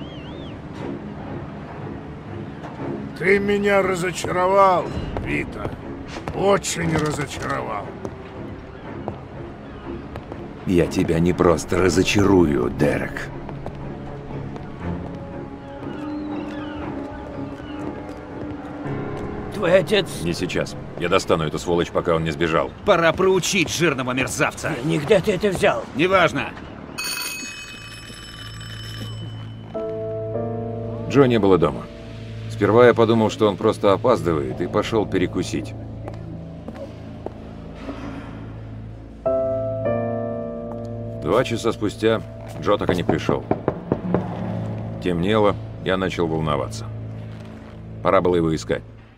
Ты меня разочаровал, Вита. Очень разочаровал. Я тебя не просто разочарую, Дерек. Твой отец... Не сейчас. Я достану эту сволочь, пока он не сбежал. Пора проучить жирного мерзавца. Нигде ты это взял. Неважно. Джо не было дома. Сперва я подумал, что он просто опаздывает, и пошел перекусить. Два часа спустя Джо так и не пришел. Темнело, я начал волноваться. Пора было его искать.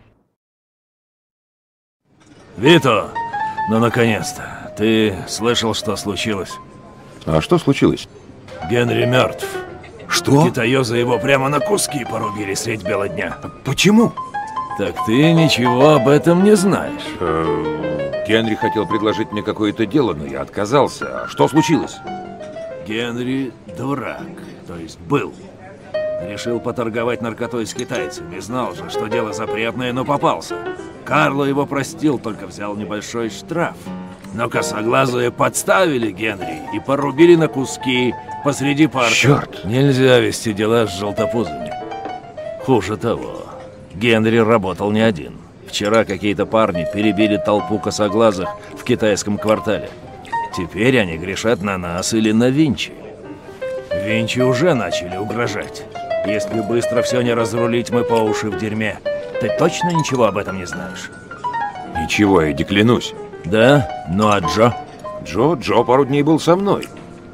Вито, ну наконец-то. Ты слышал, что случилось? А что случилось? Генри мертв. Что? Китаёзы его прямо на куски порубили средь бела дня. Почему? Так ты ничего об этом не знаешь. Э, Генри хотел предложить мне какое-то дело, но я отказался. А что случилось? Генри дурак, то есть был. Решил поторговать наркотой с китайцами. Знал же, что дело запретное, но попался. Карло его простил, только взял небольшой штраф. Но косоглазые подставили Генри и порубили на куски посреди парка. Черт! Нельзя вести дела с желтопузами. Хуже того, Генри работал не один. Вчера какие-то парни перебили толпу косоглазых в китайском квартале. Теперь они грешат на нас или на Винчи. Винчи уже начали угрожать. Если быстро все не разрулить, мы по уши в дерьме. Ты точно ничего об этом не знаешь? Ничего, Эдди, клянусь. Да? Ну а Джо? Джо? Джо пару дней был со мной.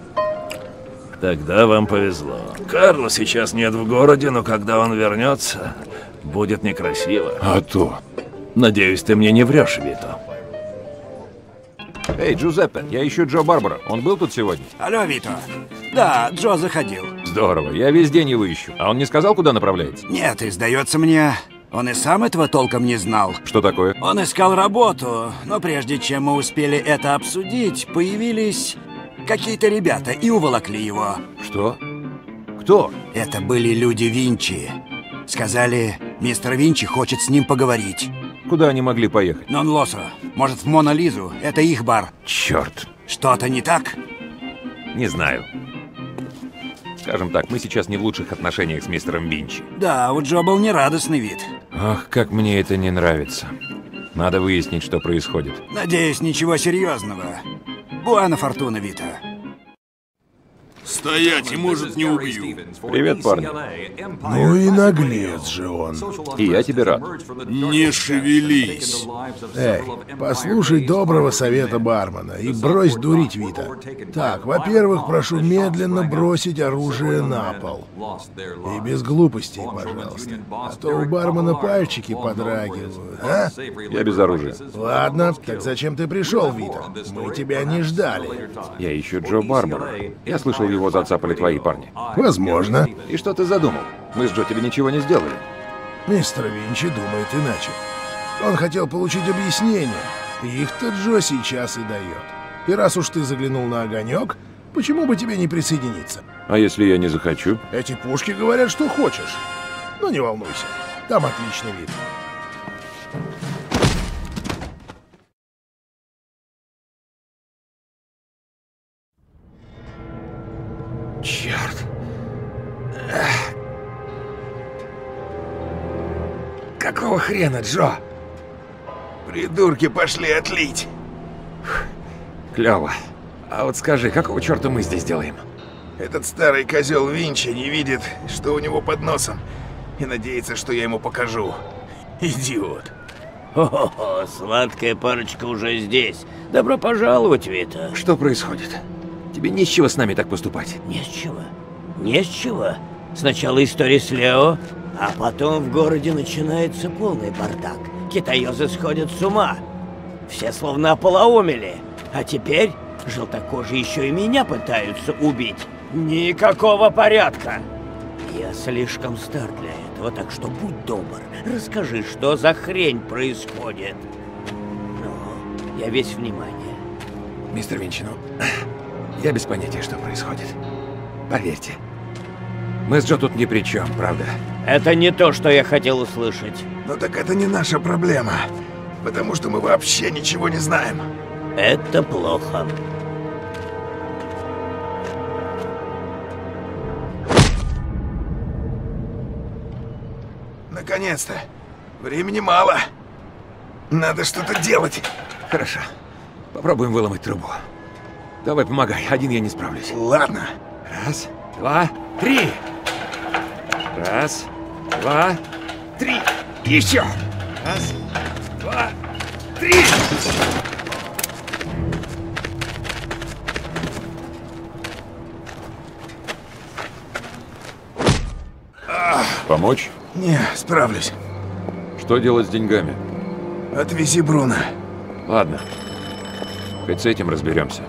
Тогда вам повезло. Карла сейчас нет в городе, но когда он вернется, будет некрасиво. А то. Надеюсь, ты мне не врешь, Вито. Эй, Джузеппе, я ищу Джо Барбара. Он был тут сегодня? Алло, Вито. Да, Джо заходил. Здорово, я весь день его ищу. А он не сказал, куда направляется? Нет, и сдается мне, Он и сам этого толком не знал. Что такое? Он искал работу, но прежде чем мы успели это обсудить, появились какие-то ребята и уволокли его. Что? Кто? Это были люди Винчи. Сказали, мистер Винчи хочет с ним поговорить. Куда они могли поехать? Нон-Лосо. Может, в Мона Лизу. Это их бар. Черт. Что-то не так? Не знаю. Скажем так, мы сейчас не в лучших отношениях с мистером Винчи. Да, у Джо был нерадостный вид. Ах, как мне это не нравится. Надо выяснить, что происходит. Надеюсь, ничего серьезного. Буана фортуна, Вита. Стоять, и может не убью. Привет, парни. Ну и наглец же он. И я тебе рад. Не шевелись. Эй, послушай доброго совета бармена и брось дурить, Вита. Так, во-первых, прошу медленно бросить оружие на пол. И без глупостей, пожалуйста. А то у бармена пальчики подрагивают, а? Я без оружия. Ладно, так зачем ты пришел, Вита? Мы тебя не ждали. Я ищу Джо Барбара. Я слышал, его зацапали твои парни. Возможно. И что ты задумал? Мы с Джо тебе ничего не сделали. Мистер Винчи думает иначе. Он хотел получить объяснение, и их-то Джо сейчас и дает. И раз уж ты заглянул на огонек, почему бы тебе не присоединиться? А если я не захочу? Эти пушки говорят, что хочешь. Но не волнуйся, там отличный вид. Черт. Эх. Какого хрена, Джо? Придурки пошли отлить. Клево. А вот скажи, какого черта мы здесь делаем? Этот старый козел Винчи не видит, что у него под носом, и надеется, что я ему покажу. Идиот. Хо-хо-хо, сладкая парочка уже здесь. Добро пожаловать, Вита. Что происходит? Тебе не с чего с нами так поступать. Не с чего. Не с чего. Сначала история с Лео, а потом в городе начинается полный бардак. Китаёзы сходят с ума. Все словно ополоумели. А теперь желтокожие еще и меня пытаются убить. Никакого порядка. Я слишком стар для этого, так что будь добр, расскажи, что за хрень происходит. Ну, я весь внимание. Мистер Винчи, ну, я без понятия, что происходит. Поверьте, мы с Джо тут ни при чем, правда? Это не то, что я хотел услышать. Но так это не наша проблема, потому что мы вообще ничего не знаем. Это плохо. Наконец-то. Времени мало. Надо что-то делать. Хорошо. Попробуем выломать трубу. Давай, помогай. Один я не справлюсь. Ладно. Раз, два, три. Раз, два, три. Еще. Раз, два, три. Помочь? Не, справлюсь. Что делать с деньгами? Отвези Бруно. Ладно. Хоть с этим разберемся.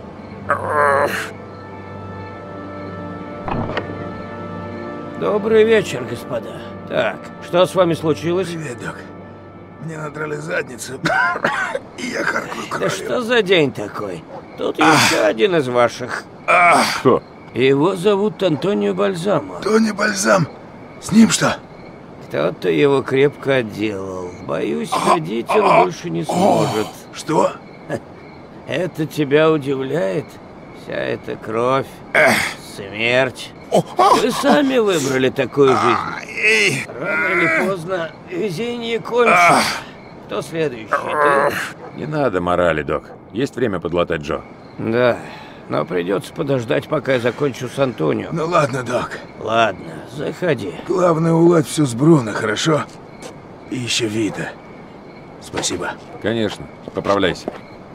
Добрый вечер, господа. Так, что с вами случилось? Привет, док. Мне надрали задницу, и я харкаю кровью. Да что за день такой? Тут еще один из ваших. Кто? Его зовут Антонио Бальзамо. Тони Бальзам? С ним что? Кто-то его крепко отделал. Боюсь, ходить он больше не сможет. Что? Это тебя удивляет? Вся эта кровь, смерть. Вы сами выбрали такую жизнь. Рано или поздно везение кончится. Кто следующий? Ты? Не надо морали, док. Есть время подлатать Джо. Да, но придется подождать, пока я закончу с Антонио. Ну ладно, док. Ладно, заходи. Главное, уладь все с Бруно, хорошо? И еще Вита. Спасибо. Конечно. Поправляйся.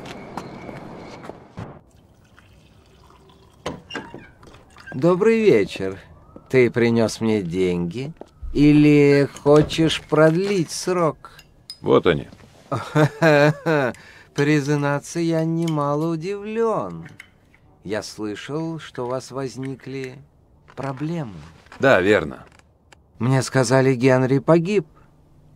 Добрый вечер. Ты принес мне деньги? Или хочешь продлить срок? Вот они. Признаться, я немало удивлен. Я слышал, что у вас возникли проблемы. Да, верно. Мне сказали, Генри погиб.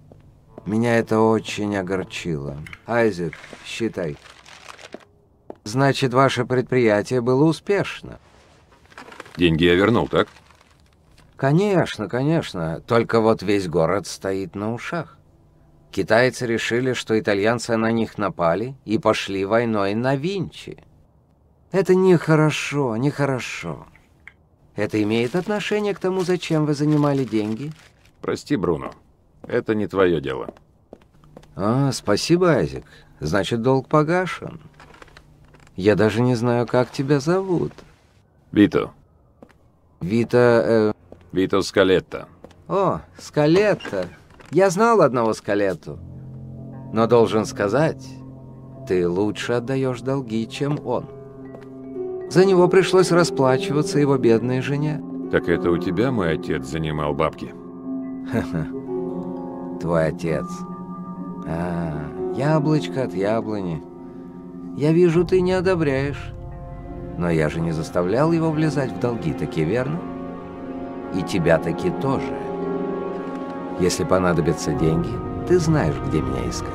Меня это очень огорчило. Айзек, считай. Значит, ваше предприятие было успешно. Деньги я вернул, так? Конечно, конечно. Только вот весь город стоит на ушах. Китайцы решили, что итальянцы на них напали и пошли войной на Винчи. Это нехорошо, нехорошо. Это имеет отношение к тому, зачем вы занимали деньги? Прости, Бруно. Это не твое дело. А, спасибо, Айзек. Значит, долг погашен. Я даже не знаю, как тебя зовут. Вито. Вито... Э... Вито Скалетто. О, Скалетто. Я знал одного Скалетту. Но должен сказать, ты лучше отдаешь долги, чем он. За него пришлось расплачиваться его бедной жене. Так это у тебя мой отец занимал бабки? Ха-ха. Твой отец. А, яблочко от яблони. Я вижу, ты не одобряешь. Но я же не заставлял его влезать в долги, таки верно? И тебя таки тоже. Если понадобятся деньги, ты знаешь, где меня искать.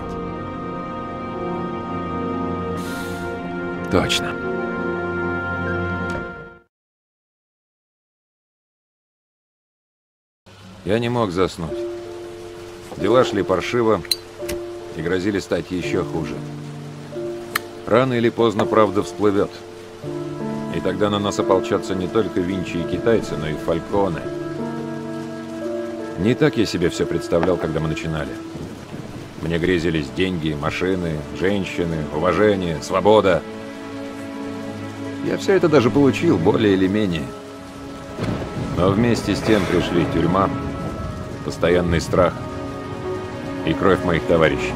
Точно. Я не мог заснуть. Дела шли паршиво и грозили стать еще хуже. Рано или поздно правда всплывет. И тогда на нас ополчатся не только Винчи и китайцы, но и Фальконе. Не так я себе все представлял, когда мы начинали. Мне грезились деньги, машины, женщины, уважение, свобода. Я все это даже получил, более или менее. Но вместе с тем пришли тюрьма, постоянный страх и кровь моих товарищей.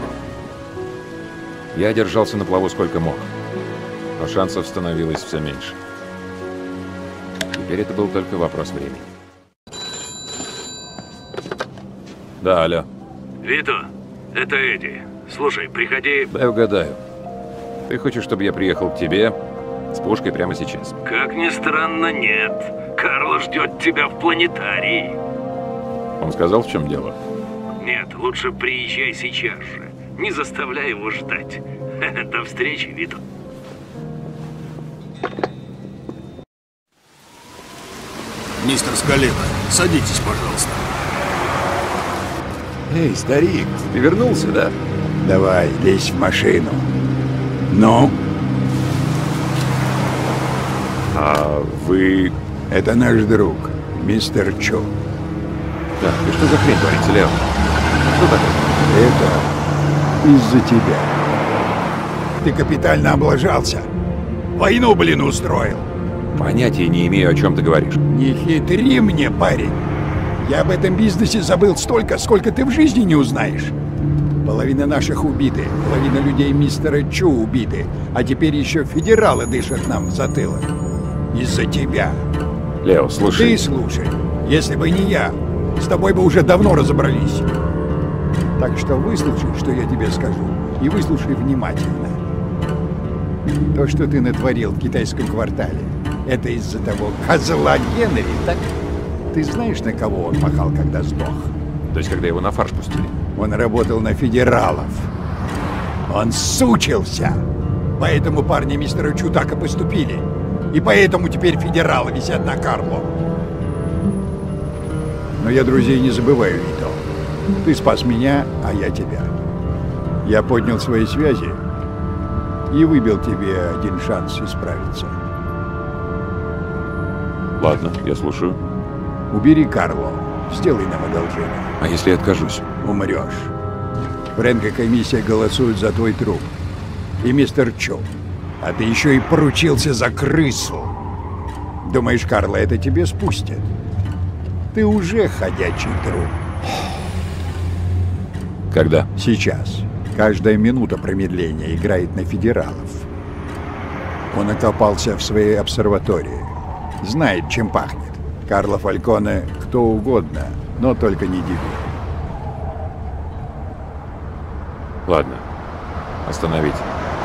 Я держался на плаву сколько мог, но шансов становилось все меньше. Теперь это был только вопрос времени. Да, алло. Вито, это Эдди. Слушай, приходи... Дай угадаю. Ты хочешь, чтобы я приехал к тебе с пушкой прямо сейчас? Как ни странно, нет. Карло ждет тебя в планетарии. Он сказал, в чем дело? Нет, лучше приезжай сейчас же. Не заставляй его ждать. До встречи, Вито. Мистер Скалетто, садитесь, пожалуйста. Эй, старик, ты вернулся, да? Давай, лезь в машину. Ну? А вы... Это наш друг, мистер Чо. Так, и что за хрень творится, Лео? Что такое? Это из-за тебя. Ты капитально облажался. Войну, блин, устроил. Понятия не имею, о чем ты говоришь. Не хитри мне, парень. Я об этом бизнесе забыл столько, сколько ты в жизни не узнаешь. Половина наших убиты, половина людей мистера Чу убиты, а теперь еще федералы дышат нам в затылок. Из-за тебя. Лео, слушай. Ты слушай. Если бы не я, с тобой бы уже давно разобрались. Так что выслушай, что я тебе скажу, и выслушай внимательно. То, что ты натворил в китайском квартале, это из-за того козла Генри, так? Ты знаешь, на кого он махал, когда сдох? То есть, когда его на фарш пустили? Он работал на федералов. Он сучился. Поэтому парни мистера Чу так и поступили. И поэтому теперь федералы висят на Карло. Но я друзей не забываю, Вито. Ты спас меня, а я тебя. Я поднял свои связи и выбил тебе один шанс исправиться. Ладно, я слушаю. Убери Карло. Сделай нам одолжение. А если я откажусь? Умрешь. Фрэнк и комиссия голосуют за твой труп. И мистер Чо. А ты еще и поручился за крысу. Думаешь, Карло это тебе спустит? Ты уже ходячий труп. Когда? Сейчас. Каждая минута промедления играет на федералов. Он окопался в своей обсерватории. Знает, чем пахнет. Карло Фальконе кто угодно, но только не дебил. Ладно. Остановите.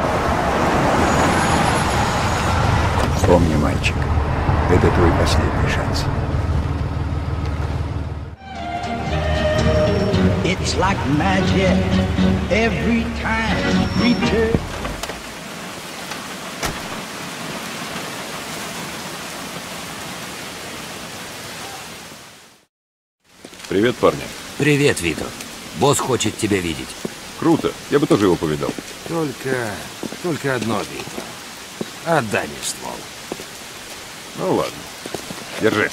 Помни, мальчик, это твой последний шанс. И It's like magic every time we turn. Привет, парни. Привет, Вито. Босс хочет тебя видеть. Круто. Я бы тоже его повидал. Только... только одно, Вито. Отдай мне ствол. Ну ладно. Держи.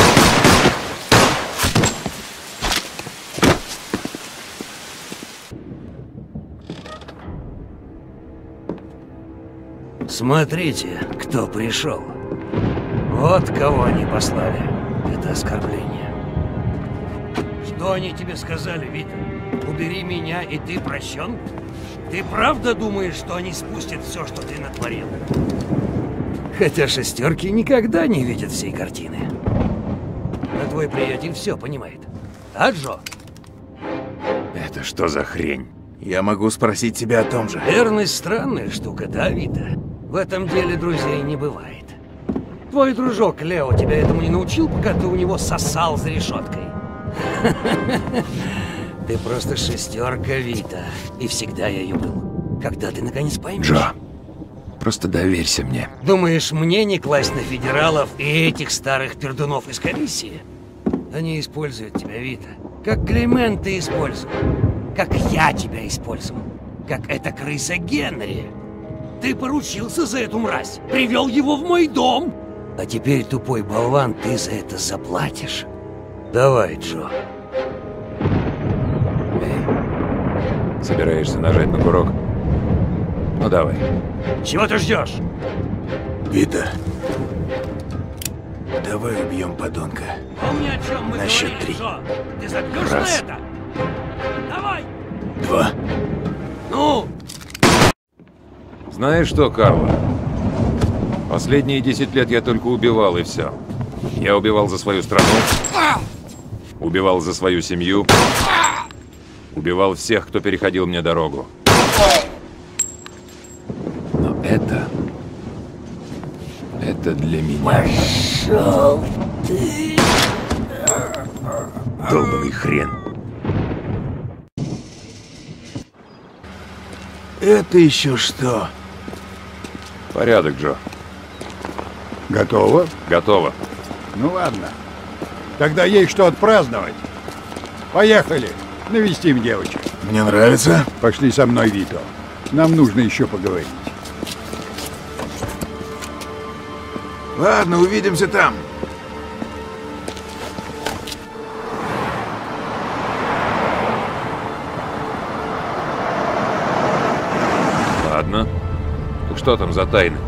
Смотрите, кто пришел. Вот кого они послали. Это оскорбление. Что они тебе сказали, Вита? Убери меня, и ты прощен? Ты правда думаешь, что они спустят все, что ты натворил? Хотя шестерки никогда не видят всей картины. А твой приятель все понимает. А, Джо? Это что за хрень? Я могу спросить тебя о том же. Верность странная штука, да, Вита? В этом деле друзей не бывает. Твой дружок Лео тебя этому не научил, пока ты у него сосал за решеткой? Ты просто шестерка, Вита. И всегда я ее был. Когда ты наконец поймешь? Джо, просто доверься мне. Думаешь, мне не класть на федералов и этих старых пердунов из комиссии? Они используют тебя, Вита. Как Климент ты использовал. Как я тебя использовал. Как эта крыса Генри. Ты поручился за эту мразь. Привел его в мой дом. А теперь, тупой болван, ты за это заплатишь. Давай, Джо. Эй, собираешься нажать на курок? Ну давай. Чего ты ждешь? Вита, давай убьем подонка. Помни, о чем мы на счет говорили, три. Джо. Ты забьешь Раз. на это? Давай! Два. Ну! Знаешь что, Карло? Последние десять лет я только убивал, и все. Я убивал за свою страну, убивал за свою семью, убивал всех, кто переходил мне дорогу. Но это... Это для меня. Пошел ты! Долбаный хрен. Это еще что? Порядок, Джо. Готово? Готово. Ну ладно. Тогда есть что отпраздновать. Поехали. Навестим девочек. Мне нравится. Пошли со мной, Вито. Нам нужно еще поговорить. Ладно, увидимся там. Ладно. Так что там за тайны?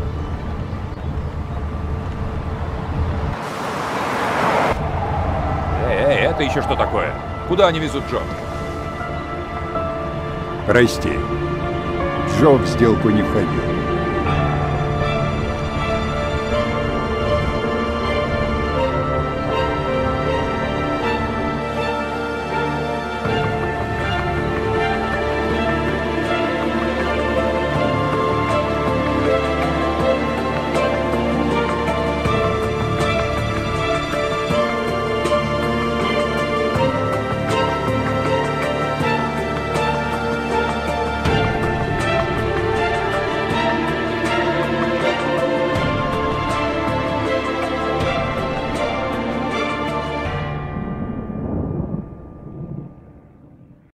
Эй, эй, это еще что такое? Куда они везут Джо? Прости. Джо в сделку не входил.